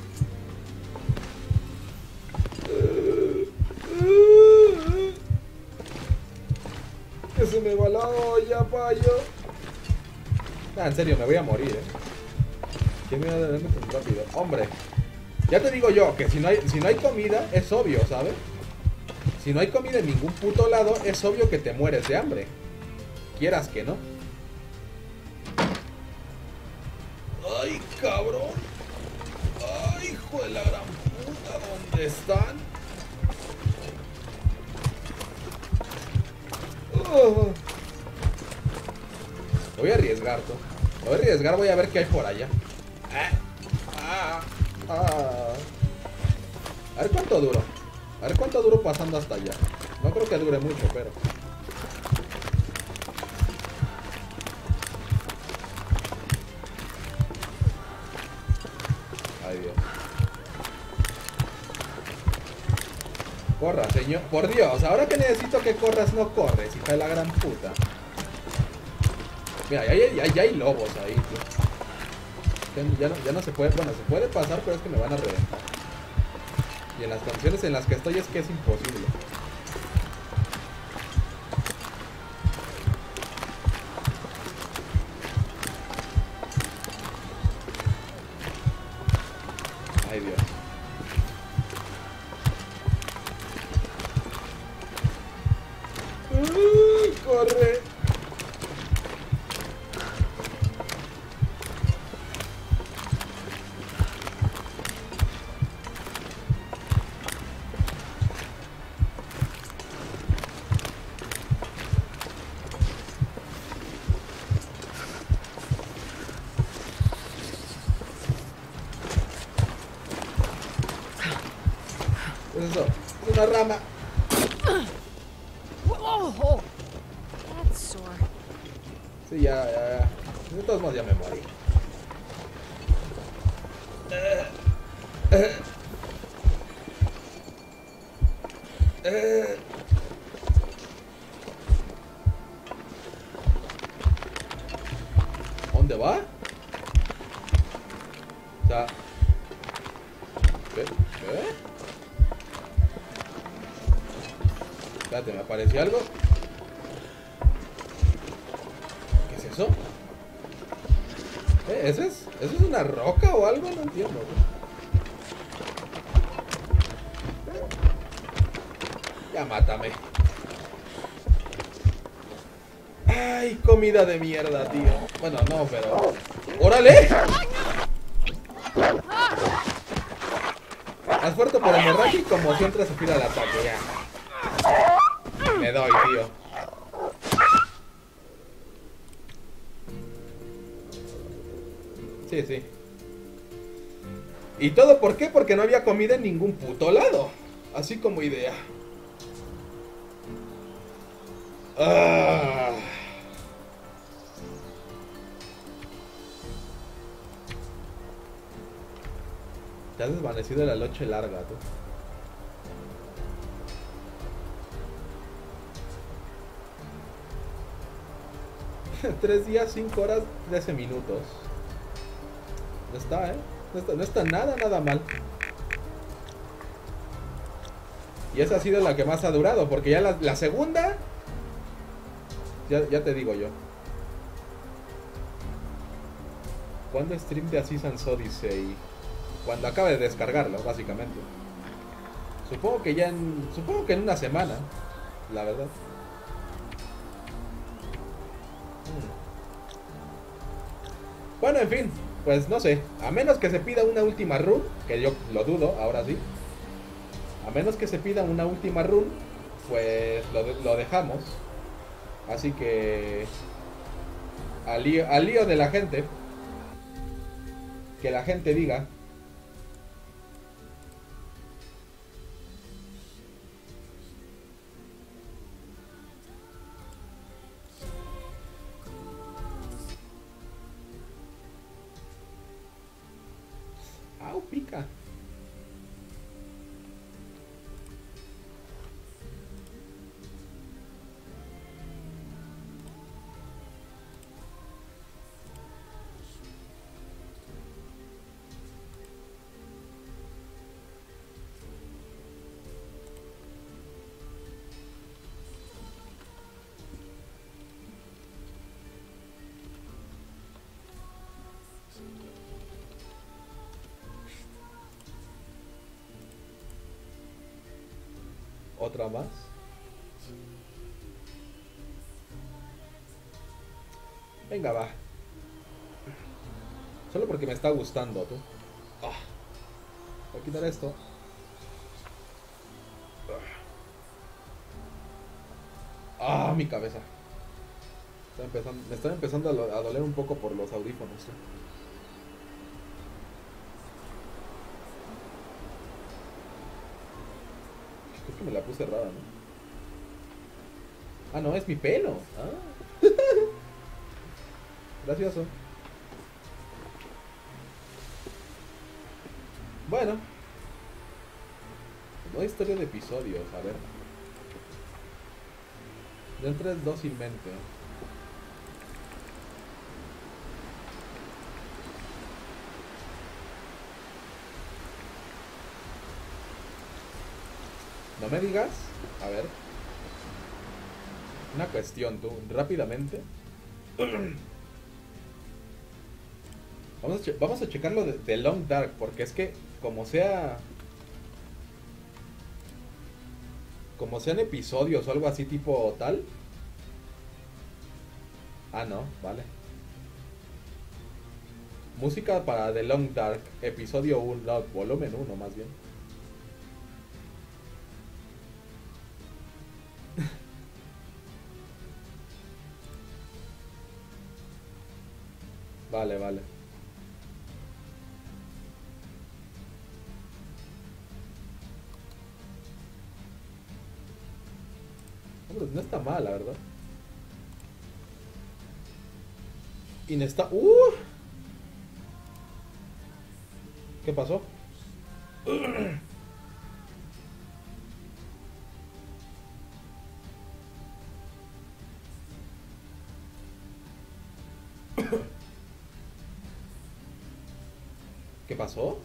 Que se me va la olla, payo. En serio, me voy a morir, ¿Quién me va a darme tan rápido? Hombre, ya te digo yo que si no hay comida, es obvio, ¿sabes? Si no hay comida en ningún puto lado, es obvio que te mueres de hambre. Quieras que no. Ay, cabrón. Ay, hijo de la gran puta, ¿dónde están? Voy a arriesgar, tú. Voy a arriesgar, voy a ver qué hay por allá. A ver cuánto duro. A ver cuánto duro pasando hasta allá. No creo que dure mucho, pero... Ay, Dios. Corra, señor. Por Dios, ahora que necesito que corras, no corres, hija de la gran puta. Mira, ya hay lobos ahí, tío. Ya no se puede... Bueno, se puede pasar, pero es que me van a reventar. Y en las condiciones en las que estoy es que es imposible. Ay, Dios. ¡Corre! ¿Qué es eso? Es una rama. Oh, that's sore. Sí, ya. De todos modos ya me morí. ¿Dónde va? O sea... ¿Qué? Espérate, ¿me apareció algo? ¿Qué es eso? ¿Eso es una roca o algo? No entiendo. Ya mátame. Ay, comida de mierda, tío. Bueno, no, pero... ¡Órale! Haz fuerte por hemorragia y conmoción tras sufrir al ataque, ya. Me doy, tío. Sí. ¿Y todo por qué? Porque no había comida en ningún puto lado. Así como idea. Ah. Te has desvanecido la noche larga, tú. Tres días, 5 horas, 13 minutos. No está, no está nada mal. Y esa ha sido la que más ha durado, porque ya la segunda... Ya te digo yo. ¿Cuándo stream de Assassin's Odyssey? Cuando acabe de descargarlo, básicamente. Supongo que en una semana, la verdad. Bueno, en fin, pues no sé. A menos que se pida una última run, que yo lo dudo, ahora sí. A menos que se pida una última run, pues lo dejamos. Así que... Al lío de la gente. Que la gente diga. Au, pica. Otra más. Venga, va. Solo porque me está gustando, tú. Voy a quitar esto. Mi cabeza. Me están empezando a doler un poco por los audífonos. Creo que me la puse rara, ¿no? No, es mi pelo. Gracioso. Bueno. No hay historia de episodios, a ver. Del 3-2 sin mente. No me digas. A ver. Una cuestión, tú. Rápidamente. Vamos a checarlo de Long Dark. Porque es que, como sean episodios o algo así tipo tal. No, vale. Música para The Long Dark, episodio 1, no, volumen 1 más bien. Vale. pues no está mal, la verdad. ¿Qué pasó? ¿Qué pasó?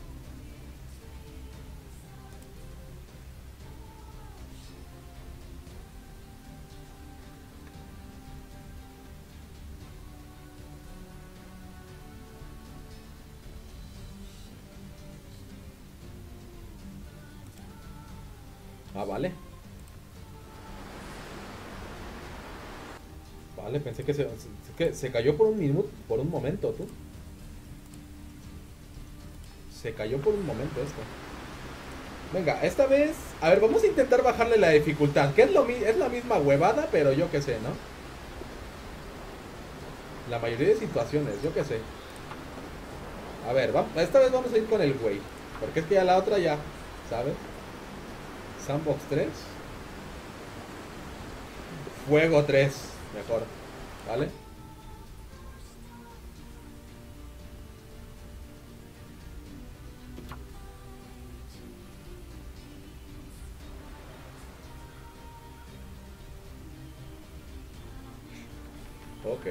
Ah, vale. Vale, pensé que se cayó por un minuto, por un momento, tú. Se cayó por un momento esto. Venga, esta vez... A ver, vamos a intentar bajarle la dificultad. Que es la misma huevada, pero yo qué sé, ¿no? La mayoría de situaciones, yo qué sé. A ver, esta vez vamos a ir con el güey. Porque es que ya la otra ya, ¿sabes? Sandbox 3. Fuego 3. Mejor, ¿vale? Ok.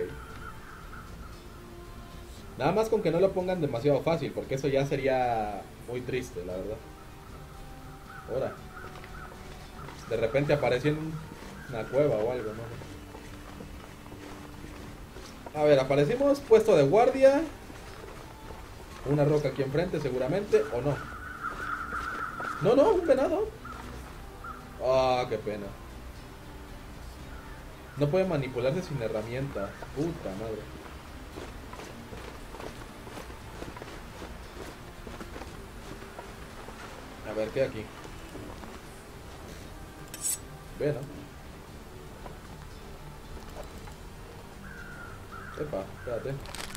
Nada más con que no lo pongan demasiado fácil, porque eso ya sería muy triste, la verdad. Ahora. De repente apareció en una cueva o algo, ¿no? A ver, aparecimos puesto de guardia. Una roca aquí enfrente seguramente, o no. No, un venado. Ah, qué pena. No puede manipularse sin herramienta. Puta madre. A ver, ¿qué hay aquí? Bueno. Epa, espérate.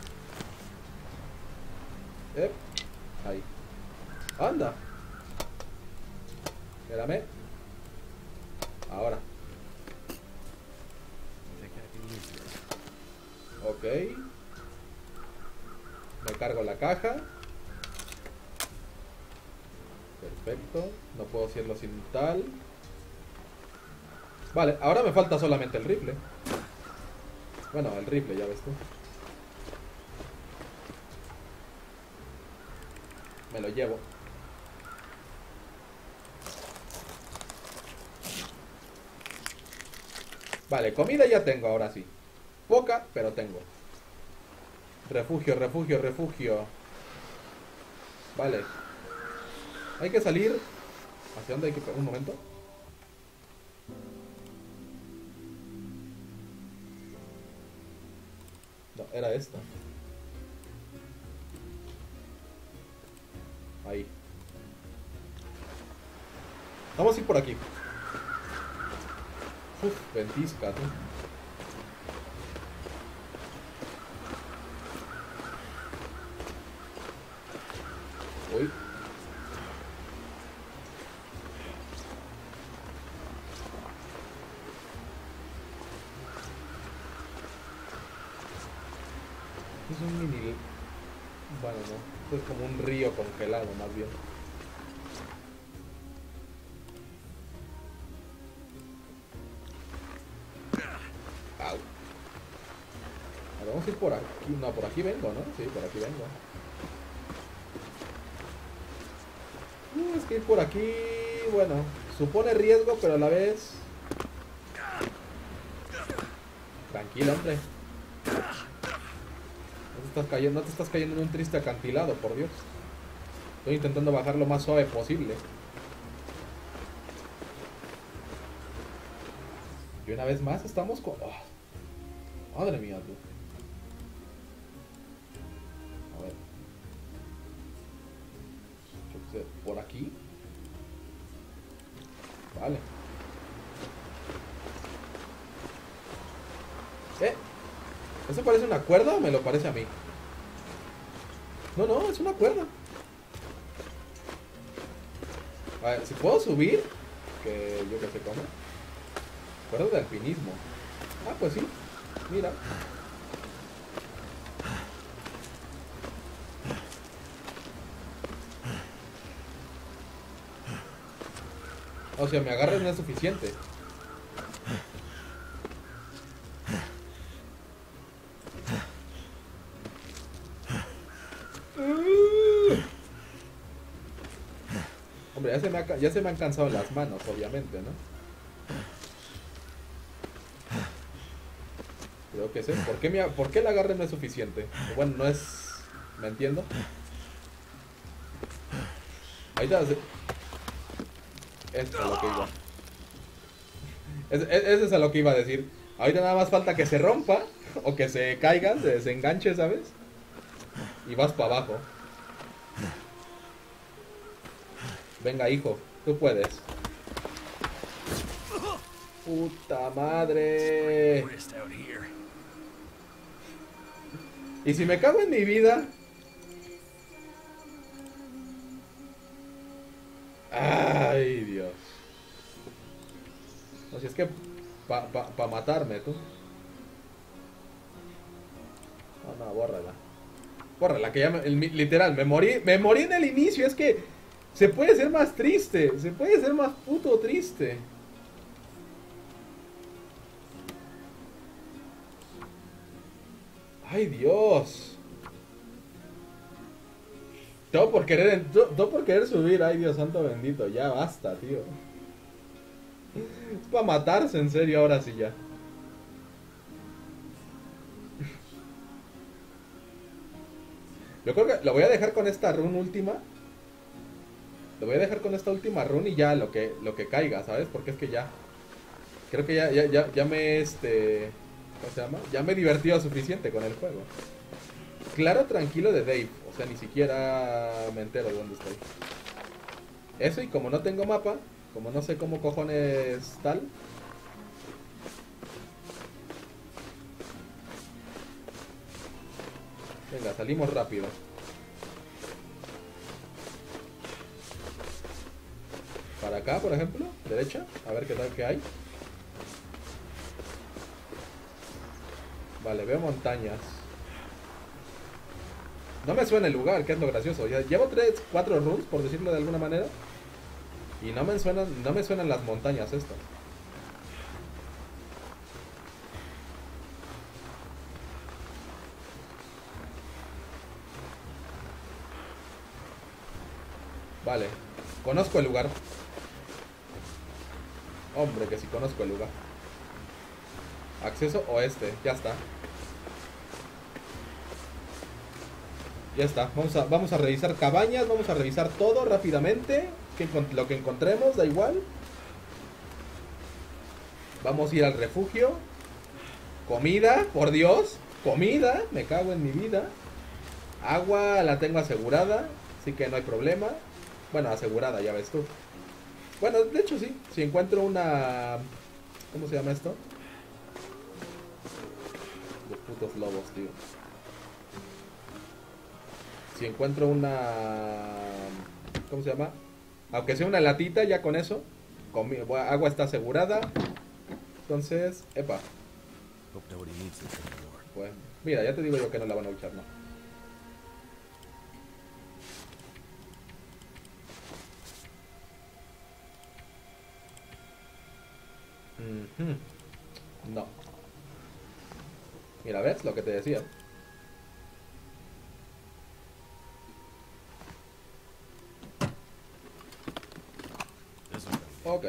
Ahí. Anda. Espérame. Ahora. Ok. Me cargo la caja. Perfecto. No puedo hacerlo sin tal. Vale, ahora me falta solamente el rifle. Bueno, el rifle, ya ves tú. Me lo llevo. Vale, comida ya tengo, ahora sí. Poca, pero tengo. Refugio, refugio, refugio. Vale. Hay que salir. ¿Hacia dónde hay que ir? Un momento. No, era esta. Ahí. Vamos a ir por aquí. Uf, ventisca, tú. Uy. Es un mini... Bueno, no. Esto es como un río congelado, más bien. Au. Ahora vamos a ir por aquí. No, por aquí vengo, ¿no? Sí, por aquí vengo. Es que ir por aquí... Bueno, supone riesgo, pero a la vez... Tranquilo, hombre. No te estás cayendo en un triste acantilado, por Dios. Estoy intentando bajar lo más suave posible. Y una vez más estamos con... Oh, madre mía, tú. A ver. Yo qué sé, por aquí. Vale. ¿Eso parece una cuerda o me lo parece a mí? No, es una cuerda. A ver, si puedo subir, que yo que sé cómo. Cuerda de alpinismo. Ah, pues sí. Mira. O sea, me agarres no es suficiente. Hombre, ya se me han cansado las manos, obviamente, ¿no? Creo que sé. ¿Por qué el agarre no es suficiente? Bueno, no es... ¿Me entiendo? Ahí está. Esto es a lo que iba. Eso es a lo que iba a decir. Ahorita nada más falta que se rompa o que se caiga, se desenganche, ¿sabes? Y vas para abajo. Venga, hijo, tú puedes. Puta madre. Y si me cago en mi vida. Ay, Dios. O si es que pa matarme, tú. No, bórrala. Bórrala, que ya literal, me morí en el inicio. Es que se puede ser más triste. Se puede ser más puto triste. Ay, Dios. Todo por querer subir. Ay, Dios santo bendito. Ya basta, tío. Es para matarse, en serio, ahora sí ya. Yo creo que lo voy a dejar con esta run última. Lo voy a dejar con esta última run y ya lo que caiga, ¿sabes? Porque es que ya. Creo que ya me ¿cómo se llama? Ya me he divertido suficiente con el juego. Claro, tranquilo de Dave. O sea, ni siquiera me entero de dónde estoy. Eso, y como no tengo mapa, como no sé cómo cojones tal. Venga, salimos rápido. Para acá, por ejemplo, derecha, a ver qué tal que hay. Vale, veo montañas. No me suena el lugar, que es lo gracioso. Ya llevo 4 runs, por decirlo de alguna manera. Y no me suenan las montañas estas. Vale, conozco el lugar. Hombre, que sí conozco el lugar. Acceso oeste, ya está. Ya está, vamos a revisar cabañas, vamos a revisar todo rápidamente. Lo que encontremos, da igual. Vamos a ir al refugio. Comida, por Dios. Comida, me cago en mi vida. Agua la tengo asegurada, así que no hay problema. Bueno, asegurada, ya ves tú. Bueno, de hecho sí, si encuentro una... ¿Cómo se llama esto? Los putos lobos, tío. Si encuentro una... ¿Cómo se llama? Aunque sea una latita, ya con eso. Agua está asegurada. Entonces, epa. Pues, mira, ya te digo yo que no la van a luchar, ¿no? No. Mira, ¿ves lo que te decía? Ok.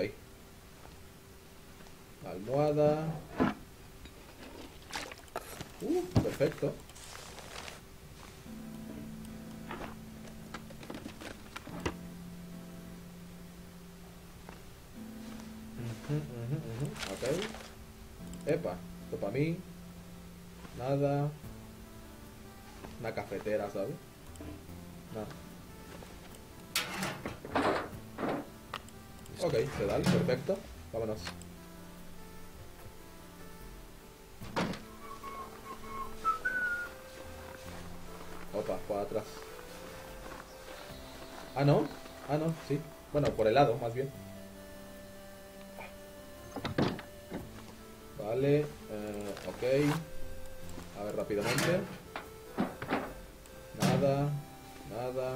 Almohada. Perfecto. Ok. Epa, esto para mí. Nada. Una cafetera, ¿sabes? Nada. Ok, se da, perfecto. Vámonos. Opa, por atrás. Ah, no. Ah, no, sí. Bueno, por el lado, más bien. Vale, ok. A ver, rápidamente. Nada, nada.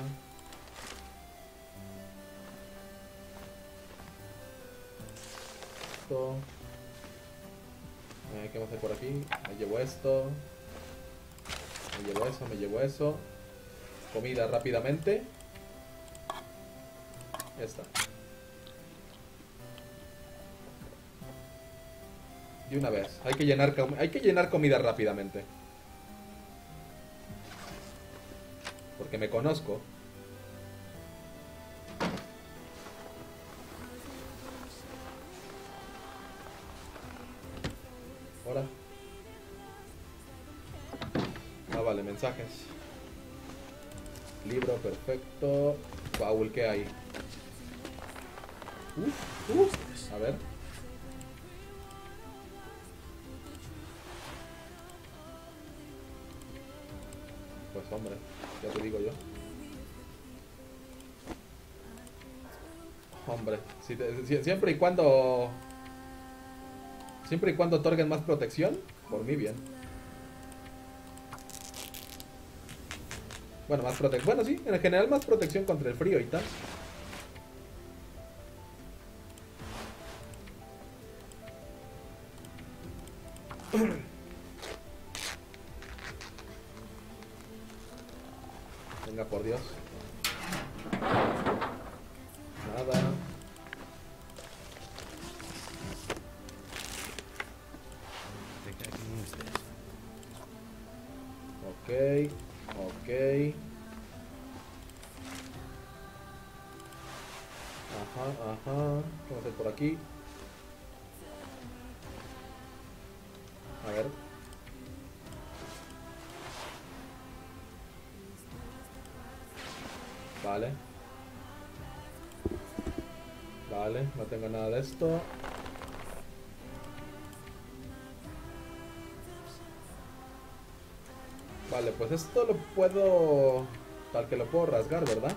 Esto. ¿Qué vamos a hacer por aquí? Me llevo esto. Me llevo eso, me llevo eso. Comida rápidamente. Esta. De una vez. Hay que llenar comida rápidamente. Porque me conozco. Ahora. Ah, vale, mensajes. Libro, perfecto. Baúl, ¿qué hay? A ver. Pues hombre, ya te digo yo. Hombre, siempre y cuando otorguen más protección, por mí bien. Bueno, más protección. Bueno, sí, en general más protección contra el frío y tal. Venga, por Dios. Nada. Ok, ok. Ajá, ajá. ¿Qué vamos a hacer por aquí? A ver. Vale. Vale, no tengo nada de esto. Vale, pues esto lo puedo... Tal que lo puedo rasgar, ¿verdad?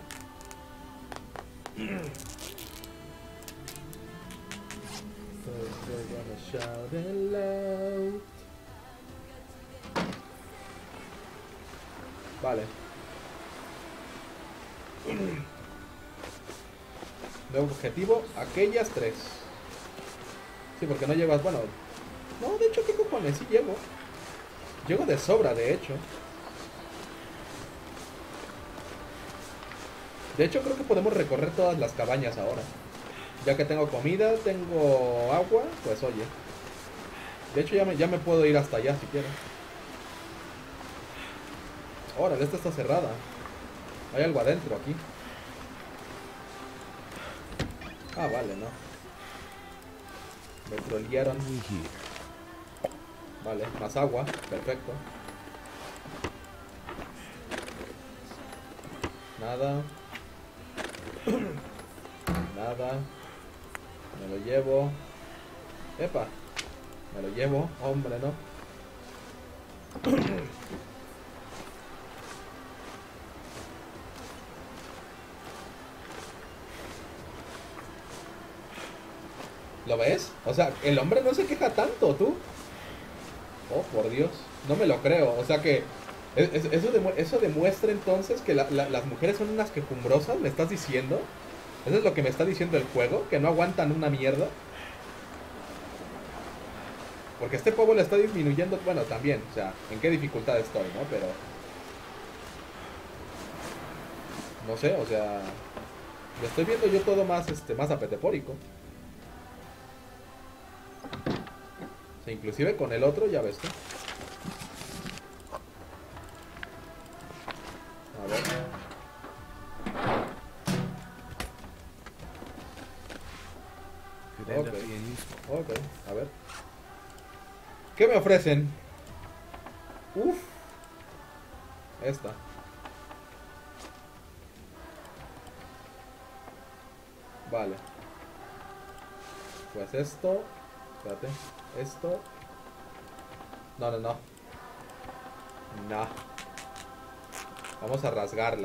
Vale. Nuevo objetivo, aquellas 3. Sí, porque no llevas... Bueno... No, de hecho, ¿qué cojones? Sí llevo. Llego de sobra, de hecho. De hecho, creo que podemos recorrer todas las cabañas ahora. Ya que tengo comida, tengo agua, pues oye. De hecho, ya me puedo ir hasta allá si quiero. Órale, esta está cerrada. Hay algo adentro aquí. Ah, vale, no. Me trolearon. Vale, más agua, perfecto. Nada. Nada. Me lo llevo. Epa. Me lo llevo, hombre, ¿no? ¿Lo ves? O sea, el hombre no se queja tanto, tú. Oh, por Dios. No me lo creo. O sea que... Eso demuestra entonces que las mujeres son unas quejumbrosas, ¿me estás diciendo? ¿Eso es lo que me está diciendo el juego? ¿Que no aguantan una mierda? Porque este pueblo le está disminuyendo... Bueno, también, o sea, ¿en qué dificultad estoy, no? Pero... No sé, o sea... Lo estoy viendo yo todo más, más apetepórico. O sea, inclusive con el otro, ya ves tú. A ver. Ok, a ver. ¿Qué me ofrecen? Uf. Esta. Vale. Pues esto. Espérate. Esto. No, no, no. No. Vamos a rasgarla.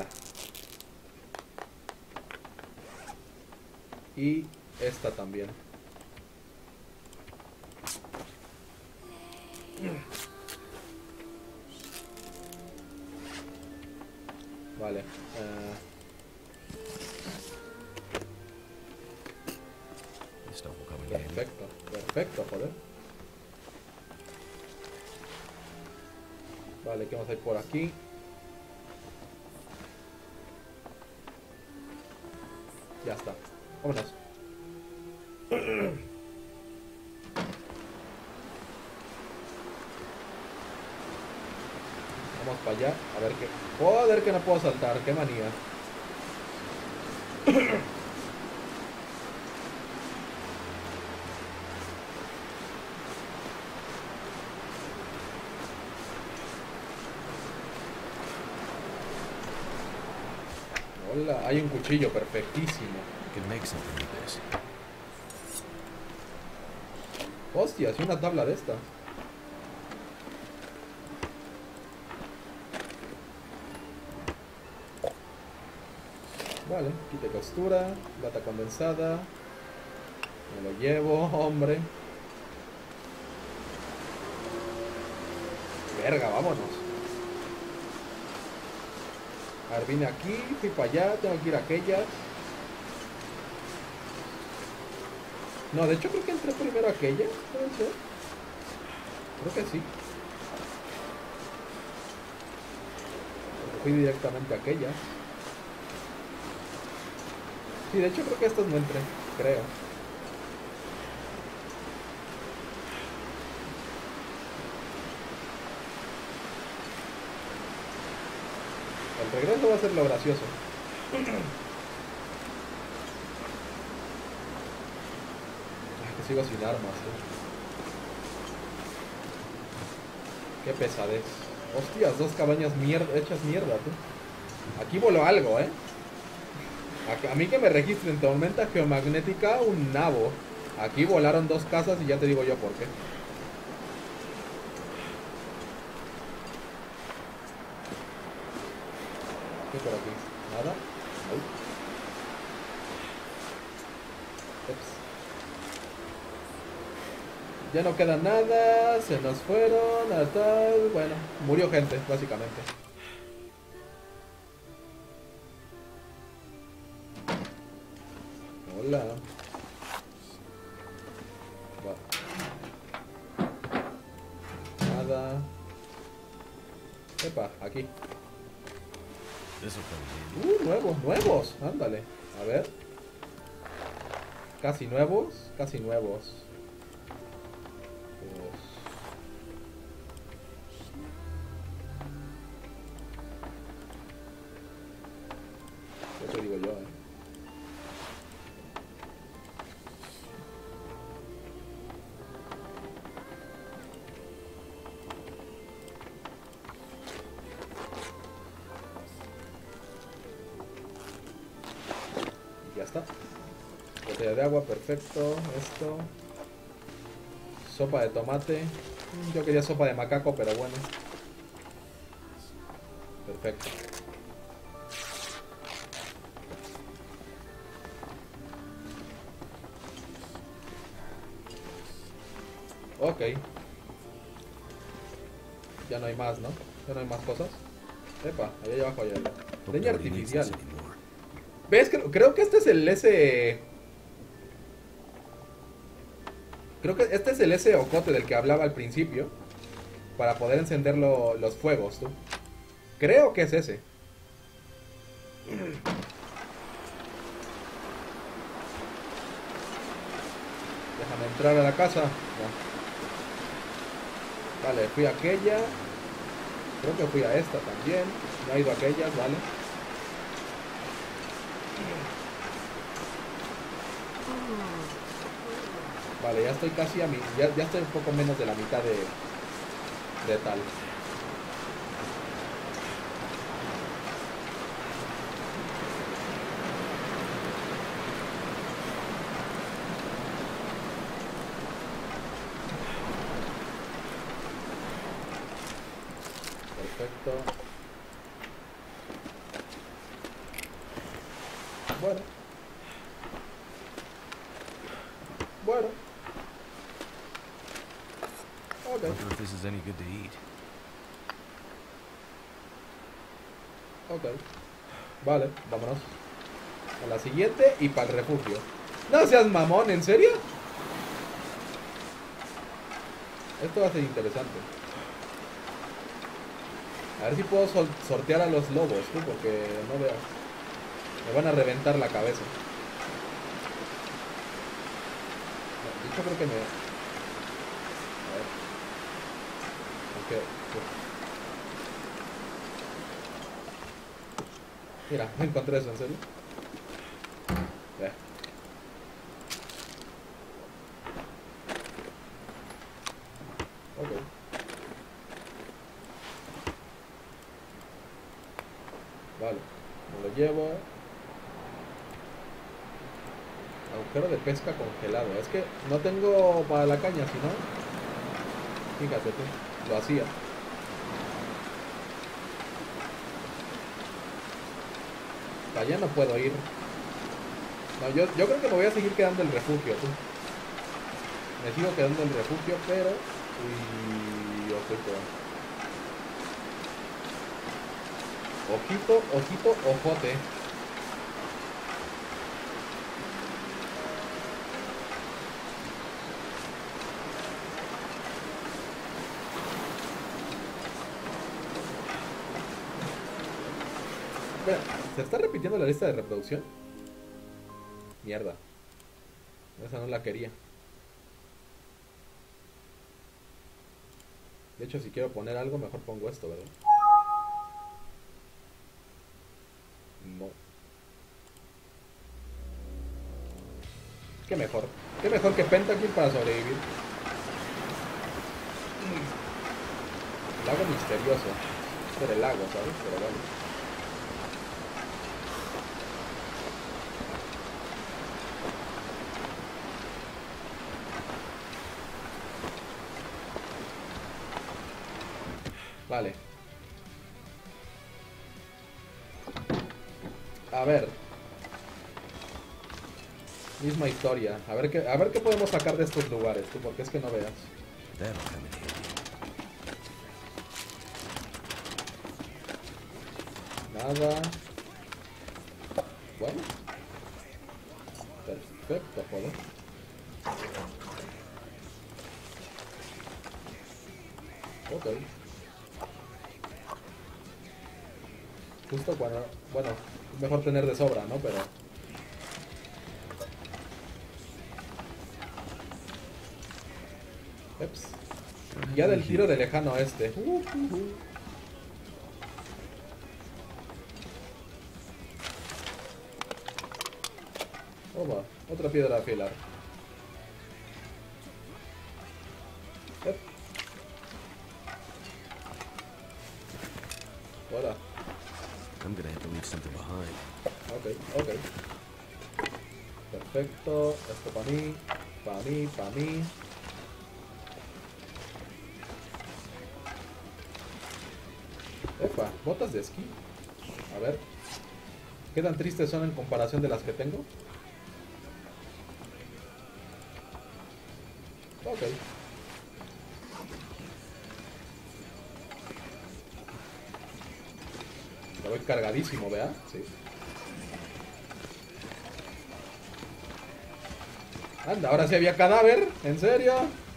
Y esta también. Vale. This stuff will come in handy. Perfecto, perfecto, joder. Vale, ¿qué más hay por aquí? Ya está. Vámonos. Vamos para allá. A ver qué... Joder, que no puedo saltar. Qué manía. Hola, hay un cuchillo perfectísimo. We could make something with this. Hostia, es una tabla de estas. Vale, quite costura, lata condensada. Me lo llevo, hombre. Verga, vámonos. A ver, vine aquí, fui para allá, tengo que ir a aquellas. No, de hecho creo que entré primero a aquellas, ¿puede ser? Creo que sí. Porque fui directamente a aquellas. Sí, de hecho creo que estos no entré, creo. El regreso va a ser lo gracioso. Ay, que sigo sin armas, Qué pesadez. Hostias, dos cabañas hechas mierda, tú. Aquí voló algo, A mí que me registren tormenta geomagnética, un nabo. Aquí volaron dos casas y ya te digo yo por qué. ¿Qué por aquí? ¿Nada? Ay. Ups. Ya no queda nada, se nos fueron, hasta... Bueno, murió gente, básicamente. Hola. Nada. Epa, aquí. This will come in handy. Nuevos, ándale. A ver. Casi nuevos, casi nuevos. ¿Qué te digo yo, Ya está. Botella de agua, perfecto. Esto. Sopa de tomate. Yo quería sopa de macaco, pero bueno. Perfecto. Ok. Ya no hay más, ¿no? Ya no hay más cosas. Epa, allá abajo hay algo. Hope Leña nobody needs artificial. this anymore. ¿Ves? Creo que este es el S... Creo que este es el S ocote del que hablaba al principio. Para poder encender los fuegos, tú. Creo que es ese. Déjame entrar a la casa. No. Vale, fui a aquella. Creo que fui a esta también. No he ido a aquellas, vale. Vale, ya estoy casi a mi... Ya estoy un poco menos de la mitad de tal. Perfecto. Bueno. Bueno. Ok. Wonder if this is any good to eat. Ok. Vale, vámonos. A la siguiente y para el refugio. No seas mamón, ¿en serio? Esto va a ser interesante. A ver si puedo sortear a los lobos, tú, porque no veas. Me van a reventar la cabeza. De hecho, creo que me... A ver. Ok. Mira, me encontré eso, ¿en serio? Ya. Ok. Vale, me lo llevo. Agujero de pesca congelado. Es que no tengo para la caña, si no... Fíjate tú, lo hacía. Para allá no puedo ir. No, yo creo que me voy a seguir quedando en el refugio, tú. Me sigo quedando en el refugio, pero... Uy, ojito. Ojito, ojito, ojote. Espera, ¿se está repitiendo la lista de reproducción? Mierda. Esa no la quería. De hecho, si quiero poner algo, mejor pongo esto, ¿verdad? No. Qué mejor. Qué mejor que Pentakill para sobrevivir. Lago misterioso. Por el lago, ¿sabes? Pero bueno. Vale. A ver. Misma historia. A ver qué podemos sacar de estos lugares, tú, porque es que no veas. That'll come in handy. Nada. Bueno. Perfecto, joder. Ok. Justo cuando... Bueno, es mejor tener de sobra, ¿no? Pero... Ups. Ya del tiro de lejano este. Oba, otra piedra a afilar. Hola. I'm gonna have to leave something behind. Ok, ok. Perfecto. Esto para mí. Para mí, para mí. Epa, botas de esquí. A ver. ¿Qué tan tristes son en comparación de las que tengo? Ok. Lo voy cargadísimo, ¿vea? Sí. Anda, ahora sí había cadáver. ¿En serio?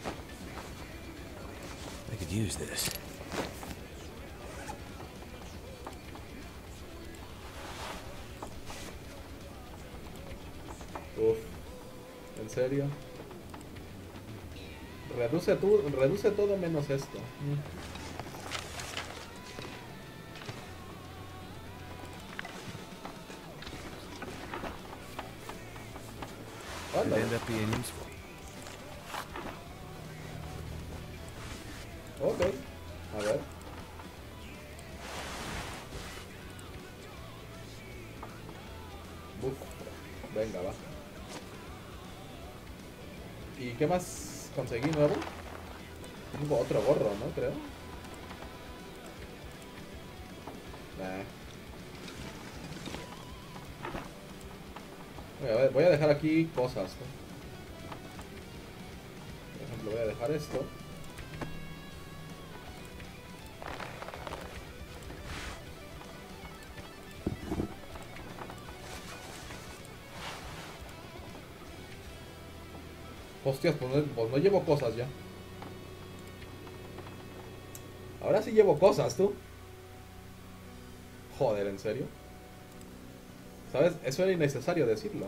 I could use this. Uf. ¿En serio? Reduce todo menos esto. Could end up being useful. Ok. A ver. Uf. Venga, va. ¿Y qué más conseguí nuevo? Tengo otro gorro, ¿no? Creo. Nah. Voy a dejar aquí cosas, ¿no? Por ejemplo, voy a dejar esto. Hostias, pues no llevo cosas ya. Ahora sí llevo cosas, tú. Joder, ¿en serio? ¿Sabes? Eso era innecesario decirlo.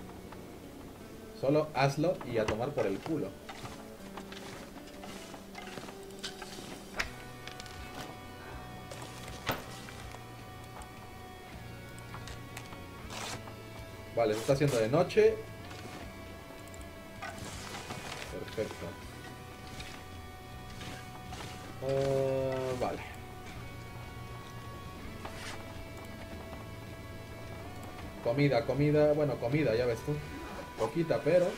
Solo hazlo y a tomar por el culo. Vale, se está haciendo de noche. Perfecto. Vale. Comida. Bueno, comida, ya ves tú. Poquita, pero...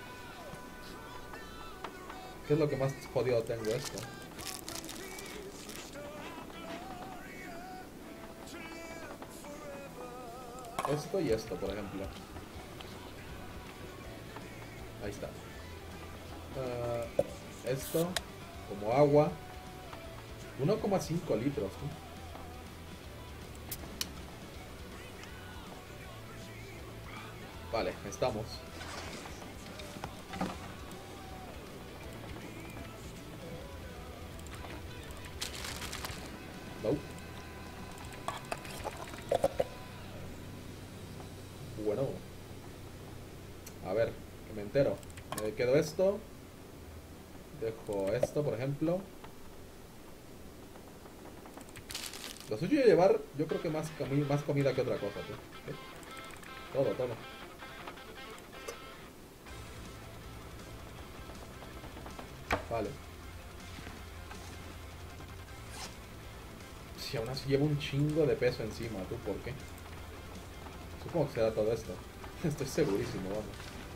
¿Qué es lo que más jodido tengo esto? Esto y esto, por ejemplo. Ahí está. Esto, como agua. 1,5 litros, ¿no? Vale, estamos. No. Bueno. A ver, que me entero. Me quedo esto. Dejo esto, por ejemplo. Lo suyo es llevar, yo creo que más comida que otra cosa, ¿sí? ¿Sí? Todo. Vale. Si aún así llevo un chingo de peso encima, ¿tú por qué? Supongo que será todo esto. Estoy segurísimo, vamos.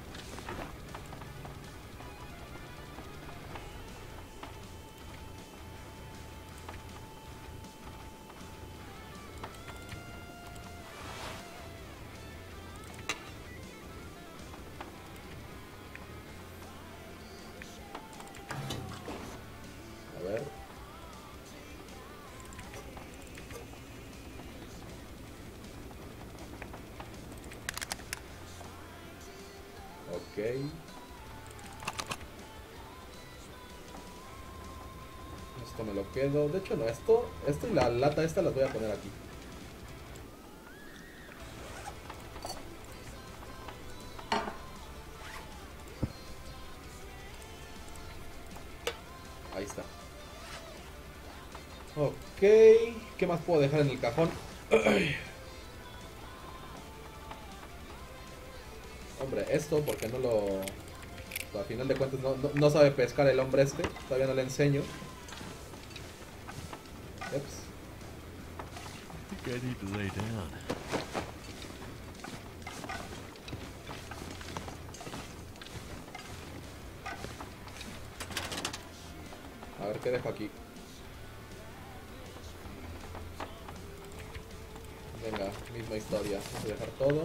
A ver. Ok. Esto me lo quedo. De hecho no, esto y la lata esta las voy a poner aquí. Ahí está. Ok. ¿Qué más puedo dejar en el cajón? Hombre, esto porque no lo... A final de cuentas no sabe pescar el hombre este. Todavía no le enseño. Ups. I think I need to lay down. A ver qué dejo aquí. Venga, misma historia. Voy a dejar todo.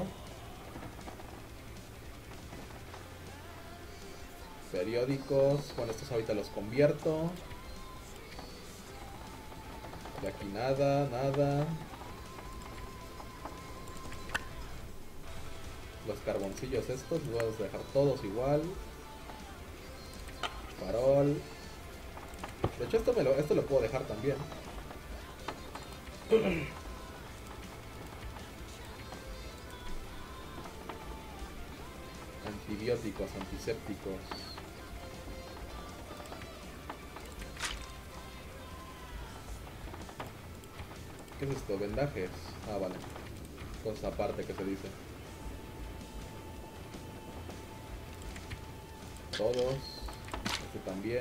Periódicos. Bueno, estos ahorita los convierto. Y aquí nada. Los carboncillos estos los vamos a dejar todos igual. Farol. De hecho esto lo puedo dejar también. Antibióticos, antisépticos. ¿Qué es esto? Vendajes. Ah, vale. Cosa aparte que se dice. Todos. Este también.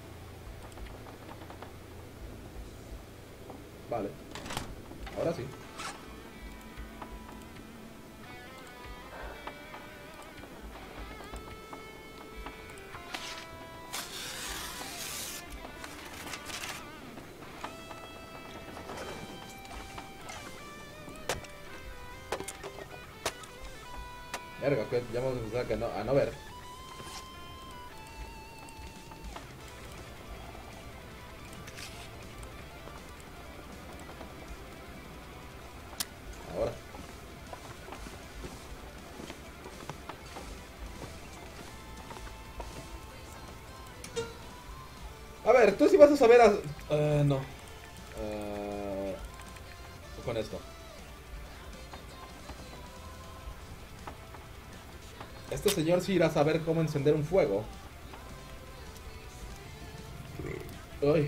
Vale. Ahora sí. Verga, que ya vamos a empezar a no ver. Ahora. A ver, tú sí vas a saber... no. Con esto. Este señor sí irá a saber cómo encender un fuego. Ay.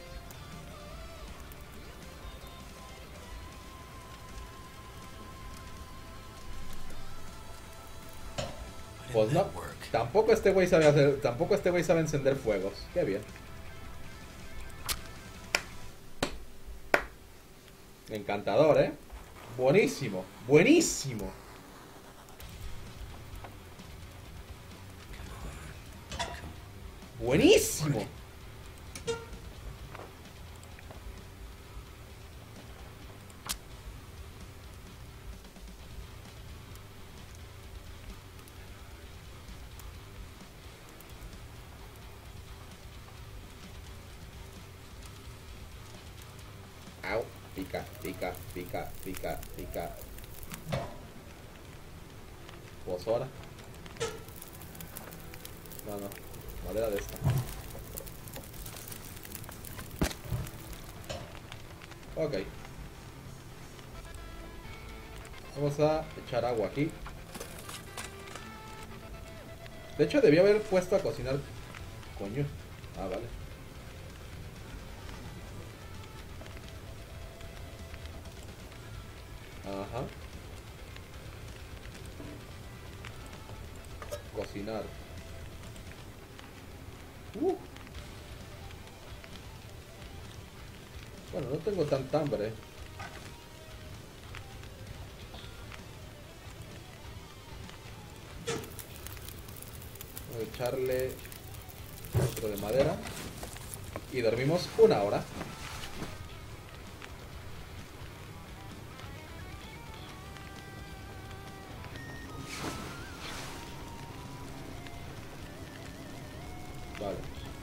Pues no. Tampoco este güey sabe hacer. Tampoco este güey sabe encender fuegos. Qué bien. Encantador, ¿eh? Buenísimo. Buenísimo. Buenísimo. Au. Pica, pica, pica, pica, pica. Pues ahora. No, no. Madera de esta. Ok. Vamos a echar agua aquí. De hecho, debía haber puesto a cocinar. Coño. Ah, vale. Ajá. Cocinar. Bueno, no tengo tanta hambre. Voy a echarle otro de madera. Y dormimos 1 hora. Vale.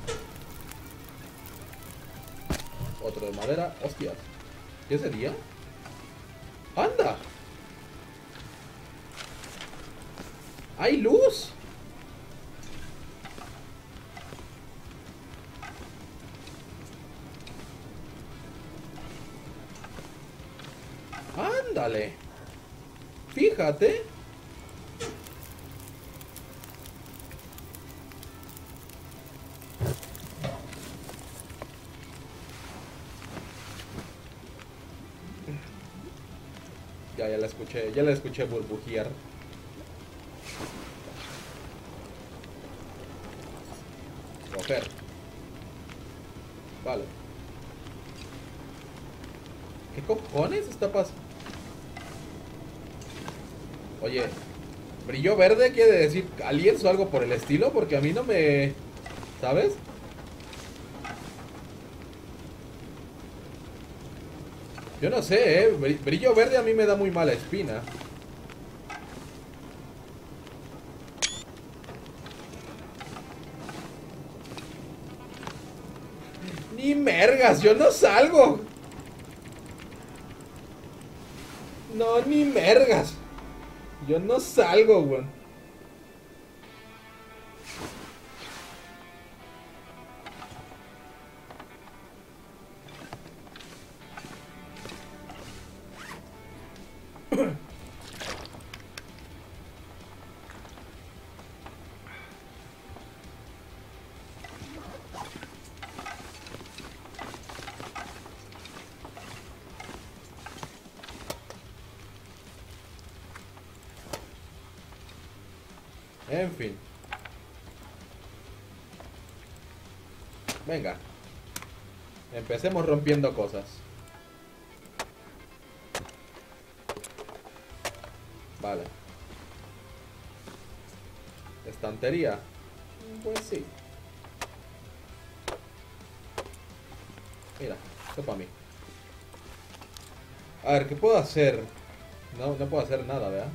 Otro de madera. Hostias. ¿Qué es de día? ¡Anda! ¡Hay luz! ¡Ándale! Fíjate. Ya la escuché burbujear. Coger. Vale. ¿Qué cojones está pasando? Oye, brillo verde quiere decir aliens o algo por el estilo, porque a mí no me... ¿Sabes? Yo no sé, brillo verde a mí me da muy mala espina. Ni mergas, yo no salgo. No, ni mergas. Yo no salgo, weón. En fin. Venga. Empecemos rompiendo cosas. Vale. Estantería. Pues sí. Mira, esto para mí. A ver, ¿qué puedo hacer? No puedo hacer nada, ¿verdad?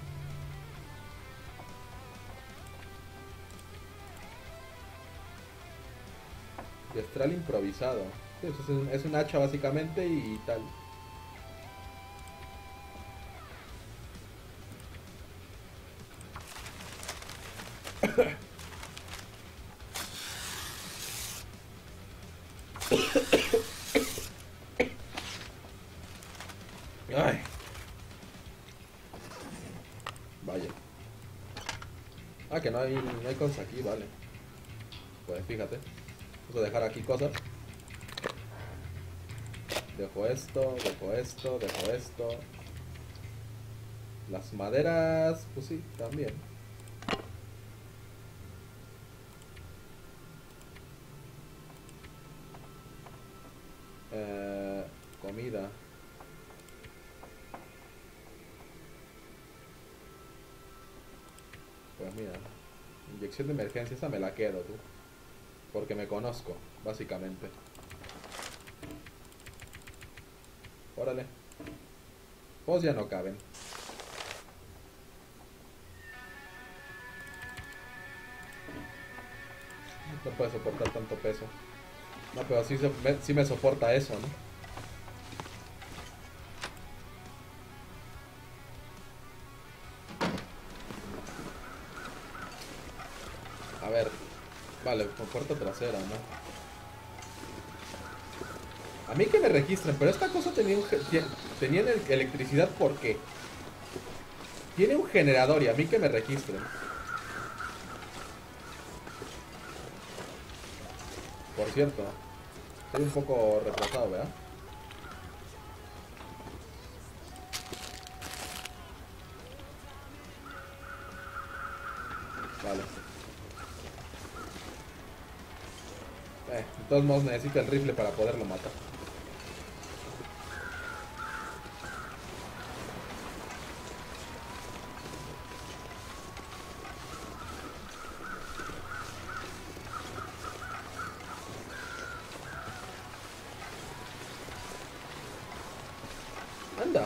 Diestral improvisado. Sí, es un hacha básicamente y tal. Ay. Vaya. Ah, que no hay cosas aquí, vale. Pues fíjate. Vamos a dejar aquí cosas. Dejo esto, dejo esto, dejo esto. Las maderas, pues sí, también. Comida. Pues mira, inyección de emergencia, esa me la quedo, tú. Porque me conozco, básicamente. Órale. Pues ya no caben. No puede soportar tanto peso. No, pero sí me soporta eso, ¿no? A ver. Vale, con puerta trasera, ¿no? A mí que me registren, pero esta cosa tenía electricidad, ¿por qué? Tiene un generador y a mí que me registren. Por cierto, estoy un poco retrasado, ¿verdad? Vale. De todos modos necesito el rifle para poderlo matar. Anda.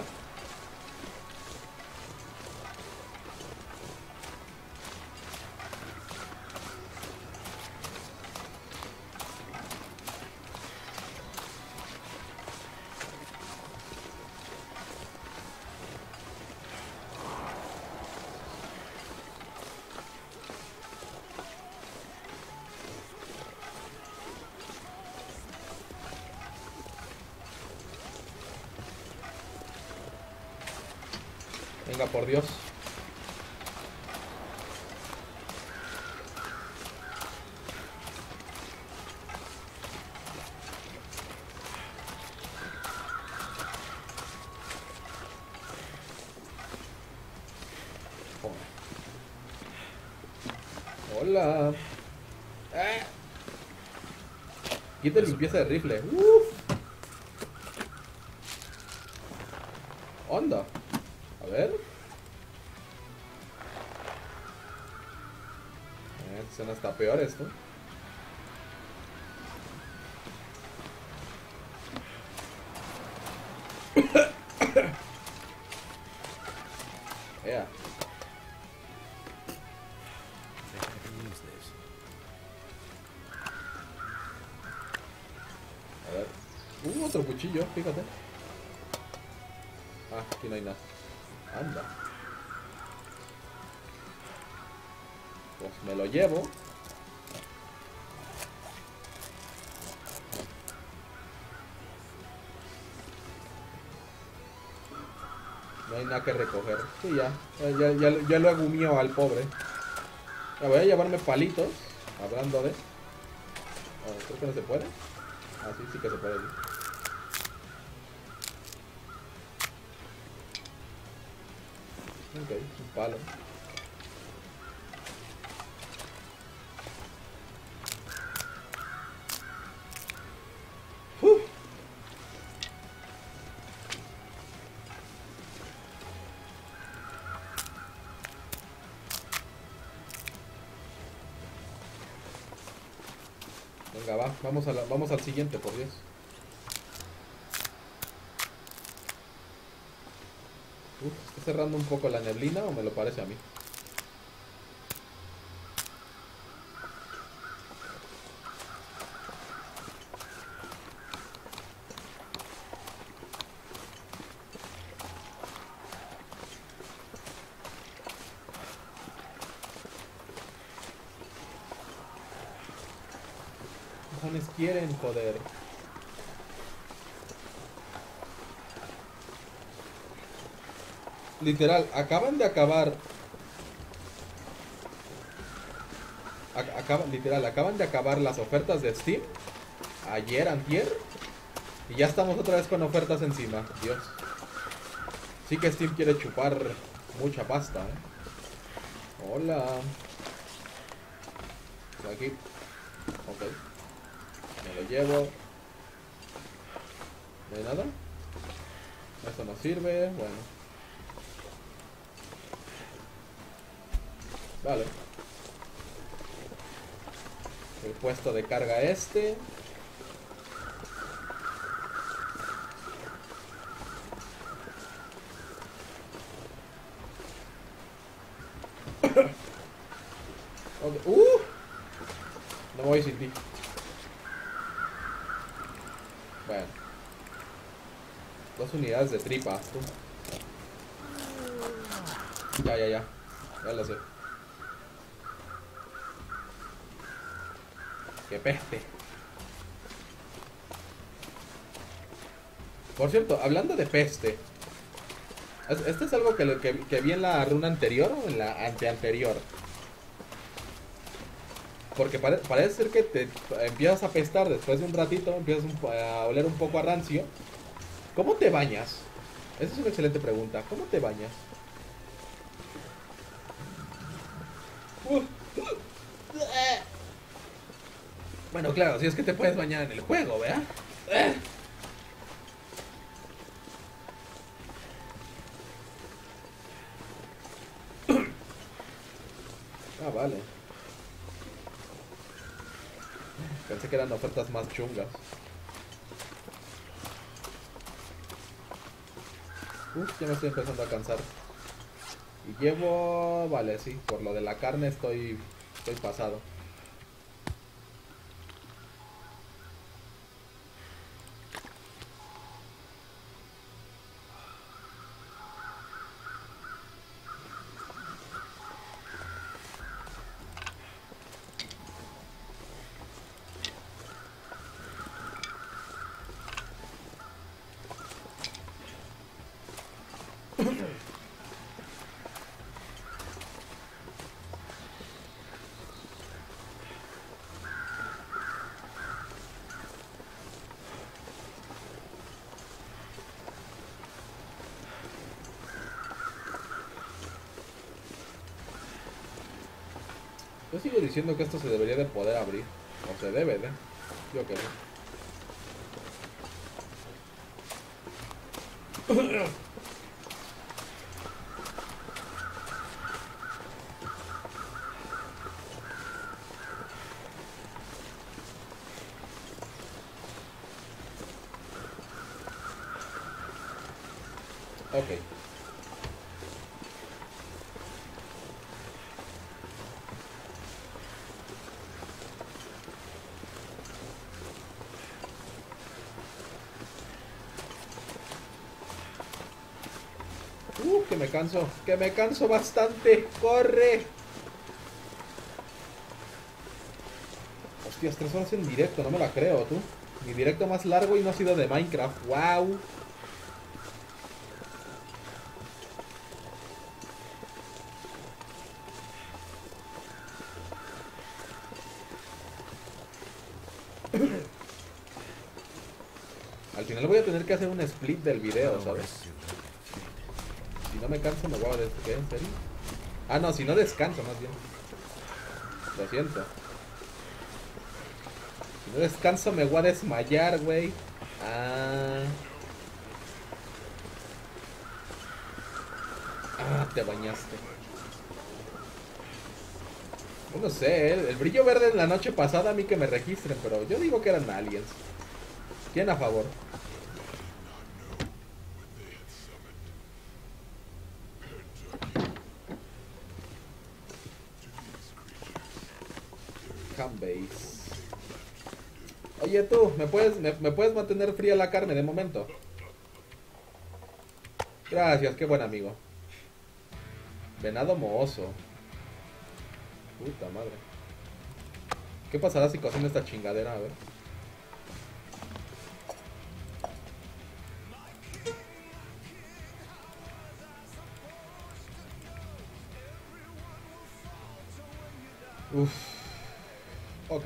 Venga, por Dios. Hola. Quita limpieza de rifle. Onda. A ver. Suena hasta peor esto. Ea. A ver. Otro cuchillo, fíjate. Ah, aquí no hay nada. Anda. Pues me lo llevo. No hay nada que recoger. Sí, ya lo agumió al pobre. Ya voy a llevarme palitos. Hablando de... creo que no se puede. Ah, sí, sí que se puede. Ok, un palo. Venga, va, vamos al siguiente, por Dios. ¿Está cerrando un poco la neblina o me lo parece a mí? ¿Qué quieren, joder? Literal, acaban de acabar. Acaban de acabar las ofertas de Steam. Ayer, antier. Y ya estamos otra vez con ofertas encima. Dios. Sí que Steam quiere chupar mucha pasta, Hola. Aquí. Ok. Me lo llevo. ¿No hay nada? Esto no sirve. Bueno. Vale. El puesto de carga este. Okay. No me voy sin ti. Bueno. 2 unidades de tripas, tú. Ya. Ya lo sé. ¡Qué peste! Por cierto, hablando de peste. Este es algo que vi en la runa anterior o en la anteanterior. Porque parece ser que te empiezas a apestar después de un ratito, empiezas a oler un poco a rancio. ¿Cómo te bañas? Esa es una excelente pregunta. ¿Cómo te bañas? Bueno, claro, si es que te puedes bañar en el juego, ¿verdad? Ah, vale. Pensé que eran ofertas más chungas. Ya me estoy empezando a cansar. Y llevo... Vale, sí, por lo de la carne estoy pasado. Yo sigo diciendo que esto se debería de poder abrir. O se debe de. Yo que no. Ok. Que me canso bastante. ¡Corre! Hostias, 3 horas en directo, no me la creo, tú. Mi directo más largo y no ha sido de Minecraft. ¡Wow! Al final voy a tener que hacer un split del video, ¿sabes? Si no me canso me voy a ¿qué? ¿En serio? Ah, no, si no descanso más bien. Lo siento. Si no descanso me voy a desmayar, güey. Te bañaste. No sé, el brillo verde en la noche pasada a mí que me registren, pero yo digo que eran aliens. ¿Quién a favor? Base. Oye tú, ¿me puedes mantener fría la carne de momento? Gracias, qué buen amigo. Venado mohoso. Puta madre. ¿Qué pasará si cocino esta chingadera? A ver. Uf. Ok.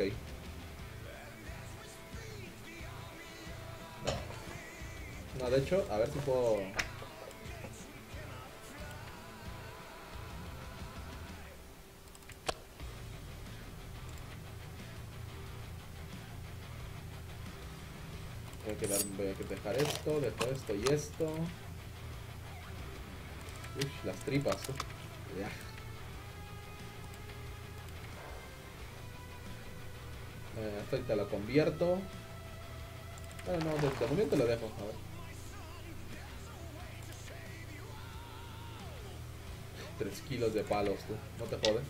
No, de hecho, a ver si puedo... voy a dejar esto, dejo esto y esto. Uy, las tripas. Ya. Esto te lo convierto. Bueno, no, de momento lo dejo. A ver. 3 kilos de palos, tú. No te jodes.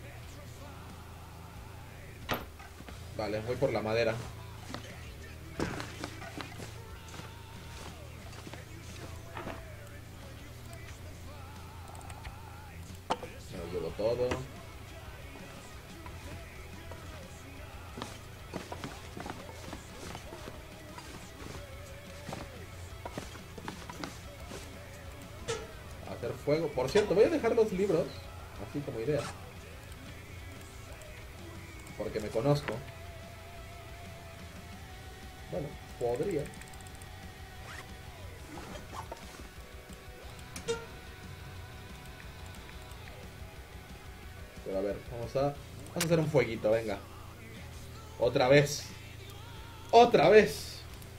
Vale, voy por la madera. Me lo llevo todo. Hacer fuego. Por cierto, voy a dejar los libros, así como idea. Porque me conozco. Bueno, podría. Pero a ver, vamos a hacer un fueguito, venga. Otra vez. ¡Otra vez!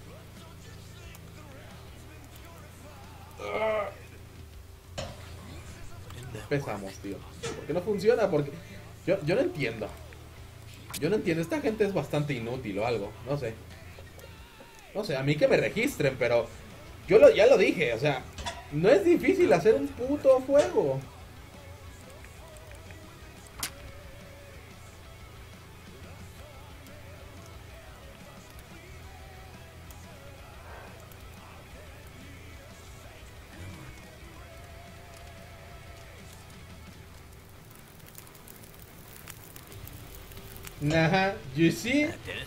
Empezamos, tío. ¿Por qué no funciona? Porque yo no entiendo. Yo no entiendo. Esta gente es bastante inútil o algo. No sé. No sé, a mí que me registren, pero ya lo dije, o sea, no es difícil hacer un puto fuego. Ajá, you see? That did it.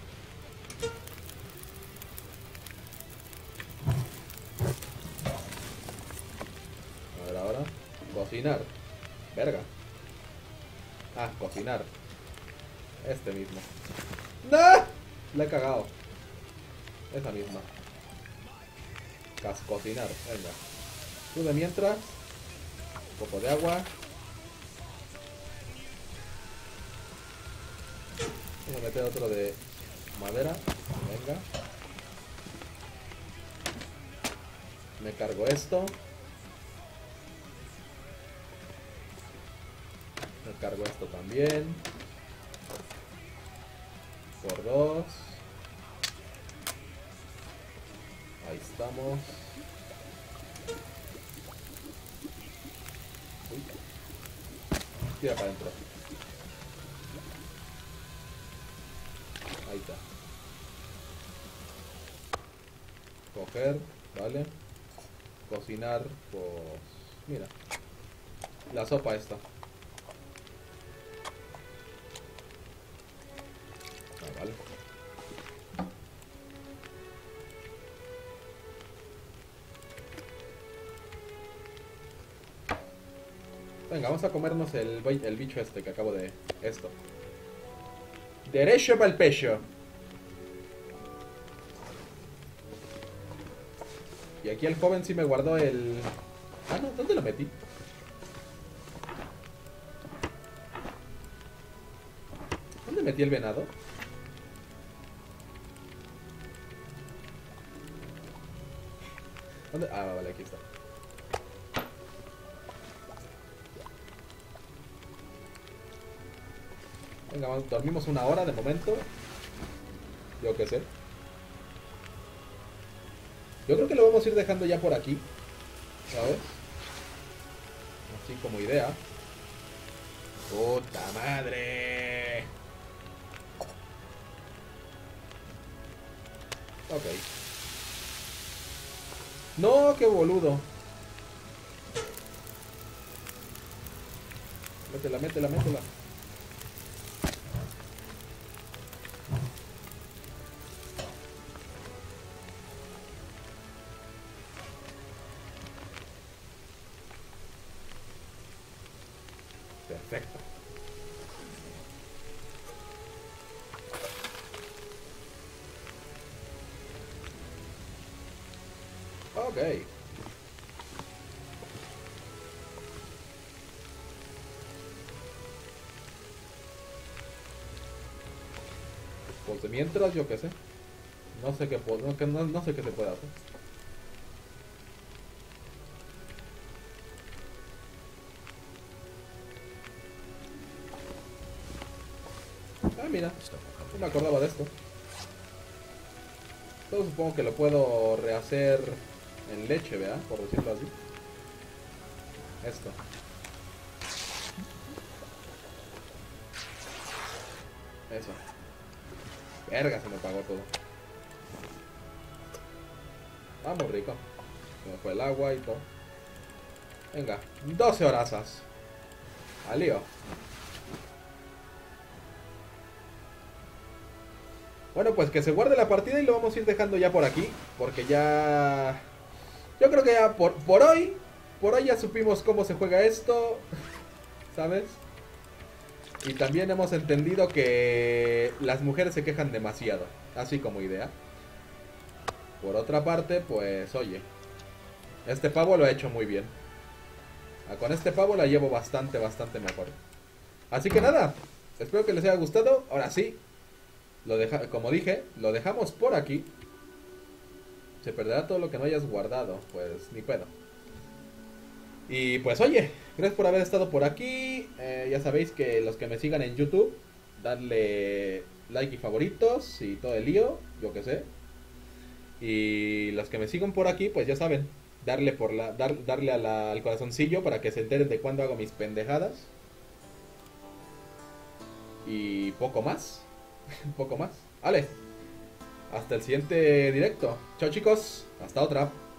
A ver ahora. Cocinar. Verga. Ah, cocinar. Este mismo. ¡No! La he cagado. Esa misma. Cocinar, venga. Tú de mientras. Un poco de agua. Voy a meter otro de madera. Venga. Me cargo esto. Me cargo esto también. Por 2. Ahí estamos. Uy. Tira para adentro. Ahí está. Coger, vale. Cocinar, pues... Mira. La sopa esta. Ah, vale. Venga, vamos a comernos el bicho este que acabo de... Esto. Derecho para el pecho. Y aquí el joven sí me guardó el... Ah, no, ¿dónde lo metí? ¿Dónde metí el venado? ¿Dónde? Ah, vale, aquí está. Venga, dormimos 1 hora de momento. Yo qué sé. Yo creo que lo vamos a ir dejando ya por aquí, ¿sabes? Así como idea. ¡Puta madre! Ok. ¡No! ¡Qué boludo! Métela, métela, métela. Perfecto. Ok. Pues de mientras, yo qué sé. No sé qué no sé qué se puede hacer. Ah, mira. No me acordaba de esto. Todo supongo que lo puedo rehacer en leche, ¿verdad? Por decirlo así. Esto. Eso. Verga, se me apagó todo. Vamos, rico. Se me fue el agua y todo. Venga, 12 horazas. Al lío. Bueno, pues que se guarde la partida y lo vamos a ir dejando ya por aquí. Porque ya... Yo creo que ya por hoy... Por hoy ya supimos cómo se juega esto. ¿Sabes? Y también hemos entendido que las mujeres se quejan demasiado. Así como idea. Por otra parte, pues oye. Este pavo lo ha hecho muy bien. Con este pavo la llevo bastante mejor. Así que nada. Espero que les haya gustado. Ahora sí. Como dije, lo dejamos por aquí. Se perderá todo lo que no hayas guardado. Pues ni pedo. Y pues oye, gracias por haber estado por aquí. Ya sabéis que los que me sigan en YouTube, darle like y favoritos y todo el lío, yo que sé. Y los que me sigan por aquí, pues ya saben, darle al corazoncillo para que se enteren de cuando hago mis pendejadas. Y poco más. Poco más. Vale. Hasta el siguiente directo. Chao chicos. Hasta otra.